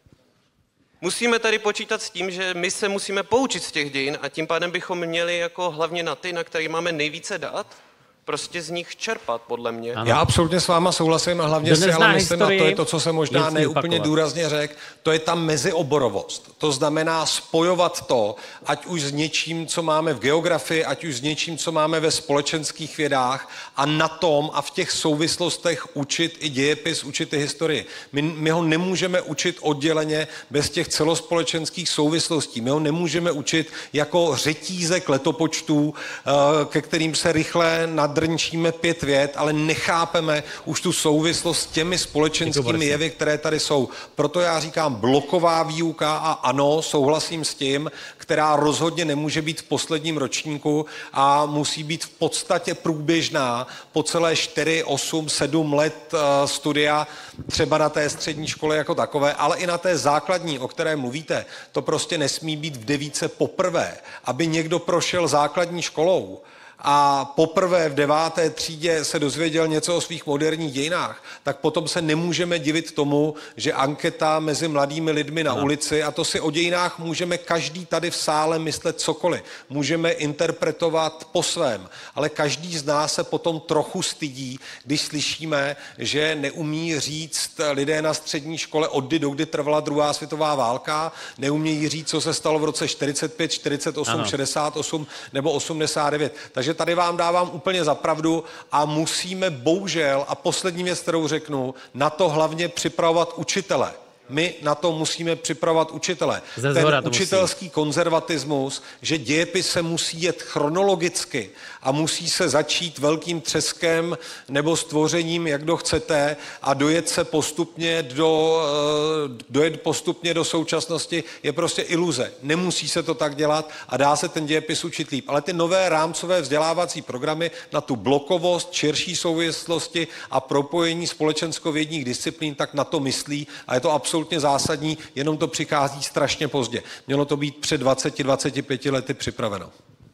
Speaker 13: musíme tady počítat s tím, že my se musíme poučit z těch dějin a tím pádem bychom měli jako hlavně na ty, na který máme nejvíce dát, prostě z nich čerpat, podle mě.
Speaker 1: Ano. Já absolutně s váma souhlasím a hlavně si ale myslím, a to je to, co jsem možná neúplně důrazně řekl, to je ta mezioborovost. To znamená spojovat to, ať už s něčím, co máme v geografii, ať už s něčím, co máme ve společenských vědách a na tom a v těch souvislostech učit i dějepis, učit i historii. My, my ho nemůžeme učit odděleně bez těch celospolečenských souvislostí. My ho nemůžeme učit jako řetízek letopočtů, ke kterým se rychle nad drnčíme pět vět, ale nechápeme už tu souvislost s těmi společenskými jevy, které tady jsou. Proto já říkám bloková výuka a ano, souhlasím s tím, která rozhodně nemůže být v posledním ročníku a musí být v podstatě průběžná po celé čtyři, osm, sedm let studia, třeba na té střední škole jako takové, ale i na té základní, o které mluvíte. To prostě nesmí být v devíce poprvé, aby někdo prošel základní školou a poprvé v deváté třídě se dozvěděl něco o svých moderních dějinách, tak potom se nemůžeme divit tomu, že anketa mezi mladými lidmi na ulici, a to si o dějinách můžeme každý tady v sále myslet cokoliv, můžeme interpretovat po svém, ale každý z nás se potom trochu stydí, když slyšíme, že neumí říct lidé na střední škole od kdy do kdy trvala druhá světová válka, neumějí říct, co se stalo v roce čtyřicet pět, čtyřicet osm, ano. šedesát osm nebo osmdesát devět. Takže tady vám dávám úplně za pravdu a musíme bohužel, a poslední věc, kterou řeknu, na to hlavně připravovat učitele. My na to musíme připravovat učitele. Ten učitelský musí. konzervatismus, že dějepis se musí jet chronologicky a musí se začít velkým třeskem nebo stvořením, jak kdo chcete, a dojet se postupně do, dojet postupně do současnosti, je prostě iluze. Nemusí se to tak dělat a dá se ten dějepis učit líp. Ale ty nové rámcové vzdělávací programy na tu blokovost, širší souvislosti a propojení společenskovědních disciplín, tak na to myslí a je to absolutně absolutně zásadní, jenom to přichází strašně pozdě. Mělo to být před dvaceti, dvaceti pěti lety připraveno.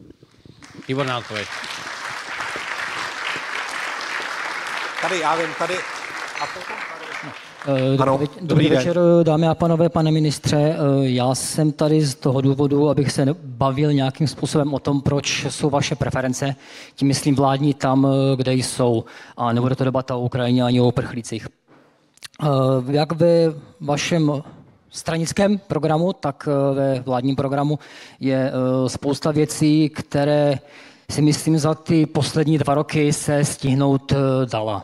Speaker 2: Výborná odpověď.
Speaker 1: Tady, já vím, tady... A potom
Speaker 14: tady... Ano, dobrý, dobrý večer, dámy a pánové, pane ministře. Já jsem tady z toho důvodu, abych se bavil nějakým způsobem o tom, proč jsou vaše preference, tím myslím vládní tam, kde jsou. A nebude to debata o Ukrajině ani o uprchlících. Jak ve vašem stranickém programu, tak ve vládním programu je spousta věcí, které si myslím za ty poslední dva roky se stihnout dala.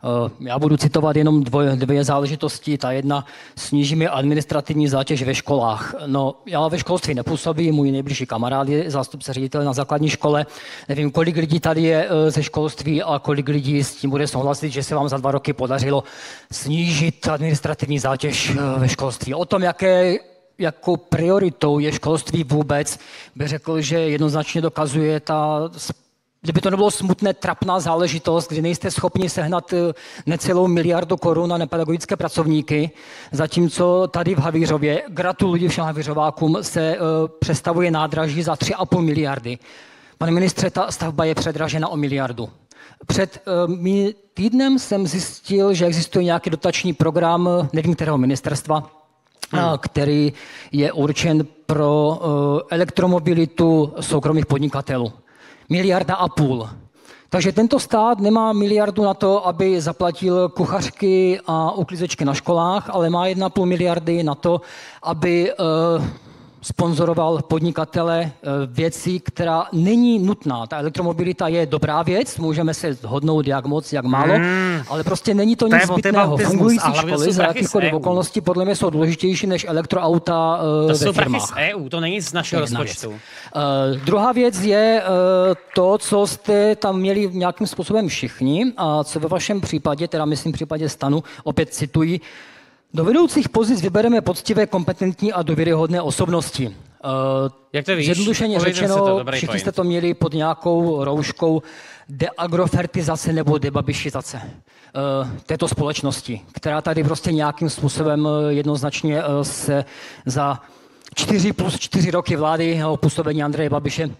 Speaker 14: Já budu citovat jenom dvoje, dvě záležitosti. Ta jedna, snížíme administrativní zátěž ve školách. No, já ve školství nepůsobím, můj nejbližší kamarád je zástupce ředitele na základní škole. Nevím, kolik lidí tady je ze školství a kolik lidí s tím bude souhlasit, že se vám za dva roky podařilo snížit administrativní zátěž ve školství. O tom, jaké jako prioritou je školství vůbec, bych řekl, že jednoznačně dokazuje ta, kdyby to nebylo smutné, trapná záležitost, kdy nejste schopni sehnat necelou miliardu korun na nepedagogické pracovníky, zatímco tady v Havířově, gratuluji všem Havířovákům, se uh, přestavuje nádraží za tři a půl miliardy. Pane ministře, ta stavba je předražena o miliardu. Před uh, týdnem jsem zjistil, že existuje nějaký dotační program, nevím kterého ministerstva, Hmm. který je určen pro uh, elektromobilitu soukromých podnikatelů. Miliarda a půl. Takže tento stát nemá miliardu na to, aby zaplatil kuchařky a uklízečky na školách, ale má jedna a půl miliardy na to, aby uh, sponzoroval podnikatele věcí, která není nutná. Ta elektromobilita je dobrá věc, můžeme se shodnout, jak moc, jak málo, hmm. ale prostě není to, to nic zbytného. Fungující školy za jakýchkoliv okolností podle mě jsou důležitější než elektroauta uh,
Speaker 2: to
Speaker 14: ve
Speaker 2: jsou
Speaker 14: firmách.
Speaker 2: To jsou prachy z E U, to není z našeho rozpočtu. Uh,
Speaker 14: druhá věc je uh, to, co jste tam měli nějakým způsobem všichni a co ve vašem případě, teda myslím v případě STANu, opět cituji, do vedoucích pozic vybereme poctivé, kompetentní a důvěryhodné osobnosti. Uh,
Speaker 2: Jak to víš?
Speaker 14: Zjednodušeně řečeno, to, všichni point. Jste to měli pod nějakou rouškou deagrofertizace nebo debabišizace uh, této společnosti, která tady prostě nějakým způsobem jednoznačně uh, se za čtyři plus čtyři roky vlády o působení Andreje Babiše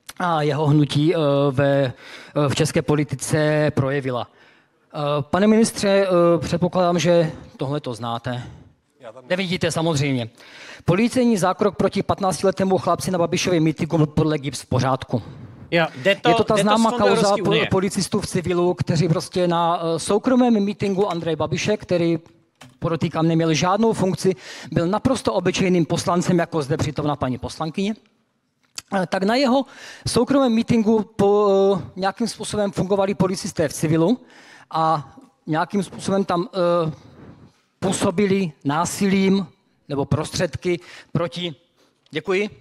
Speaker 14: a jeho hnutí uh, ve, uh, v české politice projevila. Pane ministře, předpokládám, že tohle to znáte. Nevidíte samozřejmě. Policejní zákrok proti patnáctiletému chlapci na Babišově mítinku podle G I B S v pořádku.
Speaker 2: Jo, to,
Speaker 14: je to ta známá kauza policistů v civilu, kteří prostě na soukromém mítinku Andreje Babiše, který podotýkám neměl žádnou funkci, byl naprosto obyčejným poslancem, jako zde přítomná paní poslankyně, tak na jeho soukromém mítinku po uh, nějakým způsobem fungovali policisté v civilu a nějakým způsobem tam uh, působili násilím nebo prostředky proti, děkuji,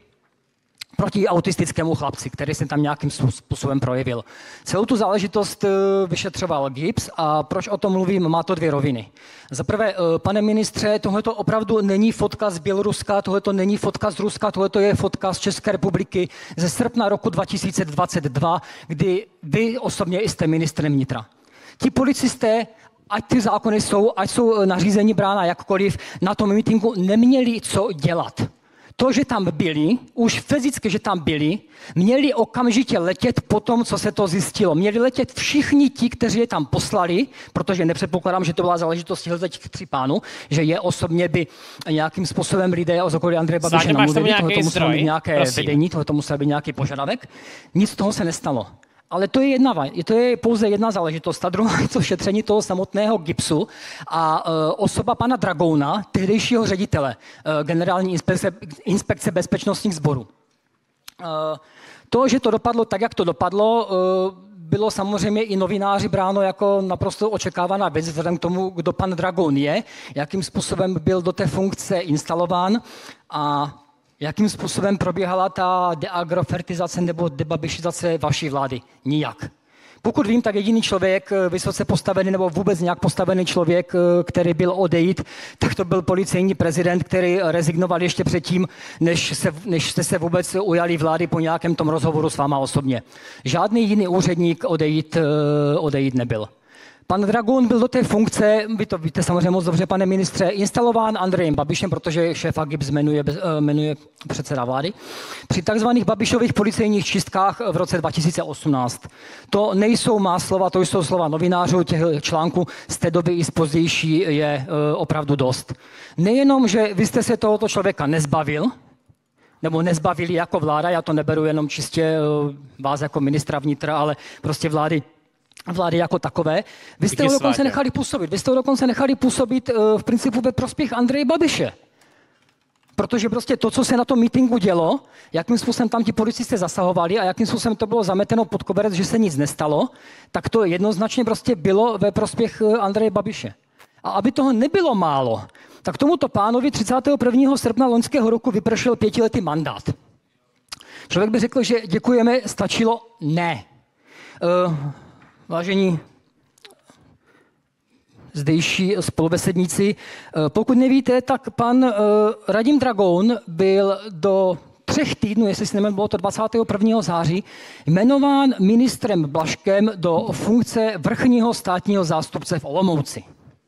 Speaker 14: proti autistickému chlapci, který se tam nějakým způsobem projevil. Celou tu záležitost vyšetřoval G I B S a proč o tom mluvím, má to dvě roviny. Za prvé, pane ministře, tohleto opravdu není fotka z Běloruska, tohleto není fotka z Ruska, tohleto je fotka z České republiky ze srpna roku dva tisíce dvacet dva, kdy vy osobně jste ministrem vnitra. Ti policisté, ať ty zákony jsou, ať jsou nařízení brána jakkoliv, na tom mítinku neměli co dělat. To, že tam byli, už fyzicky, že tam byli, měli okamžitě letět po tom, co se to zjistilo. Měli letět všichni ti, kteří je tam poslali, protože nepředpokládám, že to byla záležitost těch tří pánů, že je osobně by nějakým způsobem lidé z okolí Andreje Babiše namluvili, tohle muselo být nějaké Prosím. vedení, tohle musel být nějaký požadavek. Nic z toho se nestalo. Ale to je, jedna, to je pouze jedna záležitost. Ta druhá je to šetření toho samotného G I B S u a uh, osoba pana Dragouna, tehdejšího ředitele uh, generální inspekce, inspekce bezpečnostních sborů. Uh, to, že to dopadlo tak, jak to dopadlo, uh, bylo samozřejmě i novináři bráno jako naprosto očekávaná věc, vzhledem k tomu, kdo pan Dragoun je, jakým způsobem byl do té funkce instalován a jakým způsobem probíhala ta deagrofertizace nebo debabišizace vaší vlády? Nijak. Pokud vím, tak jediný člověk, vysoce postavený nebo vůbec nějak postavený člověk, který byl odejít, tak to byl policejní prezident, který rezignoval ještě předtím, než, se, než jste se vůbec ujali vlády po nějakém tom rozhovoru s váma osobně. Žádný jiný úředník odejít, odejít nebyl. Pan Dragoun byl do té funkce, vy to víte samozřejmě moc dobře, pane ministře, instalován Andrejem Babišem, protože šéfa G I B S jmenuje, jmenuje předseda vlády, při takzvaných Babišových policejních čistkách v roce dva tisíce osmnáct. To nejsou má slova, to jsou slova novinářů, těch článků z té doby i z pozdější je opravdu dost. Nejenom, že vy jste se tohoto člověka nezbavil, nebo nezbavili jako vláda, já to neberu jenom čistě vás jako ministra vnitra, ale prostě vlády vlády jako takové. Vy jste ho dokonce nechali působit. Vy jste ho dokonce nechali působit uh, v principu ve prospěch Andreje Babiše. Protože prostě to, co se na tom mítinku dělo, jakým způsobem tam ti policisté zasahovali a jakým způsobem to bylo zameteno pod koberec, že se nic nestalo, tak to jednoznačně prostě bylo ve prospěch Andreje Babiše. A aby toho nebylo málo, tak tomuto pánovi třicátého prvního srpna loňského roku vypršel pětiletý mandát. Člověk by řekl, že děkujeme, stačilo? Ne. Uh, vážení zdejší spolubesedníci, pokud nevíte, tak pan Radim Dragoun byl do třech týdnů, jestli si nevím, bylo to dvacátého prvního září, jmenován ministrem Blažkem do funkce vrchního státního zástupce v Olomouci.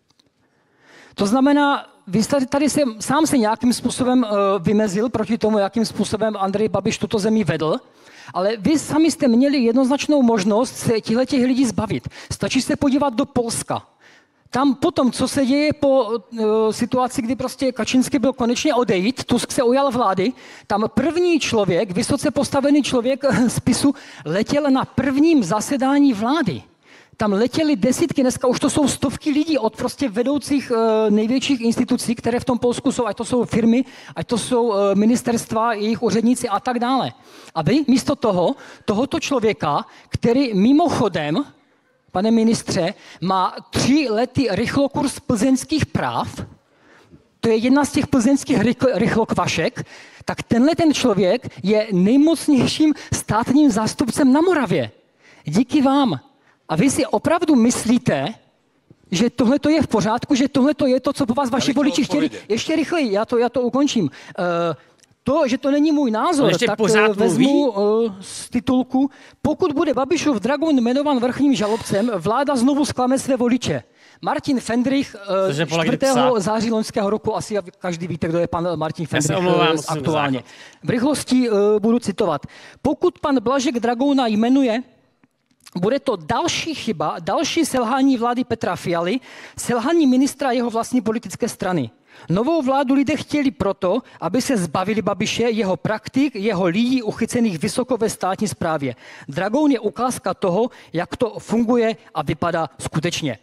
Speaker 14: To znamená, vy jste tady se, sám se nějakým způsobem vymezil proti tomu, jakým způsobem Andrej Babiš tuto zemi vedl, ale vy sami jste měli jednoznačnou možnost se těchto lidí zbavit. Stačí se podívat do Polska. Tam potom, co se děje po uh, situaci, kdy prostě Kačinský byl konečně odejít, Tusk se ujal vlády, tam první člověk, vysoce postavený člověk z PiSu, letěl na prvním zasedání vlády. Tam letěly desítky, dneska už to jsou stovky lidí od prostě vedoucích uh, největších institucí, které v tom Polsku jsou, ať to jsou firmy, ať to jsou uh, ministerstva, jejich úředníci a tak dále. A vy místo toho, tohoto člověka, který mimochodem, pane ministře, má tři lety rychlokurs plzeňských práv, to je jedna z těch plzeňských rychlokvašek, tak tenhle ten člověk je nejmocnějším státním zástupcem na Moravě. Díky vám. A vy si opravdu myslíte, že tohle to je v pořádku, že tohle to je to, co po vás vaši voliči chtěli? Ještě rychleji, já to, já to ukončím. Uh, To, že to není můj názor, tak vezmu uh, z titulku. Pokud bude Babišův Dragoun jmenován vrchním žalobcem, vláda znovu zklame své voliče. Martin Fendrich uh, čtvrtého září loňského roku, asi každý víte, kdo je pan Martin Fendrich uh, aktuálně. V rychlosti uh, budu citovat. Pokud pan Blažek Dragouna jmenuje, bude to další chyba, další selhání vlády Petra Fialy, selhání ministra jeho vlastní politické strany. Novou vládu lidé chtěli proto, aby se zbavili Babiše, jeho praktik, jeho lidí uchycených vysoko ve státní správě. Dragoun je ukázka toho, jak to funguje a vypadá skutečně.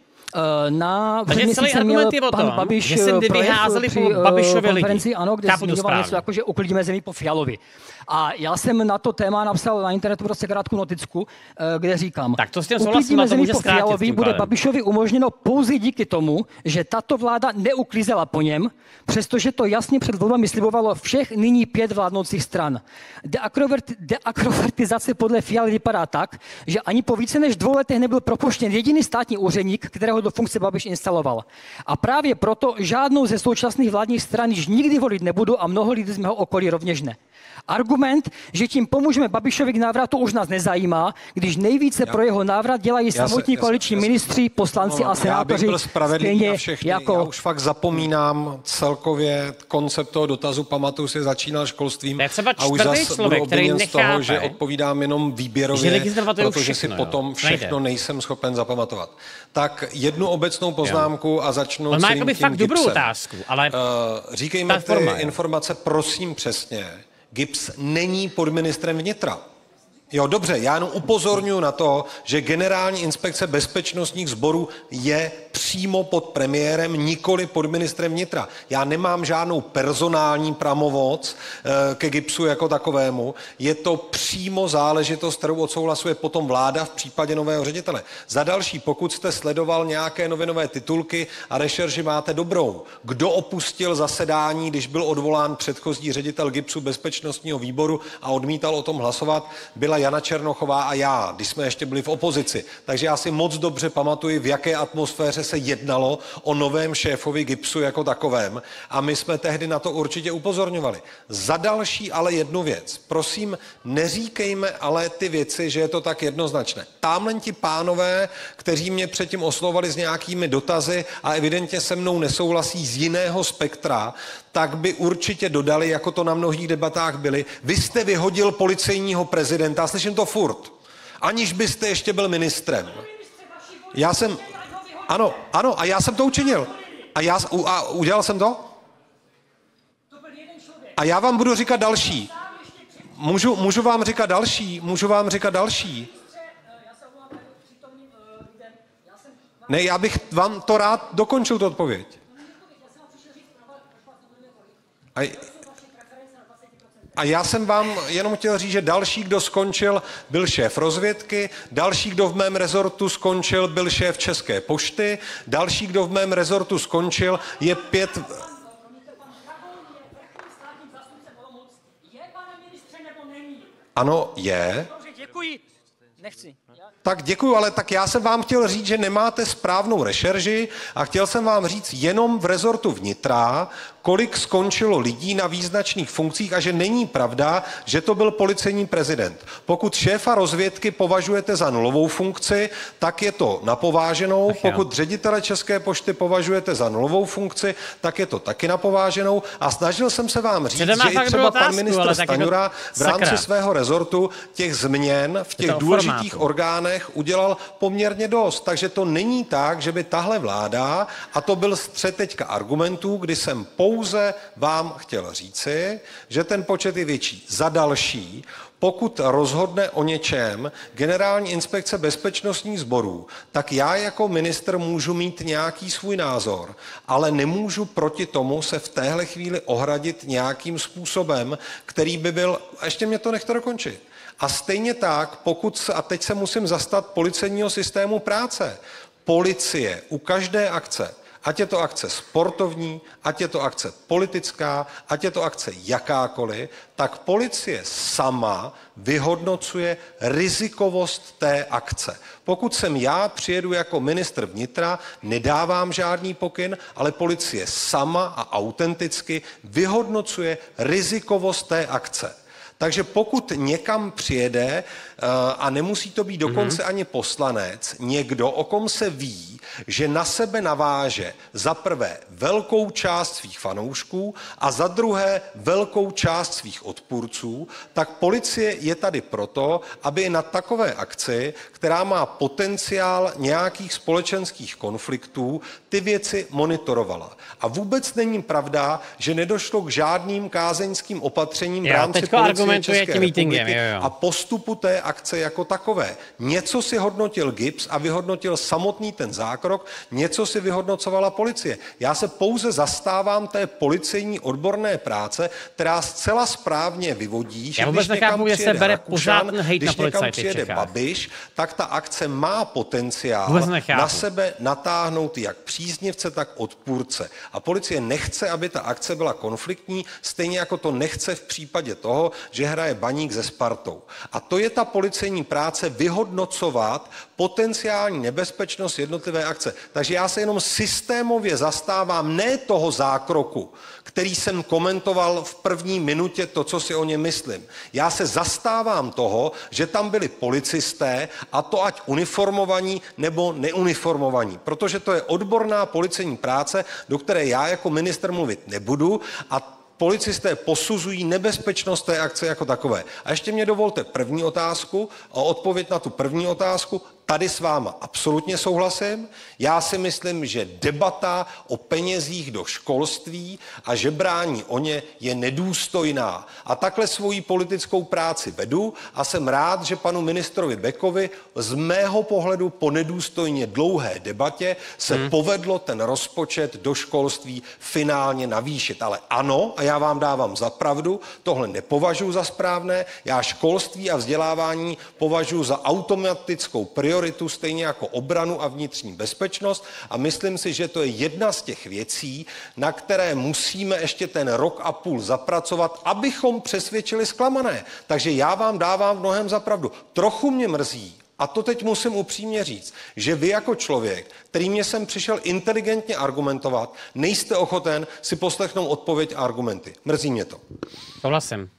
Speaker 14: Na
Speaker 2: Takže celý argument je o tom,
Speaker 14: Babiš
Speaker 2: že se vyházeli po Babišovi lidi.
Speaker 14: Ano, kde zmiňoval něco jako, že uklidíme zemi po Fialovi. A já jsem na to téma napsal na internetu prostě krátkou noticku, kde říkám,
Speaker 2: tak to s tím souhlasím,
Speaker 14: zemi po Fialovi bude Babišovi umožněno pouze díky tomu, že tato vláda neuklízela po něm, přestože to jasně před volbami slibovalo všech nyní pět vládnoucích stran. Deakrovertizace podle Fialy vypadá tak, že ani po více než dvou letech nebyl propuštěn jediný státní úředník, kterého do funkce Babiš instaloval. A právě proto žádnou ze současných vládních stran již nikdy volit nebudu a mnoho lidí z mého okolí rovněž ne. Argument, že tím pomůžeme Babišovi k návratu, už nás nezajímá, když nejvíce já, pro jeho návrat dělají samotní se, koaliční já, ministři, poslanci no, a senátoři. Já bych byl spravedlivý na všechny. Jako...
Speaker 1: Já už fakt zapomínám celkově koncept toho dotazu. Pamatuju si, začínal školstvím a už zase budu obviněn z toho, že odpovídám jenom výběrově, protože všechno, si potom všechno nejsem schopen zapamatovat. Tak jednu obecnou poznámku jo. a začnu
Speaker 2: On má
Speaker 1: tím
Speaker 2: fakt dobrou otázku, ale
Speaker 1: uh, říkejme ty informace prosím přesně. Gibbs není pod ministrem vnitra. Jo, dobře, já jenom upozorňuji na to, že Generální inspekce bezpečnostních sborů je přímo pod premiérem, nikoli pod ministrem vnitra. Já nemám žádnou personální pravomoc e, ke Gibbsu jako takovému. Je to přímo záležitost, kterou odsouhlasuje potom vláda v případě nového ředitele. Za další, pokud jste sledoval nějaké novinové titulky a rešerži máte dobrou. Kdo opustil zasedání, když byl odvolán předchozí ředitel Gibbsu bezpečnostního výboru a odmítal o tom hlasovat, byla Jana Černochová a já, když jsme ještě byli v opozici. Takže já si moc dobře pamatuji, v jaké atmosféře se jednalo o novém šéfovi Gibbsu jako takovém a my jsme tehdy na to určitě upozorňovali. Za další ale jednu věc. Prosím, neříkejme ale ty věci, že je to tak jednoznačné. Támhle ti pánové, kteří mě předtím oslovali s nějakými dotazy a evidentně se mnou nesouhlasí z jiného spektra, tak by určitě dodali, jako to na mnohých debatách byly, vy jste vyhodil policejního prezidenta, slyším to furt, aniž byste ještě byl ministrem. Já jsem, ano, ano, a já jsem to učinil. A, já, a udělal jsem to? A já vám budu říkat další. Můžu, můžu vám říkat další, můžu vám říkat další. Ne, já bych vám to rád dokončil, tu odpověď. A, a já jsem vám jenom chtěl říct, že další, kdo skončil, byl šéf rozvědky, další, kdo v mém rezortu skončil, byl šéf České pošty, další, kdo v mém rezortu skončil, je pět... Ano, je.
Speaker 14: Děkuji. Nechci.
Speaker 1: Tak děkuju, ale tak já jsem vám chtěl říct, že nemáte správnou rešerži a chtěl jsem vám říct jenom v rezortu vnitra, kolik skončilo lidí na význačných funkcích a že není pravda, že to byl policejní prezident. Pokud šéfa rozvědky považujete za nulovou funkci, tak je to napováženou. Pokud ředitele České pošty považujete za nulovou funkci, tak je to taky napováženou. A snažil jsem se vám říct, že i třeba pan ministr Stanjura v rámci svého rezortu těch změn v těch důležitých orgánech udělal poměrně dost. Takže to není tak, že by tahle vláda, a to byl střet teďka argumentů, kdy jsem pouze vám chtěl říci, že ten počet je větší. Za další, pokud rozhodne o něčem Generální inspekce bezpečnostních sborů, tak já jako ministr můžu mít nějaký svůj názor, ale nemůžu proti tomu se v téhle chvíli ohradit nějakým způsobem, který by byl, a ještě mě to nechte dokončit. A stejně tak, pokud se, a teď se musím zastat policejního systému práce, policie u každé akce, ať je to akce sportovní, ať je to akce politická, ať je to akce jakákoliv, tak policie sama vyhodnocuje rizikovost té akce. Pokud jsem já, přijedu jako ministr vnitra, nedávám žádný pokyn, ale policie sama a autenticky vyhodnocuje rizikovost té akce. Takže pokud někam přijede, a nemusí to být dokonce ani poslanec, někdo, o kom se ví, že na sebe naváže za prvé velkou část svých fanoušků a za druhé velkou část svých odpůrců, tak policie je tady proto, aby na takové akci, která má potenciál nějakých společenských konfliktů, ty věci monitorovala. A vůbec není pravda, že nedošlo k žádným kázeňským opatřením v rámci policie České republiky a postupu té akce jako takové. Něco si hodnotil G I B S a vyhodnotil samotný ten zákrok, něco si vyhodnocovala policie. Já se pouze zastávám té policejní odborné práce, která zcela správně vyvodí, že když někam přijede Rakušan, když někam přijede Babiš, tak ta akce má potenciál na sebe natáhnout jak příznivce, tak odpůrce. A policie nechce, aby ta akce byla konfliktní, stejně jako to nechce v případě toho, že hraje Baník se Spartou. A to je ta policejní práce vyhodnocovat potenciální nebezpečnost jednotlivé akce. Takže já se jenom systémově zastávám ne toho zákroku, který jsem komentoval v první minutě to, co si o něm myslím. Já se zastávám toho, že tam byli policisté, a to ať uniformovaní nebo neuniformovaní, protože to je odborná policejní práce, do které já jako ministr mluvit nebudu, a policisté posuzují nebezpečnost té akce jako takové. A ještě mě dovolte první otázku, a odpověď na tu první otázku. Tady s váma absolutně souhlasím. Já si myslím, že debata o penězích do školství a žebrání o ně je nedůstojná. A takhle svoji politickou práci vedu a jsem rád, že panu ministrovi Bekovi z mého pohledu po nedůstojně dlouhé debatě se hmm. povedlo ten rozpočet do školství finálně navýšit. Ale ano, a já vám dávám za pravdu, tohle nepovažuji za správné. Já školství a vzdělávání považuji za automatickou prioritu, stejně jako obranu a vnitřní bezpečnost, a myslím si, že to je jedna z těch věcí, na které musíme ještě ten rok a půl zapracovat, abychom přesvědčili zklamané. Takže já vám dávám v mnohém za pravdu. Trochu mě mrzí, a to teď musím upřímně říct, že vy jako člověk, který mě sem přišel inteligentně argumentovat, nejste ochoten si poslechnout odpověď a argumenty. Mrzí mě to.
Speaker 2: Souhlasím.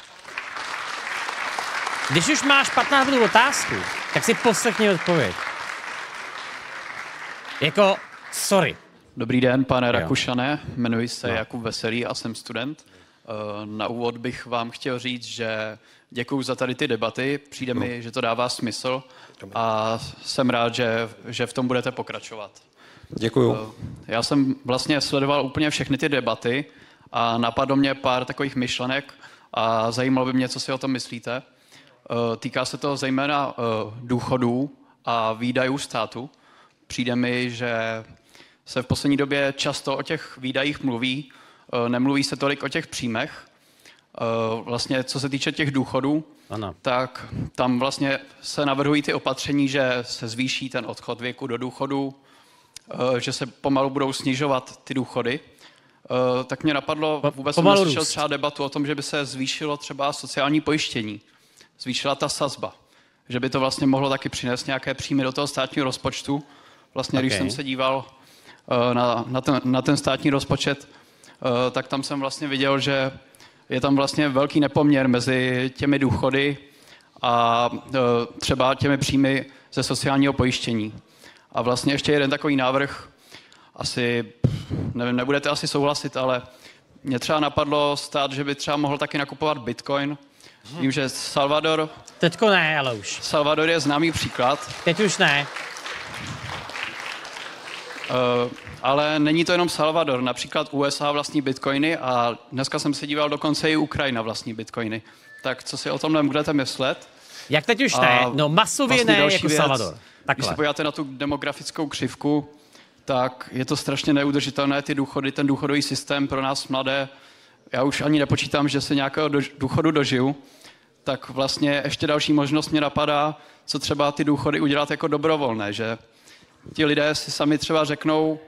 Speaker 2: Když už máš patnáct minut otázku, tak si poslechni odpověď. Jako, sorry.
Speaker 15: Dobrý den, pane Rakušane, jmenuji se no. Jakub Veselý a jsem student. Na úvod bych vám chtěl říct, že děkuju za tady ty debaty, přijde no. mi, že to dává smysl a jsem rád, že, že v tom budete pokračovat.
Speaker 1: Děkuju.
Speaker 15: Já jsem vlastně sledoval úplně všechny ty debaty a napadlo mě pár takových myšlenek a zajímalo by mě, co si o tom myslíte. Týká se to zejména důchodů a výdajů státu, přijde mi, že se v poslední době často o těch výdajích mluví, nemluví se tolik o těch příjmech. Vlastně co se týče těch důchodů, ano. tak tam vlastně se navrhují ty opatření, že se zvýší ten odchod věku do důchodu, že se pomalu budou snižovat ty důchody. Tak mě napadlo, vůbec jsem neslyšel třeba debatu o tom, že by se zvýšilo třeba sociální pojištění, zvýšila ta sazba, že by to vlastně mohlo taky přinést nějaké příjmy do toho státního rozpočtu. Vlastně, okay. když jsem se díval na, na, ten, na ten státní rozpočet, tak tam jsem vlastně viděl, že je tam vlastně velký nepoměr mezi těmi důchody a třeba těmi příjmy ze sociálního pojištění. A vlastně ještě jeden takový návrh, asi, nevím, nebudete asi souhlasit, ale mě třeba napadlo stát, že by třeba mohl taky nakupovat bitcoin. Vím, že Salvador...
Speaker 2: Teďko ne, ale už.
Speaker 15: Salvador je známý příklad.
Speaker 2: Teď už ne.
Speaker 15: Uh, ale není to jenom Salvador, například U S A vlastní bitcoiny a dneska jsem se díval, dokonce i Ukrajina vlastní bitcoiny. Tak co si o tomhle budete myslet?
Speaker 2: Jak teď už a ne? No masově vlastně ne, jako
Speaker 15: věc,
Speaker 2: Salvador. Takhle.
Speaker 15: Když se podíváte na tu demografickou křivku, tak je to strašně neudržitelné, ty důchody, ten důchodový systém pro nás mladé. Já už ani nepočítám, že se nějakého do, důchodu dožiju, tak vlastně ještě další možnost mě napadá, co třeba ty důchody udělat jako dobrovolné, že ti lidé si sami třeba řeknou,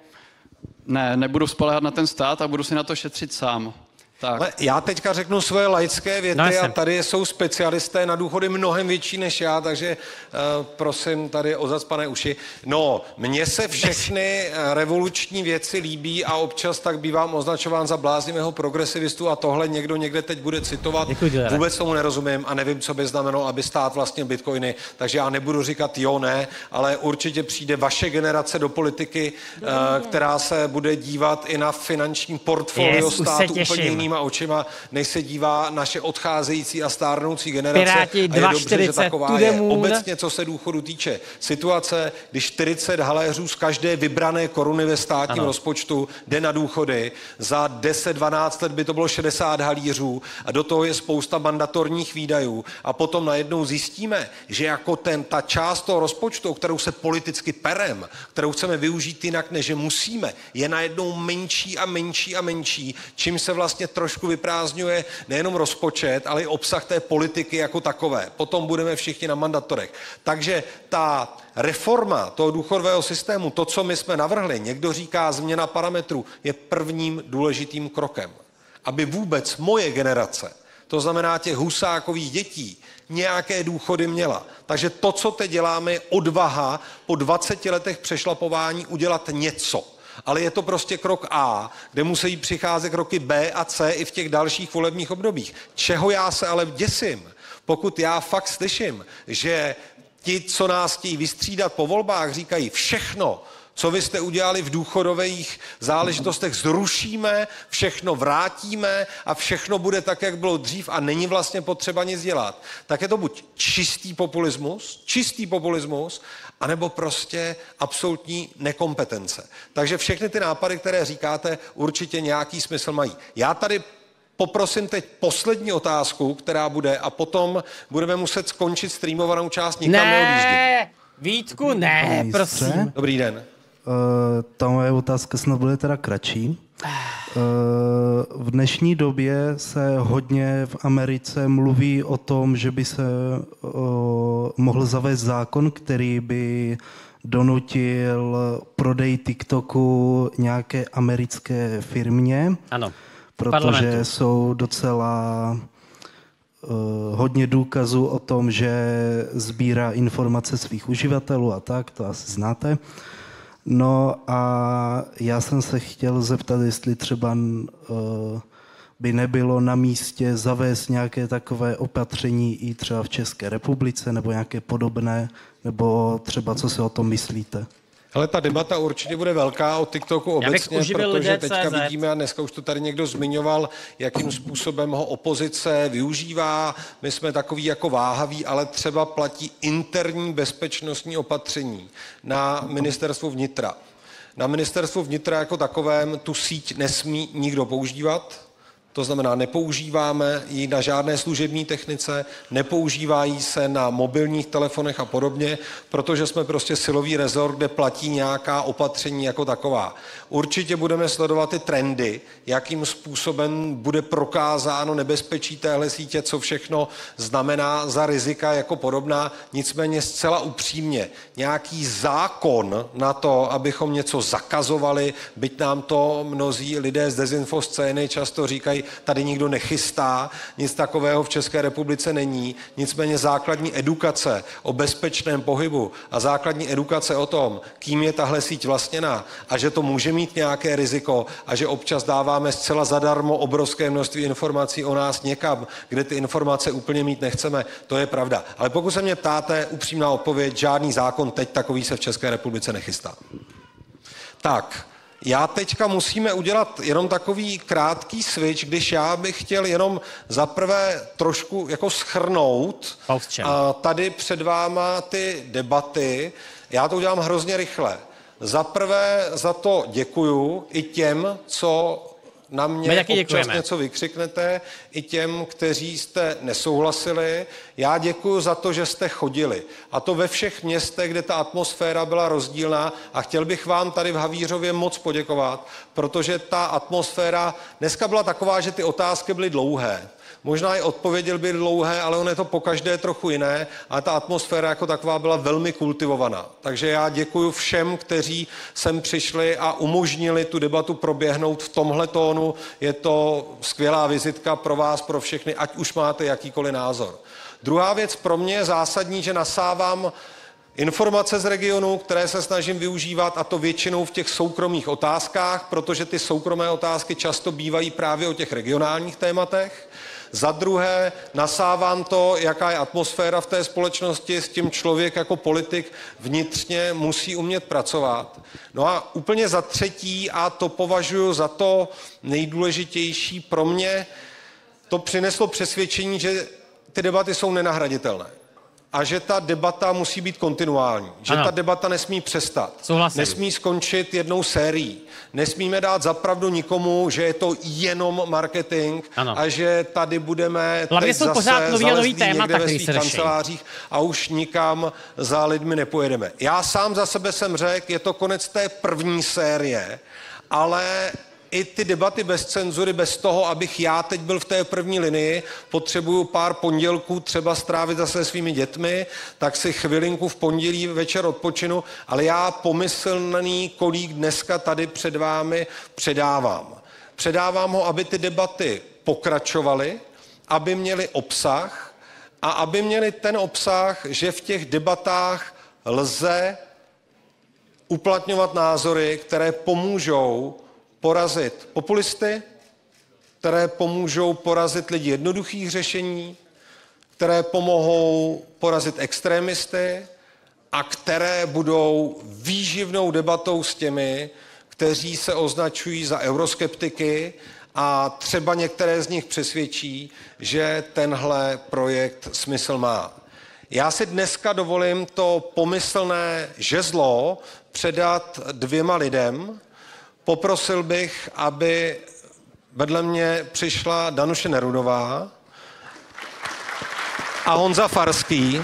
Speaker 15: ne, nebudu spoléhat na ten stát a budu si na to šetřit sám. Tak.
Speaker 1: Ale já teďka řeknu svoje laické věty no, a tady jsou specialisté na důchody mnohem větší než já, takže uh, prosím tady o zacpané uši. No, mně se všechny revoluční věci líbí a občas tak bývám označován za bláznivého progresivistu a tohle někdo někde teď bude citovat. Děkuji, vůbec tomu nerozumím a nevím, co by znamenalo, aby stát vlastnil bitcoiny, takže já nebudu říkat jo, ne, ale určitě přijde vaše generace do politiky, uh, která se bude dívat i na finanční portfolio yes, státu úplně jiný očima, než se dívá naše odcházející a stárnoucí generace.
Speaker 2: Piráti,
Speaker 1: a je dobře, že
Speaker 2: čtyřicet,
Speaker 1: taková je. Obecně, co se důchodu týče, situace, když čtyřicet haléřů z každé vybrané koruny ve státním ano. rozpočtu jde na důchody, za deset dvanáct let by to bylo šedesát halířů a do toho je spousta mandatorních výdajů a potom najednou zjistíme, že jako ten, ta část toho rozpočtu, kterou se politicky perem, kterou chceme využít jinak, než že musíme, je najednou menší a menší a menší, čím se vlastně trošku vyprázdňuje nejenom rozpočet, ale i obsah té politiky jako takové. Potom budeme všichni na mandatorech. Takže ta reforma toho důchodového systému, to, co my jsme navrhli, někdo říká změna parametrů, je prvním důležitým krokem. Aby vůbec moje generace, to znamená těch Husákových dětí, nějaké důchody měla. Takže to, co teď děláme, je odvaha po dvaceti letech přešlapování udělat něco. Ale je to prostě krok A, kde musí přicházet kroky B a C i v těch dalších volebních obdobích. Čeho já se ale děsím, pokud já fakt slyším, že ti, co nás chtějí vystřídat po volbách, říkají všechno, co vy jste udělali v důchodových záležitostech, zrušíme, všechno vrátíme a všechno bude tak, jak bylo dřív a není vlastně potřeba nic dělat. Tak je to buď čistý populismus, čistý populismus, anebo prostě absolutní nekompetence. Takže všechny ty nápady, které říkáte, určitě nějaký smysl mají. Já tady poprosím teď poslední otázku, která bude a potom budeme muset skončit streamovanou část, nikam neodjíždím.
Speaker 2: Ne, Vítku, ne, prosím.
Speaker 1: Dobrý den.
Speaker 16: Uh, ta moje otázka snad bude teda kratší. Uh, v dnešní době se hodně v Americe mluví o tom, že by se uh, mohl zavést zákon, který by donutil prodej TikToku nějaké americké firmě.
Speaker 2: Ano.
Speaker 16: Protože
Speaker 2: Parlamentu.
Speaker 16: jsou docela uh, hodně důkazů o tom, že sbírá informace svých uživatelů a tak, to asi znáte. No a já jsem se chtěl zeptat, jestli třeba uh, by nebylo na místě zavést nějaké takové opatření i třeba v České republice, nebo nějaké podobné, nebo třeba co si o tom myslíte?
Speaker 1: Ale ta debata určitě bude velká o TikToku obecně, protože teďka vidíme, a dneska už to tady někdo zmiňoval, jakým způsobem ho opozice využívá. My jsme takový jako váhaví, ale třeba platí interní bezpečnostní opatření na ministerstvu vnitra. Na ministerstvu vnitra jako takovém tu síť nesmí nikdo používat. to znamená, nepoužíváme ji na žádné služební technice, nepoužívají se na mobilních telefonech a podobně, protože jsme prostě silový rezort, kde platí nějaká opatření jako taková. Určitě budeme sledovat ty trendy, jakým způsobem bude prokázáno nebezpečí téhle sítě, co všechno znamená za rizika jako podobná. Nicméně zcela upřímně, nějaký zákon na to, abychom něco zakazovali, byť nám to mnozí lidé z dezinfoscény často říkají, tady nikdo nechystá, nic takového v České republice není. Nicméně základní edukace o bezpečném pohybu a základní edukace o tom, kým je tahle síť vlastněná a že to může mít nějaké riziko a že občas dáváme zcela zadarmo obrovské množství informací o nás někam, kde ty informace úplně mít nechceme, to je pravda. Ale pokud se mě ptáte, upřímná odpověď, žádný zákon teď takový se v České republice nechystá. Tak, já teďka musíme udělat jenom takový krátký switch, když já bych chtěl jenom zaprvé trošku jako shrnout a tady před váma ty debaty. Já to udělám hrozně rychle. Zaprvé za to děkuju i těm, co na mě občas něco vykřiknete, i těm, kteří jste nesouhlasili. Já děkuju za to, že jste chodili. A to ve všech městech, kde ta atmosféra byla rozdílná. A chtěl bych vám tady v Havířově moc poděkovat, protože ta atmosféra dneska byla taková, že ty otázky byly dlouhé. Možná i odpovědi byly dlouhé, ale ono je to pokaždé trochu jiné, ale ta atmosféra jako taková byla velmi kultivovaná. Takže já děkuji všem, kteří sem přišli a umožnili tu debatu proběhnout v tomhle tónu. Je to skvělá vizitka pro vás, pro všechny, ať už máte jakýkoliv názor. Druhá věc pro mě je zásadní, že nasávám informace z regionu, které se snažím využívat, a to většinou v těch soukromých otázkách, protože ty soukromé otázky často bývají právě o těch regionálních tématech. Za druhé, nasávám to, jaká je atmosféra v té společnosti, s tím člověk jako politik vnitřně musí umět pracovat. No a úplně za třetí, a to považuji za to nejdůležitější pro mě, to přineslo přesvědčení, že ty debaty jsou nenahraditelné. A že ta debata musí být kontinuální. Že ano. Ta debata nesmí přestat.
Speaker 2: Souhlasím.
Speaker 1: Nesmí skončit jednou sérií. Nesmíme dát zapravdu nikomu, že je to jenom marketing ano. a že tady budeme
Speaker 2: Hlavně
Speaker 1: teď
Speaker 2: jsou
Speaker 1: zase
Speaker 2: pořád nový nový témata,
Speaker 1: někde ve svých kancelářích a už nikam za lidmi nepojedeme. Já sám za sebe jsem řekl, je to konec té první série, ale i ty debaty bez cenzury, bez toho, abych já teď byl v té první linii, potřebuju pár pondělků třeba strávit zase svými dětmi, tak si chvilinku v pondělí večer odpočinu, ale já pomyslný kolík dneska tady před vámi předávám. Předávám ho, aby ty debaty pokračovaly, aby měly obsah a aby měly ten obsah, že v těch debatách lze uplatňovat názory, které pomůžou porazit populisty, které pomůžou porazit lidi jednoduchých řešení, které pomohou porazit extrémisty a které budou výživnou debatou s těmi, kteří se označují za euroskeptiky a třeba některé z nich přesvědčí, že tenhle projekt smysl má. Já si dneska dovolím to pomyslné žezlo předat dvěma lidem. Poprosil bych, aby vedle mě přišla Danuše Nerudová a Honza Farský.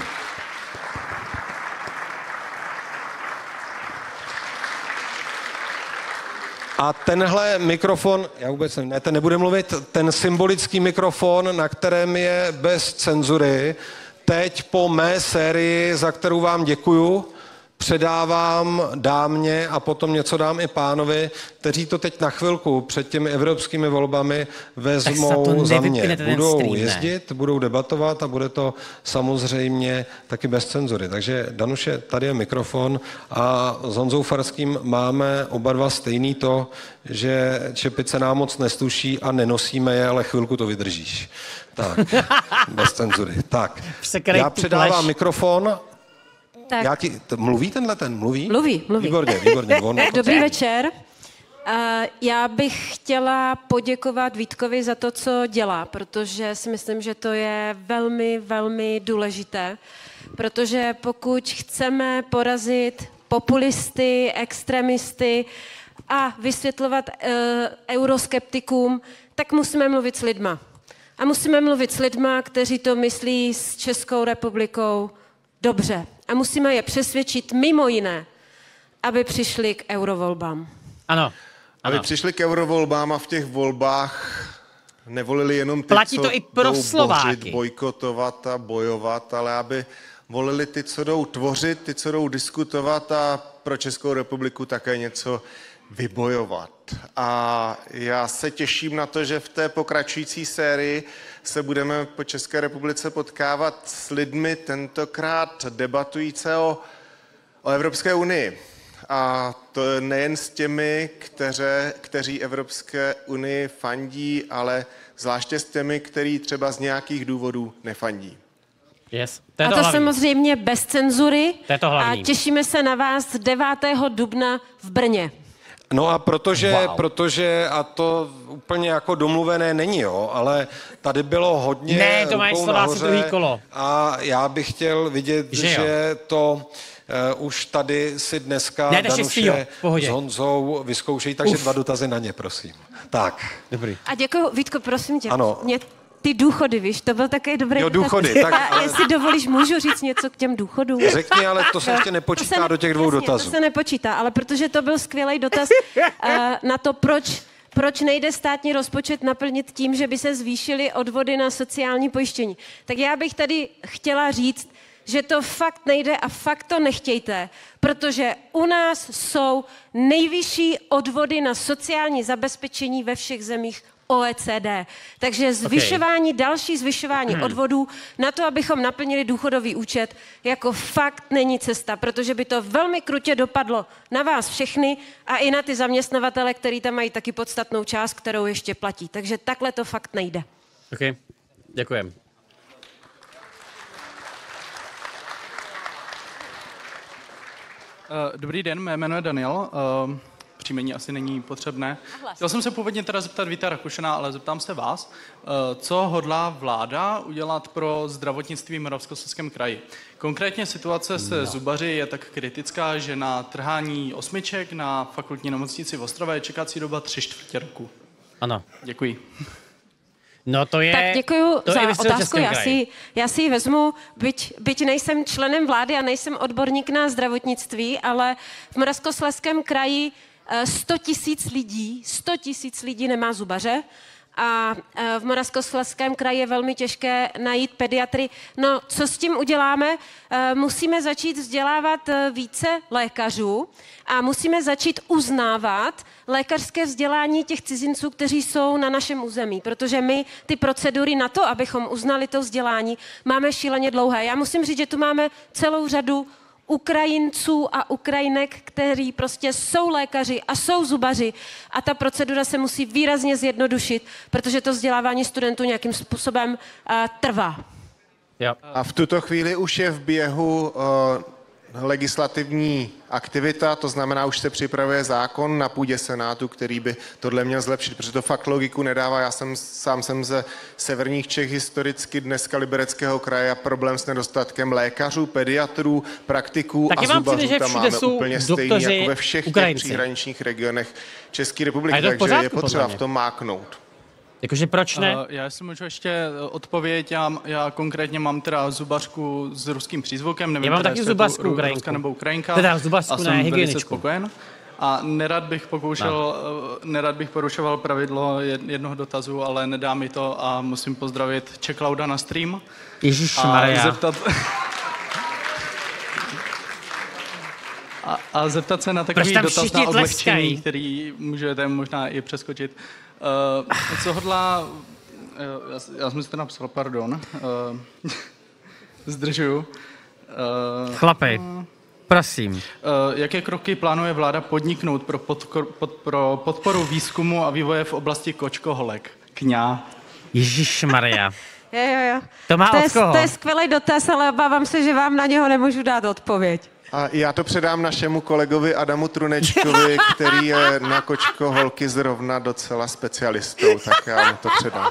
Speaker 1: A tenhle mikrofon, já vůbec ne, ten nebude mluvit, ten symbolický mikrofon, na kterém je bez cenzury, teď po mé sérii, za kterou vám děkuju, předávám dámě a potom něco dám i pánovi, kteří to teď na chvilku před těmi evropskými volbami vezmou za mě. Budou stream, jezdit, ne? Budou debatovat a bude to samozřejmě taky bez cenzury. Takže Danuše, tady je mikrofon a s Honzou Farským máme oba dva stejný to, že čepice nám moc nestuší a nenosíme je, ale chvilku to vydržíš. Tak, bez cenzury. Tak, já předávám mikrofon.
Speaker 17: Tak.
Speaker 1: Já ti, t- mluví tenhle ten? Mluví?
Speaker 17: Mluví, mluví.
Speaker 1: Výborně, výborně. On...
Speaker 17: Dobrý večer. Uh, já bych chtěla poděkovat Vítkovi za to, co dělá, protože si myslím, že to je velmi, velmi důležité, protože pokud chceme porazit populisty, extremisty a vysvětlovat uh, euroskeptikům, tak musíme mluvit s lidma. A musíme mluvit s lidma, kteří to myslí s Českou republikou dobře. A musíme je přesvědčit mimo jiné, aby přišli k eurovolbám.
Speaker 2: Ano.
Speaker 18: Aby přišli k eurovolbám a v těch volbách nevolili jenom ty,
Speaker 2: Platí
Speaker 18: co
Speaker 2: to i pro
Speaker 18: jdou
Speaker 2: Slováky.
Speaker 18: bořit, bojkotovat a bojovat, ale aby volili ty, co jdou tvořit, ty, co jdou diskutovat a pro Českou republiku také něco vybojovat. A já se těším na to, že v té pokračující sérii se budeme po České republice potkávat s lidmi, tentokrát debatující o, o Evropské unii. A to nejen s těmi, kteře, kteří Evropské unii fandí, ale zvláště s těmi, kteří třeba z nějakých důvodů nefandí.
Speaker 2: Yes. To je
Speaker 17: a
Speaker 2: to,
Speaker 17: to
Speaker 2: hlavní.
Speaker 17: samozřejmě bez cenzury.
Speaker 2: To je to hlavní.
Speaker 17: A těšíme se na vás devátého dubna v Brně.
Speaker 1: No a protože,
Speaker 2: Wow.
Speaker 1: protože, a to úplně jako domluvené není, jo, ale tady bylo hodně
Speaker 2: Ne, to mají
Speaker 1: rukou
Speaker 2: Slováci
Speaker 1: nahoře
Speaker 2: druhý kolo.
Speaker 1: A já bych chtěl vidět,
Speaker 2: Že
Speaker 1: že,
Speaker 2: jo.
Speaker 1: že to uh, už tady si dneska
Speaker 2: Ne, to šestýho,
Speaker 1: Danuše
Speaker 2: v pohodě.
Speaker 1: s Honzou vyzkoušejí, takže
Speaker 2: Uf.
Speaker 1: dva dotazy na ně, prosím. Tak.
Speaker 2: Dobrý.
Speaker 17: A děkuji, Vítko, prosím tě.
Speaker 1: Ano.
Speaker 17: Mě ty důchody, víš, to byl takový dobrý
Speaker 1: Jo,
Speaker 17: dotaz.
Speaker 1: důchody, tak,
Speaker 17: A
Speaker 1: ale-
Speaker 17: jestli dovolíš, můžu říct něco k těm důchodům?
Speaker 1: Řekni, ale to se ještě nepočítá
Speaker 17: To se
Speaker 1: do těch dvou
Speaker 17: jasně,
Speaker 1: dotazů.
Speaker 17: To se nepočítá, ale protože to byl skvělý dotaz uh, na to, proč, proč nejde státní rozpočet naplnit tím, že by se zvýšily odvody na sociální pojištění. Tak já bych tady chtěla říct, že to fakt nejde a fakt to nechtějte, protože u nás jsou nejvyšší odvody na sociální zabezpečení ve všech zemích O E C D. Takže zvyšování, okay. další zvyšování odvodů na to, abychom naplnili důchodový účet, jako fakt není cesta, protože by to velmi krutě dopadlo na vás všechny a i na ty zaměstnavatele, který tam mají taky podstatnou část, kterou ještě platí. Takže takhle to fakt nejde.
Speaker 2: OK, děkujem.
Speaker 15: Dobrý den, mé jméno je Daniel. Uh, příjmení asi není potřebné. Chtěl jsem se původně teda zeptat Víta Rakušana, ale zeptám se vás. Uh, co hodlá vláda udělat pro zdravotnictví v Moravskoslezském kraji? Konkrétně situace se no. zubaři je tak kritická, že na trhání osmiček na fakultní nemocnici v Ostrově je čekací doba tři čtvrtě roku.
Speaker 2: Ano.
Speaker 15: Děkuji.
Speaker 2: No to je...
Speaker 17: Tak děkuju
Speaker 2: to
Speaker 17: za
Speaker 2: je
Speaker 17: otázku, já si, já si ji vezmu, byť, byť nejsem členem vlády a nejsem odborník na zdravotnictví, ale v Moravskoslezském kraji sto tisíc lidí, sto tisíc lidí nemá zubaře a v Moravskoslezském kraji je velmi těžké najít pediatry. No, co s tím uděláme? Musíme začít vzdělávat více lékařů a musíme začít uznávat lékařské vzdělání těch cizinců, kteří jsou na našem území, protože my ty procedury na to, abychom uznali to vzdělání, máme šíleně dlouhé. Já musím říct, že tu máme celou řadu Ukrajinců a Ukrajinek, kteří prostě jsou lékaři a jsou zubaři a ta procedura se musí výrazně zjednodušit, protože to vzdělávání studentů nějakým způsobem uh, trvá.
Speaker 2: Jo.
Speaker 18: A v tuto chvíli už je v běhu uh, legislativní aktivita, to znamená, už se připravuje zákon na půdě Senátu, který by tohle měl zlepšit, protože to fakt logiku nedává. Já jsem sám jsem ze severních Čech historicky, dneska Libereckého kraje a problém s nedostatkem lékařů, pediatrů, praktiků
Speaker 2: Taky
Speaker 18: a zubařů tam máme
Speaker 2: jsou
Speaker 18: úplně stejný jako ve všech těch příhraničních regionech České republiky, takže pořádku, je potřeba v tom máknout.
Speaker 2: Jakože proč ne?
Speaker 15: Uh, já si můžu ještě odpovědět, já, já konkrétně mám teda zubařku s ruským přízvukem, nevím,
Speaker 2: já mám
Speaker 15: teda,
Speaker 2: taky
Speaker 15: jestli je to
Speaker 2: zubařku
Speaker 15: Ru-
Speaker 2: Ukrajinku.
Speaker 15: Ruska nebo Ukrajinka.
Speaker 2: Teda zubařku,
Speaker 15: a
Speaker 2: ne,
Speaker 15: jsem velice
Speaker 2: hygieničku.
Speaker 15: spokojen. A nerad bych pokoušel, no. nerad bych porušoval pravidlo jednoho dotazu, ale nedá mi to a musím pozdravit Čeklauda na stream.
Speaker 2: Ježišmarja.
Speaker 15: A zeptat... A, a zeptat se na takový dotaz na odlehčení, který můžete možná i přeskočit. Uh, co hodlá... Uh, já, já jsem si to napsal, pardon. Uh, zdržuju. Uh,
Speaker 2: Chlapej, prosím.
Speaker 15: Uh, jaké kroky plánuje vláda podniknout pro, podkor, pod, pro podporu výzkumu a vývoje v oblasti kočkoholek? Kňá.
Speaker 2: Ježišmarja.
Speaker 17: Jo, jo, jo.
Speaker 2: To má
Speaker 17: to
Speaker 2: od
Speaker 17: je,
Speaker 2: koho?
Speaker 17: To je skvělý dotaz, ale obávám se, že vám na něho nemůžu dát odpověď.
Speaker 18: A já to předám našemu kolegovi Adamu Trunečkovi, který je na kočkoholky zrovna docela specialistou, tak já mu to předám.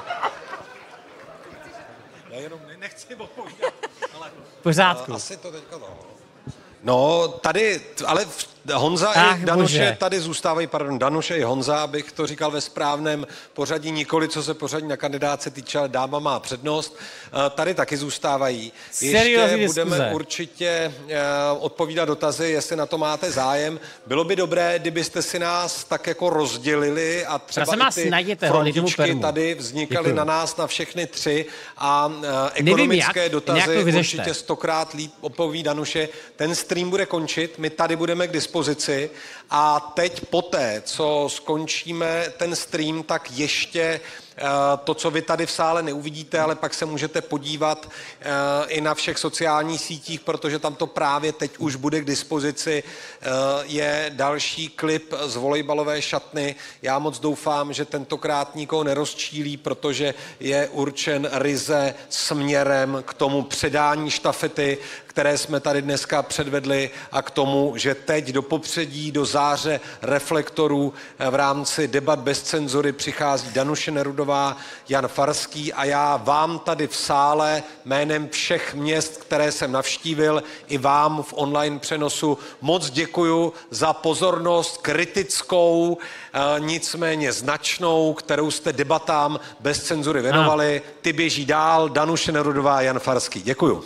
Speaker 1: Já jenom nechci odpovídat, ale...
Speaker 2: V pořádku.
Speaker 1: Asi to teďka no. No, tady, ale v Honza
Speaker 2: Ach,
Speaker 1: i Danuše
Speaker 2: bože.
Speaker 1: tady zůstávají, pardon, Danuše i Honza, abych to říkal ve správném pořadí, nikoli co se pořadí na kandidátce týče, ale dáma má přednost. Tady taky zůstávají. Ještě budeme
Speaker 2: diskuze.
Speaker 1: určitě odpovídat dotazy, jestli na to máte zájem. Bylo by dobré, kdybyste si nás tak jako rozdělili a třeba i ty
Speaker 2: najděte,
Speaker 1: frontičky tady vznikaly
Speaker 2: Děkuju.
Speaker 1: na nás, na všechny tři a uh,
Speaker 2: Nevím,
Speaker 1: ekonomické
Speaker 2: jak,
Speaker 1: dotazy určitě stokrát líp odpoví Danuše. Ten stream bude končit, my tady budeme k dispozici a teď poté, co skončíme ten stream, tak ještě to, co vy tady v sále neuvidíte, ale pak se můžete podívat i na všech sociálních sítích, protože tam to právě teď už bude k dispozici, je další klip z volejbalové šatny. Já moc doufám, že tentokrát nikoho nerozčílí, protože je určen ryze směrem k tomu předání štafety, které jsme tady dneska předvedli a k tomu, že teď do popředí, do záře reflektorů v rámci debat bez cenzury přichází Danuše Nerudová, Jan Farský a já vám tady v sále jménem všech měst, které jsem navštívil, i vám v online přenosu moc děkuju za pozornost kritickou, nicméně značnou, kterou jste debatám bez cenzury věnovali. Ty běží dál, Danuše Nerudová, Jan Farský. Děkuju.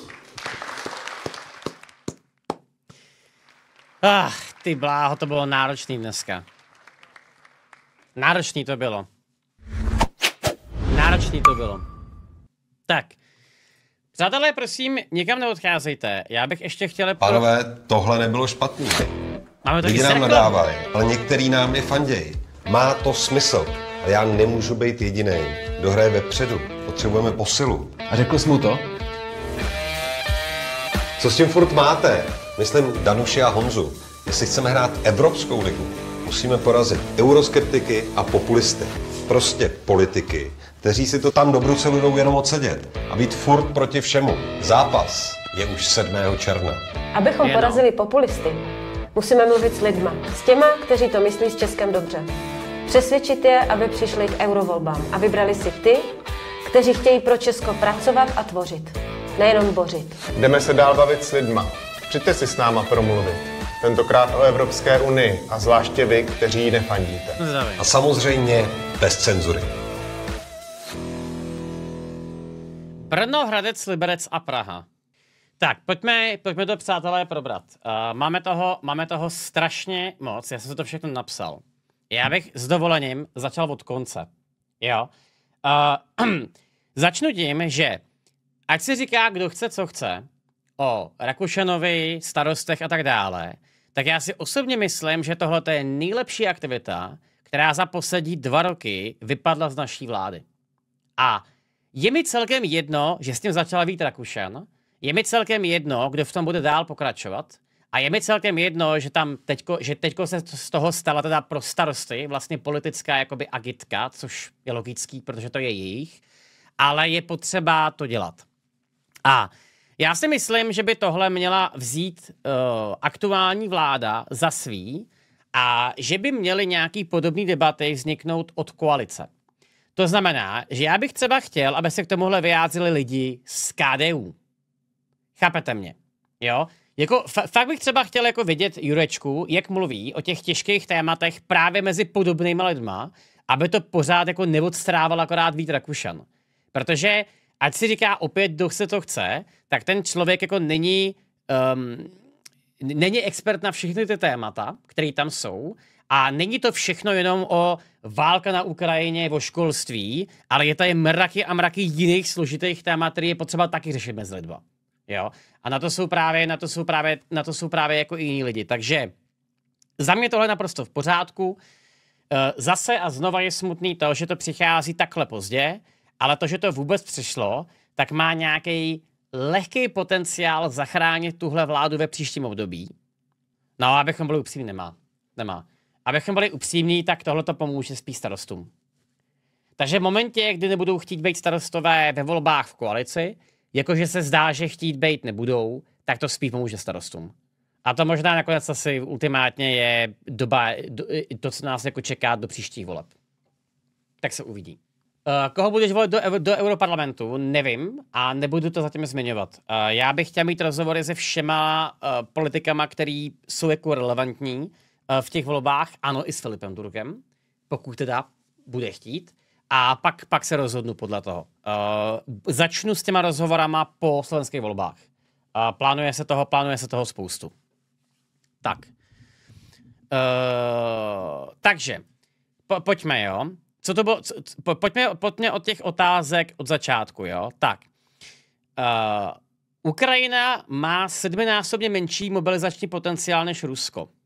Speaker 2: Ach, ty bláho, to bylo náročný dneska. Náročný to bylo. Náročný to bylo. Tak. Přátelé, prosím, nikam neodcházejte. Já bych ještě chtěl...
Speaker 19: Pánové, tohle nebylo špatný.
Speaker 2: Máme to
Speaker 19: Lidi nám nadávají, ale některý nám i fandějí. Má to smysl. A já nemůžu být jediný. Kdo hraje vepředu. Potřebujeme posilu.
Speaker 20: A řekl jsi mu to?
Speaker 19: Co s tím furt máte? Myslím Danuši a Honzu. Jestli chceme hrát Evropskou ligu, musíme porazit euroskeptiky a populisty. Prostě politiky, kteří si to tam do Bruselu jdou jenom odsedět a být furt proti všemu. Zápas je už sedmého června.
Speaker 21: Abychom porazili populisty, musíme mluvit s lidma. S těma, kteří to myslí s Českem dobře. Přesvědčit je, aby přišli k eurovolbám a vybrali si ty, kteří chtějí pro Česko pracovat a tvořit. Nejenom bořit.
Speaker 22: Jdeme se dál bavit s lidma. Přijďte si s náma promluvit. Tentokrát o Evropské unii a zvláště vy, kteří ji nefandíte.
Speaker 19: A samozřejmě bez cenzury.
Speaker 2: Brno, Hradec, Liberec a Praha. Tak, pojďme, pojďme to, přátelé, probrat. Uh, máme, toho, máme toho strašně moc, já jsem si to všechno napsal. Já bych s dovolením začal od konce. Jo? Uh, začnu tím, že ať si říká, kdo chce, co chce, o Rakušanovi, starostech a tak dále, tak já si osobně myslím, že tohle je nejlepší aktivita, která za poslední dva roky vypadla z naší vlády. A je mi celkem jedno, že s tím začala Vít Rakušan, je mi celkem jedno, kdo v tom bude dál pokračovat, a je mi celkem jedno, že tam teďko, že teďko se z toho stala teda pro starosty vlastně politická jakoby agitka, což je logický, protože to je jejich, ale je potřeba to dělat. A já si myslím, že by tohle měla vzít uh, aktuální vláda za svý a že by měly nějaký podobný debaty vzniknout od koalice. To znamená, že já bych třeba chtěl, aby se k tomuhle vyjádřili lidi z K D U. Chápete mě? Jo? Jako, fakt bych třeba chtěl jako vidět Jurečku, jak mluví o těch těžkých tématech právě mezi podobnými lidma, aby to pořád jako neodstrával akorát Vít Rakušan. Protože ať si říká opět, kdo se to chce, tak ten člověk jako není, um, není expert na všechny ty témata, které tam jsou, a není to všechno jenom o válka na Ukrajině, o školství, ale je tady mraky a mraky jiných složitých témat, které je potřeba taky řešit mezi lidma. Jo? A na to jsou právě, na to jsou právě, na to jsou právě jako i jiní lidi. Takže za mě tohle naprosto v pořádku. Zase a znova je smutný to, že to přichází takhle pozdě, ale to, že to vůbec přišlo, tak má nějaký lehký potenciál zachránit tuhle vládu ve příštím období. No, abychom byli upřímní, nemá. Nemá. Abychom byli upřímní, tak tohle to pomůže spíš starostům. Takže v momentě, kdy nebudou chtít být starostové ve volbách v koalici, jakože se zdá, že chtít být nebudou, tak to spíš pomůže starostům. A to možná nakonec asi ultimátně je doba, to, co nás jako čeká do příštích voleb. Tak se uvidí. koho budeš volit do, do Europarlamentu, nevím a nebudu to zatím zmiňovat. Uh, já bych chtěl mít rozhovory se všema uh, politikama, který jsou jako relevantní uh, v těch volbách, ano, i s Filipem Turkem, pokud teda bude chtít. A pak, pak se rozhodnu podle toho. Uh, začnu s těma rozhovorama po slovenských volbách. Uh, plánuje se toho, plánuje se toho spoustu. Tak. Uh, takže, po, pojďme, jo. Co to bylo? Co, po, pojďme, pojďme od těch otázek od začátku, jo. Tak. Uh, Ukrajina má sedminásobně menší mobilizační potenciál než Rusko. Uh,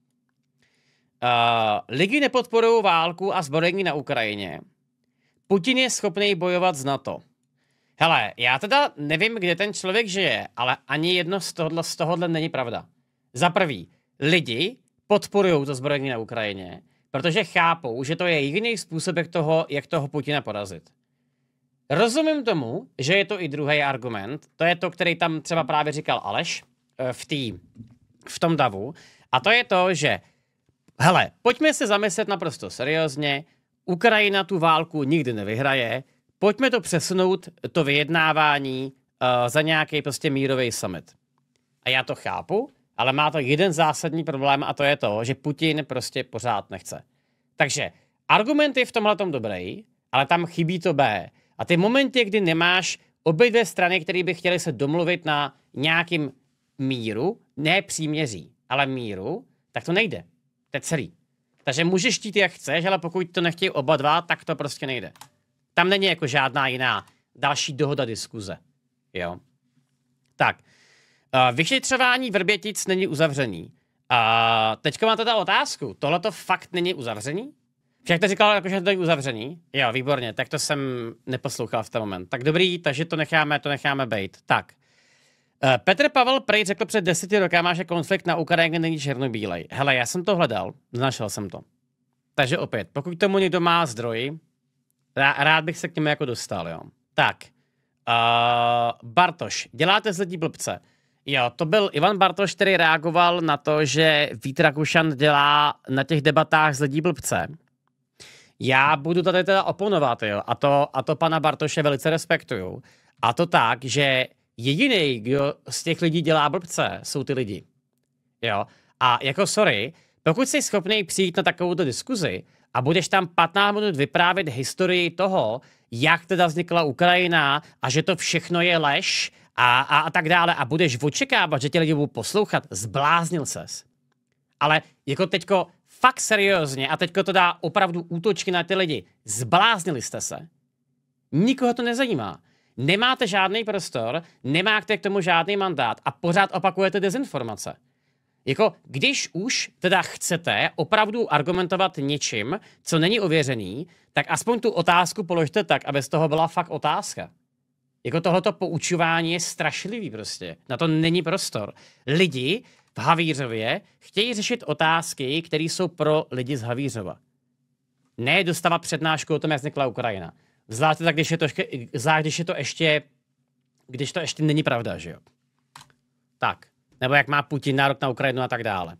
Speaker 2: lidi nepodporují válku a zbrojení na Ukrajině. Putin je schopný bojovat z NATO. Hele, já teda nevím, kde ten člověk žije, ale ani jedno z tohohle, z tohohle není pravda. Za prvý, lidi podporují to zbrojení na Ukrajině, protože chápou, že to je jediný způsob, jak toho, jak toho Putina porazit. Rozumím tomu, že je to i druhý argument, to je to, který tam třeba právě říkal Aleš v, tý, v tom davu, a to je to, že hele, pojďme se zamyslet naprosto seriózně, Ukrajina tu válku nikdy nevyhraje, pojďme to přesunout, to vyjednávání uh, za nějaký prostě mírový summit. A já to chápu, ale má to jeden zásadní problém a to je to, že Putin prostě pořád nechce. Takže argument je v tomhletom dobrý, ale tam chybí to B. A ty momenty, kdy nemáš obě dvě strany, které by chtěly se domluvit na nějakým míru, ne příměří, ale míru, tak to nejde. To je celý. Takže můžeš chtít, jak chceš, ale pokud to nechtějí oba dva, tak to prostě nejde. Tam není jako žádná jiná další dohoda diskuze. Jo. Tak. Uh, vyšetřování Vrbětic není uzavřený. Uh, teďka mám teda otázku. Tohle to fakt není uzavřený? Však to říkal, jako, že to není uzavřený? Jo, výborně, tak to jsem neposlouchal v ten moment. Tak dobrý, takže to necháme, to necháme bejt. Tak. Uh, Petr Pavel prej řekl před deseti rokama, že konflikt na Ukrajině není černobílej. Hele, já jsem to hledal, našel jsem to. Takže opět, pokud tomu někdo má zdroj, rád bych se k němu jako dostal, jo. Tak. Uh, Bartoš, děláte z lidí blbce. Jo, to byl Ivan Bartoš, který reagoval na to, že Vít Rakušan dělá na těch debatách z lidí blbce. Já budu tady teda oponovat, jo, a to, a to pana Bartoše velice respektuju. A to tak, že jediný, kdo z těch lidí dělá blbce, jsou ty lidi. Jo, a jako sorry, pokud jsi schopný přijít na takovouto diskuzi a budeš tam patnáct minut vyprávět historii toho, jak teda vznikla Ukrajina a že to všechno je lež a, a, a tak dále a budeš očekávat, že tě lidi budou poslouchat, zbláznil ses. Ale jako teďko fakt seriózně a teďko to dá opravdu útočky na ty lidi, zbláznili jste se. Nikoho to nezajímá. Nemáte žádný prostor, nemáte k tomu žádný mandát a pořád opakujete dezinformace. Jako, když už teda chcete opravdu argumentovat něčím, co není ověřený, tak aspoň tu otázku položte tak, aby z toho byla fakt otázka. Jako tohleto poučování je strašlivý prostě. Na to není prostor. Lidi v Havířově chtějí řešit otázky, které jsou pro lidi z Havířova. Ne dostávat přednášku o tom, jak vznikla Ukrajina. Zvláště tak, když je to, zvlášť, když je to ještě, když to ještě není pravda, že jo. Tak. Nebo jak má Putin nárok na Ukrajinu a tak dále.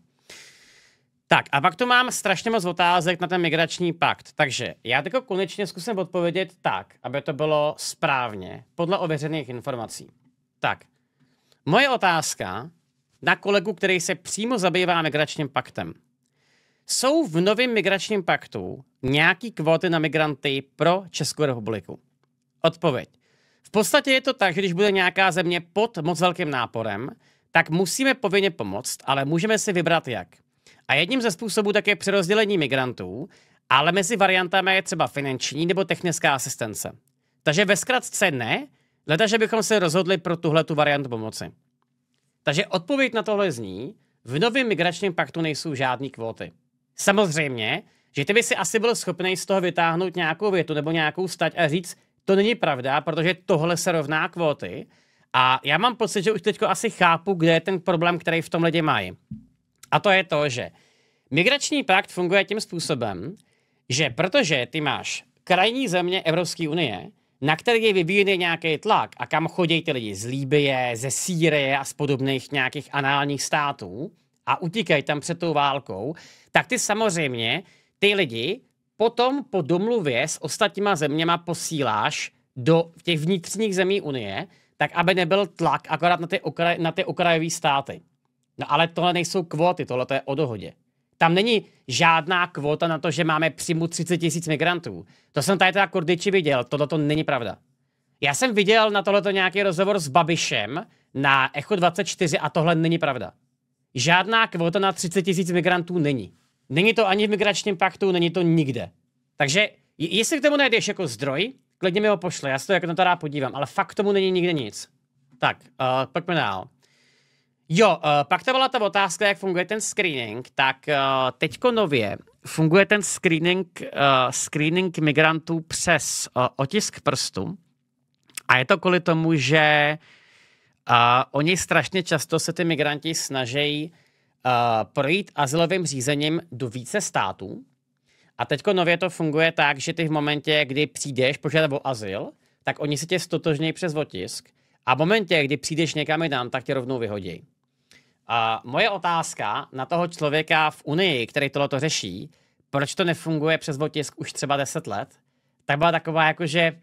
Speaker 2: Tak a pak tu mám strašně moc otázek na ten migrační pakt. Takže já teď konečně zkusím odpovědět tak, aby to bylo správně, podle ověřených informací. Tak, moje otázka na kolegu, který se přímo zabývá migračním paktem. Jsou v novém migračním paktu nějaký kvóty na migranty pro Českou republiku? Odpověď. V podstatě je to tak, že když bude nějaká země pod moc velkým náporem, tak musíme povinně pomoct, ale můžeme si vybrat jak. A jedním ze způsobů tak je přerozdělení migrantů, ale mezi variantami je třeba finanční nebo technická asistence. Takže ve zkratce ne, leda, že bychom se rozhodli pro tuhletu variantu pomoci. Takže odpověď na tohle zní, v novém migračním paktu nejsou žádný kvóty. Samozřejmě, že ty by si asi byl schopný z toho vytáhnout nějakou větu nebo nějakou stať a říct, to není pravda, protože tohle se rovná kvóty. A já mám pocit, že už teďko asi chápu, kde je ten problém, který v tom lidi mají. A to je to, že migrační pakt funguje tím způsobem, že protože ty máš krajní země Evropské unie, na který je vyvíjený nějaký tlak a kam chodí ty lidi z Líbie, ze Sýrie a z podobných nějakých análních států a utíkají tam před tou válkou, tak ty samozřejmě ty lidi potom po domluvě s ostatníma zeměma posíláš do těch vnitřních zemí Unie, tak aby nebyl tlak akorát na ty, okraj, na ty okrajové státy. No ale tohle nejsou kvóty, tohle to je o dohodě. Tam není žádná kvóta na to, že máme přijmout třicet tisíc migrantů. To jsem tady teda Kordyči viděl, tohle to není pravda. Já jsem viděl na tohleto nějaký rozhovor s Babišem na Echo dvacet čtyři a tohle není pravda. Žádná kvóta na třicet tisíc migrantů není. Není to ani v migračním paktu, není to nikde. Takže jestli k tomu najdeš jako zdroj, klidně mi ho pošle, já se to jako na to rád podívám, ale fakt k tomu není nikde nic. Tak, uh, pojďme dál. Jo, uh, pak to byla ta otázka, jak funguje ten screening, tak uh, teďko nově funguje ten screening, uh, screening migrantů přes uh, otisk prstu a je to kvůli tomu, že uh, oni strašně často se ty migranti snaží uh, projít azylovým řízením do více států a teďko nově to funguje tak, že ty v momentě, kdy přijdeš požádat o azyl, tak oni se tě stotožnějí přes otisk a v momentě, kdy přijdeš někam jinam, tak tě rovnou vyhodí. A moje otázka na toho člověka v Unii, který tohleto řeší, proč to nefunguje přes otisk už třeba deset let, tak byla taková jako, že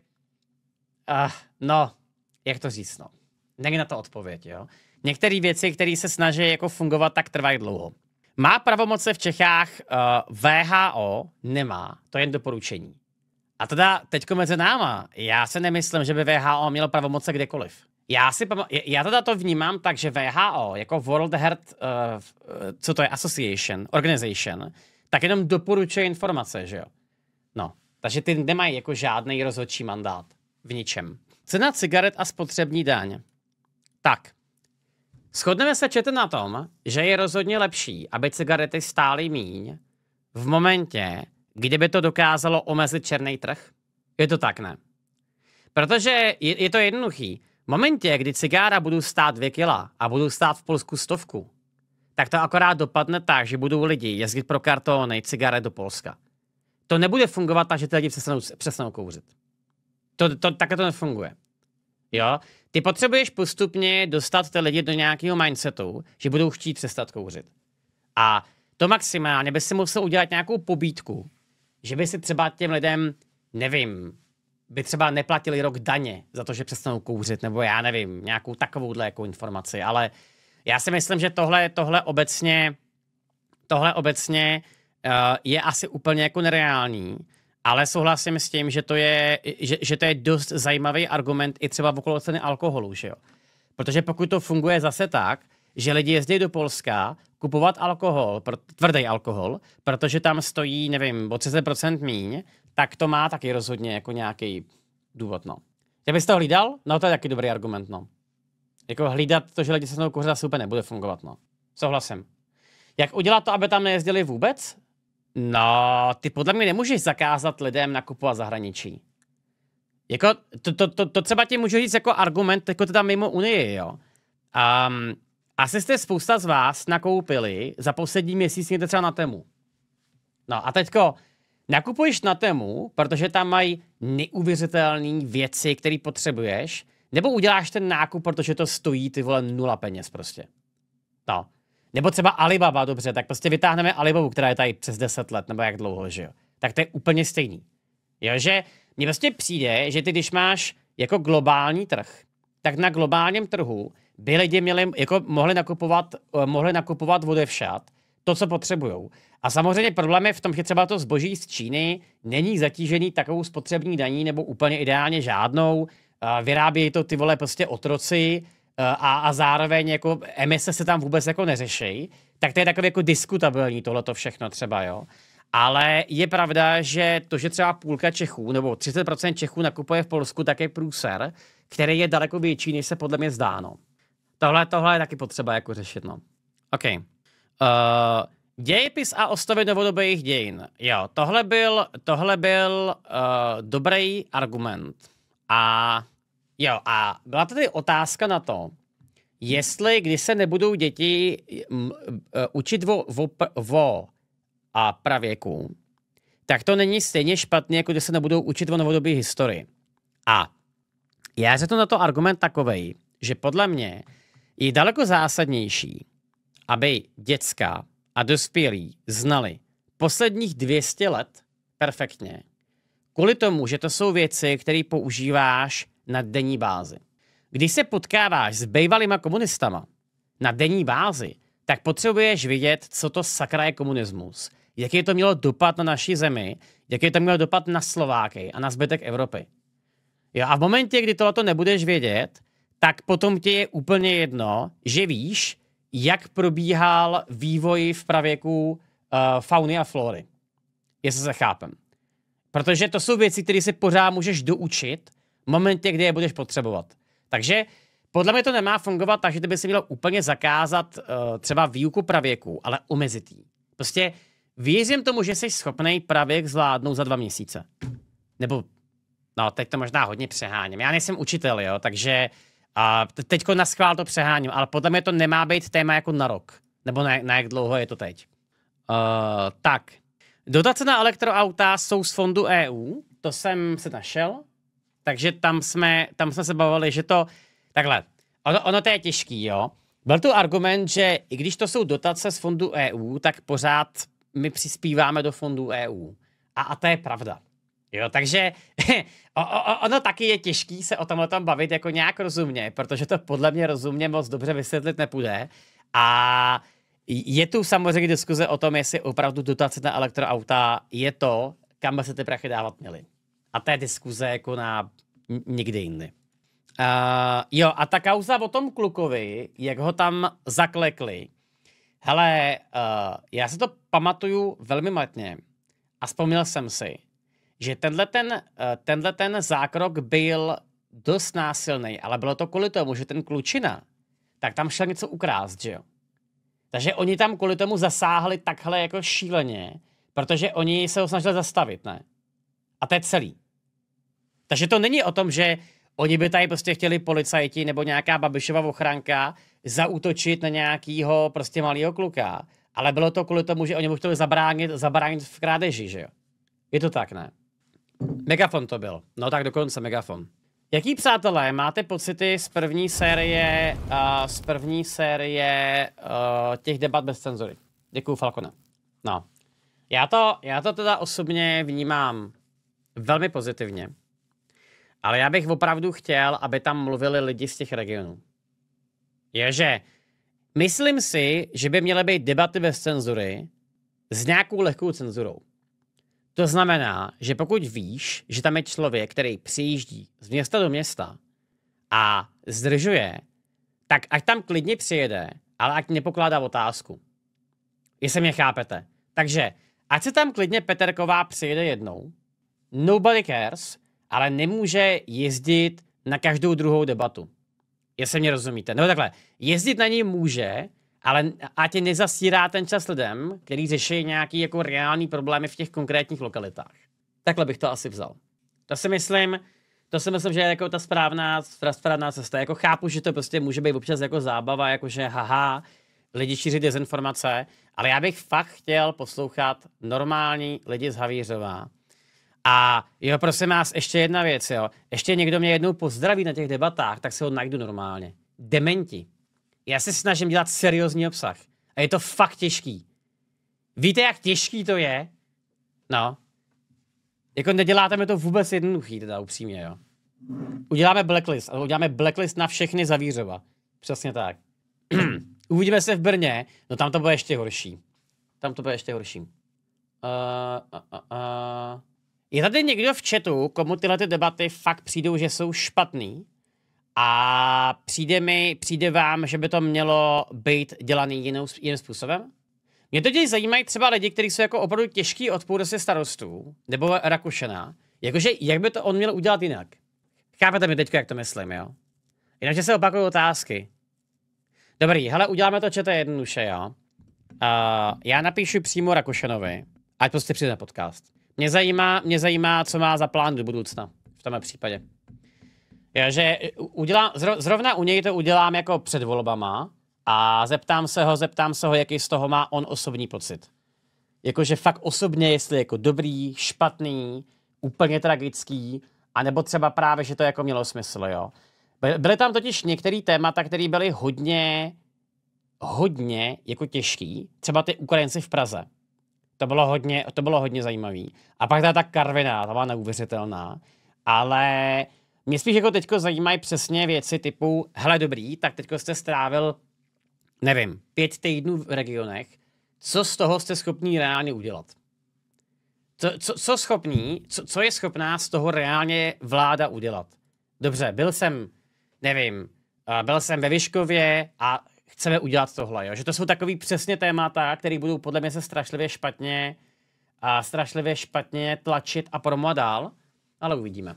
Speaker 2: uh, no, jak to říct, no. Není na to odpověď, jo. Některé věci, které se snaží jako fungovat, tak trvají dlouho. Má pravomoce v Čechách uh, V H O? Nemá, to je jen doporučení. A teda teďko mezi náma, já se nemyslím, že by V H O mělo pravomoce kdekoliv. Já, si pamatuju, já teda to vnímám tak, že V H O, jako World Health, uh, co to je, Association, Organization, tak jenom doporučuje informace, že jo? No, takže ty nemají jako žádný rozhodčí mandát v ničem. Cena cigaret a spotřební daň. Tak, shodneme se čete na tom, že je rozhodně lepší, aby cigarety stály míň v momentě, kdyby to dokázalo omezit černý trh. Je to tak, ne? Protože je, je to jednoduchý. V momentě, kdy cigára budou stát dvě kila a budou stát v Polsku stovku, tak to akorát dopadne tak, že budou lidi jezdit pro kartony cigaret do Polska. To nebude fungovat tak, že ty lidi přestanou, přestanou kouřit. To, to, takhle to nefunguje. Jo? Ty potřebuješ postupně dostat ty lidi do nějakého mindsetu, že budou chtít přestat kouřit. A to maximálně by si musel udělat nějakou pobídku, že by si třeba těm lidem, nevím, by třeba neplatili rok daně za to, že přestanou kouřit, nebo já nevím, nějakou takovouhle jako informaci, ale já si myslím, že tohle, tohle obecně, tohle obecně uh, je asi úplně jako nereální, ale souhlasím s tím, že to je, že, že to je dost zajímavý argument i třeba okolo ceny alkoholu, že jo? Protože pokud to funguje zase tak, že lidi jezdí do Polska kupovat alkohol, tvrdý alkohol, protože tam stojí, nevím, o třicet procent míň, tak to má taky rozhodně jako nějaký důvod, no. Já bys to hlídal? No to je taky dobrý argument, no. Jako hlídat to, že lidi se mnou kouřit, asi úplně nebude fungovat, no. Souhlasím. Jak udělat to, aby tam nejezdili vůbec? No, ty podle mě nemůžeš zakázat lidem nakupovat zahraničí. Jako, to, to, to, to třeba ti můžu říct jako argument, jako to tam mimo Unii, jo. Um, asi jste spousta z vás nakoupili za poslední měsíc někde třeba na Temu. No a teďko, nakupuješ na Temu, protože tam mají neuvěřitelné věci, které potřebuješ, nebo uděláš ten nákup, protože to stojí ty vole nula peněz prostě. No. Nebo třeba Alibaba, dobře, tak prostě vytáhneme Alibabu, která je tady přes deset let, nebo jak dlouho, že jo. Tak to je úplně stejný. Jo, že mně prostě přijde, že ty, když máš jako globální trh, tak na globálním trhu by lidi měli, jako mohli nakupovat, mohli nakupovat odevšad to, co potřebujou. A samozřejmě problém je v tom, že třeba to zboží z Číny není zatížený takovou spotřební daní nebo úplně ideálně žádnou. Vyrábějí to ty vole prostě otroci a, a zároveň jako emise se tam vůbec jako neřeší. Tak to je takové jako diskutabilní tohleto všechno třeba, jo. Ale je pravda, že to, že třeba půlka Čechů nebo třicet procent Čechů nakupuje v Polsku, tak je průser, který je daleko větší, než se podle mě zdá, no. Tohle, tohle je taky potřeba jako řešit, no. OK. Uh, dějepis a osnovy novodobých dějin. Jo, tohle byl, tohle byl uh, dobrý argument. A jo, a byla tady otázka na to, jestli, když se nebudou děti m, uh, učit o, o, o a pravěku, tak to není stejně špatně, jako když se nebudou učit o novodobé historii. A já řeknu na to argument takovej, že podle mě je daleko zásadnější, aby děcka a dospělí znali posledních dvě stě let perfektně. Kvůli tomu, že to jsou věci, které používáš na denní bázi. Když se potkáváš s bývalýma komunistama na denní bázi, tak potřebuješ vidět, co to sakra je komunismus. Jaký to mělo dopad na naši zemi, jaký to mělo dopad na Slováky a na zbytek Evropy. Jo, a v momentě, kdy tohleto nebudeš vědět, tak potom ti je úplně jedno, že víš, jak probíhal vývoj v pravěku uh, fauny a flory. Jestli se chápem. Protože to jsou věci, které si pořád můžeš doučit v momentě, kdy je budeš potřebovat. Takže podle mě to nemá fungovat tak, že ty by si mělo úplně zakázat uh, třeba výuku pravěku, ale omezit jí. Prostě věřím tomu, že jsi schopný pravěk zvládnout za dva měsíce. Nebo, no teď to možná hodně přeháním. Já nejsem učitel, jo, takže uh, teďko na schvál to přeháním, ale podle mě to nemá být téma jako na rok. Nebo na, na jak dlouho je to teď. Uh, tak. Dotace na elektroauta jsou z fondu E U, to jsem se našel, takže tam jsme, tam jsme se bavili, že to, takhle, ono, ono to je těžký, jo. Byl tu argument, že i když to jsou dotace z fondu E U, tak pořád my přispíváme do fondu E U. A, a to je pravda. Jo, takže o, o, ono taky je těžký se o tomhle tam bavit jako nějak rozumně, protože to podle mě rozumně moc dobře vysvětlit nepůjde. A je tu samozřejmě diskuze o tom, jestli opravdu dotace na elektroauta je to, kam by se ty prachy dávat měly. A to je diskuze jako na někdy jindy. Uh, jo, a ta kauza o tom klukovi, jak ho tam zaklekli. Hele, uh, já si to pamatuju velmi matně a vzpomněl jsem si, že tenhle ten, uh, tenhle ten zákrok byl dost násilný, ale bylo to kvůli tomu, že ten klučina, tak tam šel něco ukrást, že jo? Takže oni tam kvůli tomu zasáhli takhle jako šíleně, protože oni se ho snažili zastavit, ne? A to je celý. Takže to není o tom, že oni by tady prostě chtěli policajti nebo nějaká Babišova ochránka zaútočit na nějakýho prostě malýho kluka, ale bylo to kvůli tomu, že oni mu chtěli zabránit, zabránit v krádeži, že jo? Je to tak, ne? Megafon to byl. No tak dokonce Megafon. Jaký, přátelé, máte pocity z první série, uh, z první série uh, těch debat bez cenzury? Děkuju, Falcone. No. Já to, já to teda osobně vnímám velmi pozitivně. Ale já bych opravdu chtěl, aby tam mluvili lidi z těch regionů. Je, že myslím si, že by měly být debaty bez cenzury s nějakou lehkou cenzurou. To znamená, že pokud víš, že tam je člověk, který přijíždí z města do města a zdržuje, tak ať tam klidně přijede, ale ať nepokládá otázku. Jestli mě chápete. Takže ať se tam klidně Peterková přijede jednou, nobody cares, ale nemůže jezdit na každou druhou debatu. Jestli mě rozumíte. Nebo takhle, jezdit na ní může, ale ať nezasírá ten čas lidem, který řeší nějaký jako reální problémy v těch konkrétních lokalitách. Takhle bych to asi vzal. To si myslím, to si myslím, že je jako ta správná, správná cesta. Jako chápu, že to prostě může být občas jako zábava, jakože haha, lidi šíří dezinformace, ale já bych fakt chtěl poslouchat normální lidi z Havířova. A jo, prosím vás, ještě jedna věc, jo. Ještě někdo mě jednou pozdraví na těch debatách, tak se ho najdu normálně. Dementi. Já se snažím dělat seriózní obsah. A je to fakt těžký. Víte, jak těžký to je? No. Jako neděláte mi to vůbec jednoduchý, teda upřímně, jo. Uděláme blacklist, ale uděláme blacklist na všechny z Havířova. Přesně tak. Uvidíme se v Brně, no tam to bude ještě horší. Tam to bude ještě horší. Uh, uh, uh, uh. Je tady někdo v chatu, komu tyhle ty debaty fakt přijdou, že jsou špatný a přijde mi, přijde vám, že by to mělo být dělaný jinou, jiným způsobem? Mě totiž zajímají třeba lidi, kteří jsou jako opravdu těžký odpůrci starostů nebo Rakušana, jakože jak by to on měl udělat jinak. Chápete mi teď, jak to myslím, jo? Jinak, že se opakují otázky. Dobrý, hele, uděláme to, že to je jednoduše, jo? Uh, já napíšu přímo Rakušanovi, ať prostě přijde na podcast. Mě zajímá, mě zajímá, co má za plán do budoucna v tomhle případě. Já, že udělám, zrovna u něj to udělám jako před volbama a zeptám se ho, zeptám se ho, jaký z toho má on osobní pocit. Jakože fakt osobně, jestli jako dobrý, špatný, úplně tragický, anebo třeba právě, že to jako mělo smysl, jo. Byly tam totiž některé témata, které byly hodně, hodně jako těžký, třeba ty Ukrajinci v Praze. To bylo hodně, to bylo hodně zajímavý. A pak ta ta Karviná, ta byla neuvěřitelná. Ale mě spíš jako teďko zajímají přesně věci typu, hele dobrý, tak teďko jste strávil, nevím, pět týdnů v regionech. Co z toho jste schopní reálně udělat? Co, co, co schopní, co, co je schopná z toho reálně vláda udělat? Dobře, byl jsem, nevím, byl jsem ve Vyškově a chceme udělat tohle, jo? Že to jsou takový přesně témata, které budou podle mě se strašlivě špatně a strašlivě špatně tlačit a promovat dál, ale uvidíme.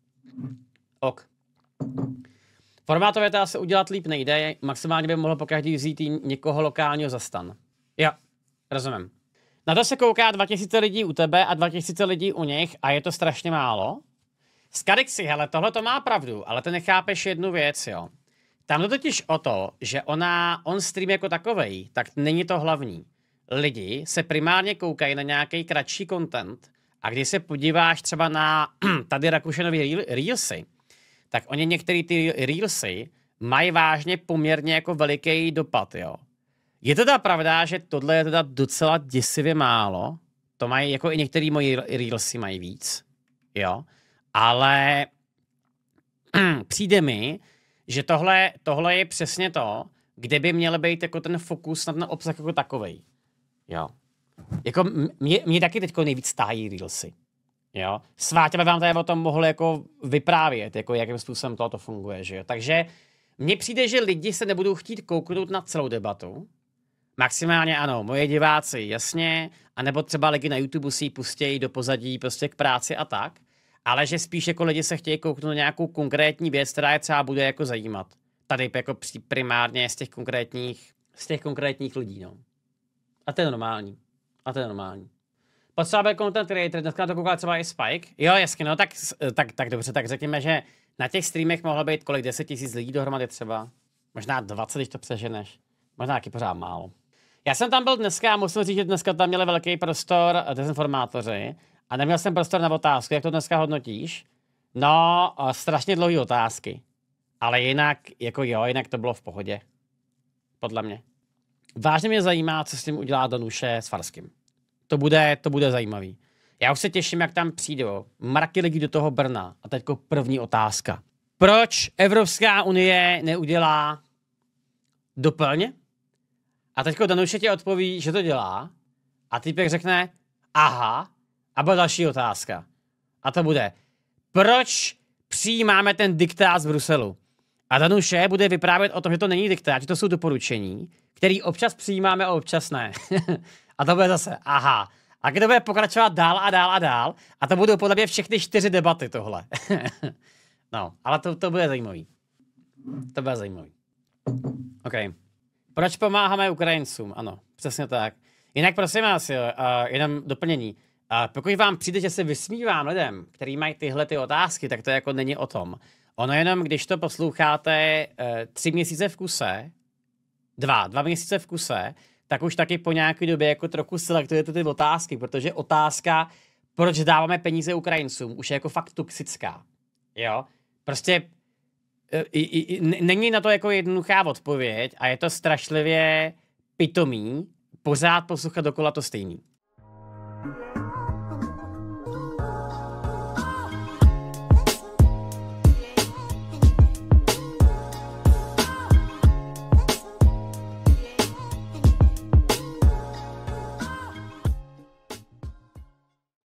Speaker 2: Ok. Formátově to asi udělat líp nejde, maximálně by mohlo pokaždý vzít někoho lokálního za stan. Jo, rozumím. Na to se kouká dva tisíce lidí u tebe a dva tisíce lidí u nich a je to strašně málo. Skadixi, hele, tohle to má pravdu, ale ty nechápeš jednu věc, jo. Tam to totiž o to, že ona, on stream jako takovej, tak není to hlavní. Lidi se primárně koukají na nějaký kratší content a když se podíváš třeba na tady Rakušanový reelsy, tak oni některé ty reelsy mají vážně poměrně jako veliký dopad, jo. Je teda pravda, že tohle je teda docela děsivě málo, to mají jako i některé moji reelsy mají víc, jo, ale přijde mi, že tohle, tohle je přesně to, kde by měl být jako ten fokus na ten obsah jako takovej. Jo. Jako mě, mě taky teďko nejvíc stáhí reelsy. Jo. Sváťa by vám tady o tom mohl jako vyprávět, jako jakým způsobem toto funguje, že jo. Takže mně přijde, že lidi se nebudou chtít kouknout na celou debatu. Maximálně ano, moje diváci, jasně, anebo třeba lidi na YouTube si ji pustějí do pozadí prostě k práci a tak. Ale že spíš jako lidi se chtějí kouknout na nějakou konkrétní věc, která je třeba bude jako zajímat. Tady jako primárně z těch konkrétních, z těch konkrétních lidí, no. A to je normální. A to je normální. Potřeba být content creator, dneska na to koukal třeba i Spike. Jo, jasně, no tak, tak, tak dobře, tak řekněme, že na těch streamech mohlo být kolik, deset tisíc lidí dohromady třeba. Možná dvacet, když to přeženeš. Možná taky pořád málo. Já jsem tam byl dneska a musím říct, že dneska tam měli velký prostor dezinformátoři. A neměl jsem prostor na otázku, jak to dneska hodnotíš? No, strašně dlouhé otázky. Ale jinak, jako jo, jinak to bylo v pohodě. Podle mě. Vážně mě zajímá, co s tím udělá Danuše s Farským. To bude, to bude zajímavý. Já už se těším, jak tam přijdou mraky lidí do toho Brna. A teďko první otázka. Proč Evropská unie neudělá doplň? A teďko Danuše ti odpoví, že to dělá. A týpek řekne, aha. A bude další otázka. A to bude, proč přijímáme ten diktát z Bruselu? A Danuše bude vyprávět o tom, že to není diktát, že to jsou doporučení, který občas přijímáme a občas ne. A to bude zase, aha. A když to bude pokračovat dál a dál a dál, a to budou podle mě všechny čtyři debaty tohle. No, ale to, to bude zajímavý. To bude zajímavý. OK. Proč pomáháme Ukrajincům? Ano, přesně tak. Jinak prosím vás, jo, uh, jenom doplnění. Uh, pokud vám přijde, že se vysmívám lidem, kteří mají tyhle ty otázky, tak to jako není o tom. Ono jenom, když to posloucháte uh, tři měsíce v kuse, dva, dva měsíce v kuse, tak už taky po nějaké době jako trochu selektujete ty otázky, protože otázka, proč dáváme peníze Ukrajincům, už je jako fakt toxická. Jo? Prostě uh, i, i, není na to jako jednoduchá odpověď a je to strašlivě pitomý pořád poslouchat dokola to stejný.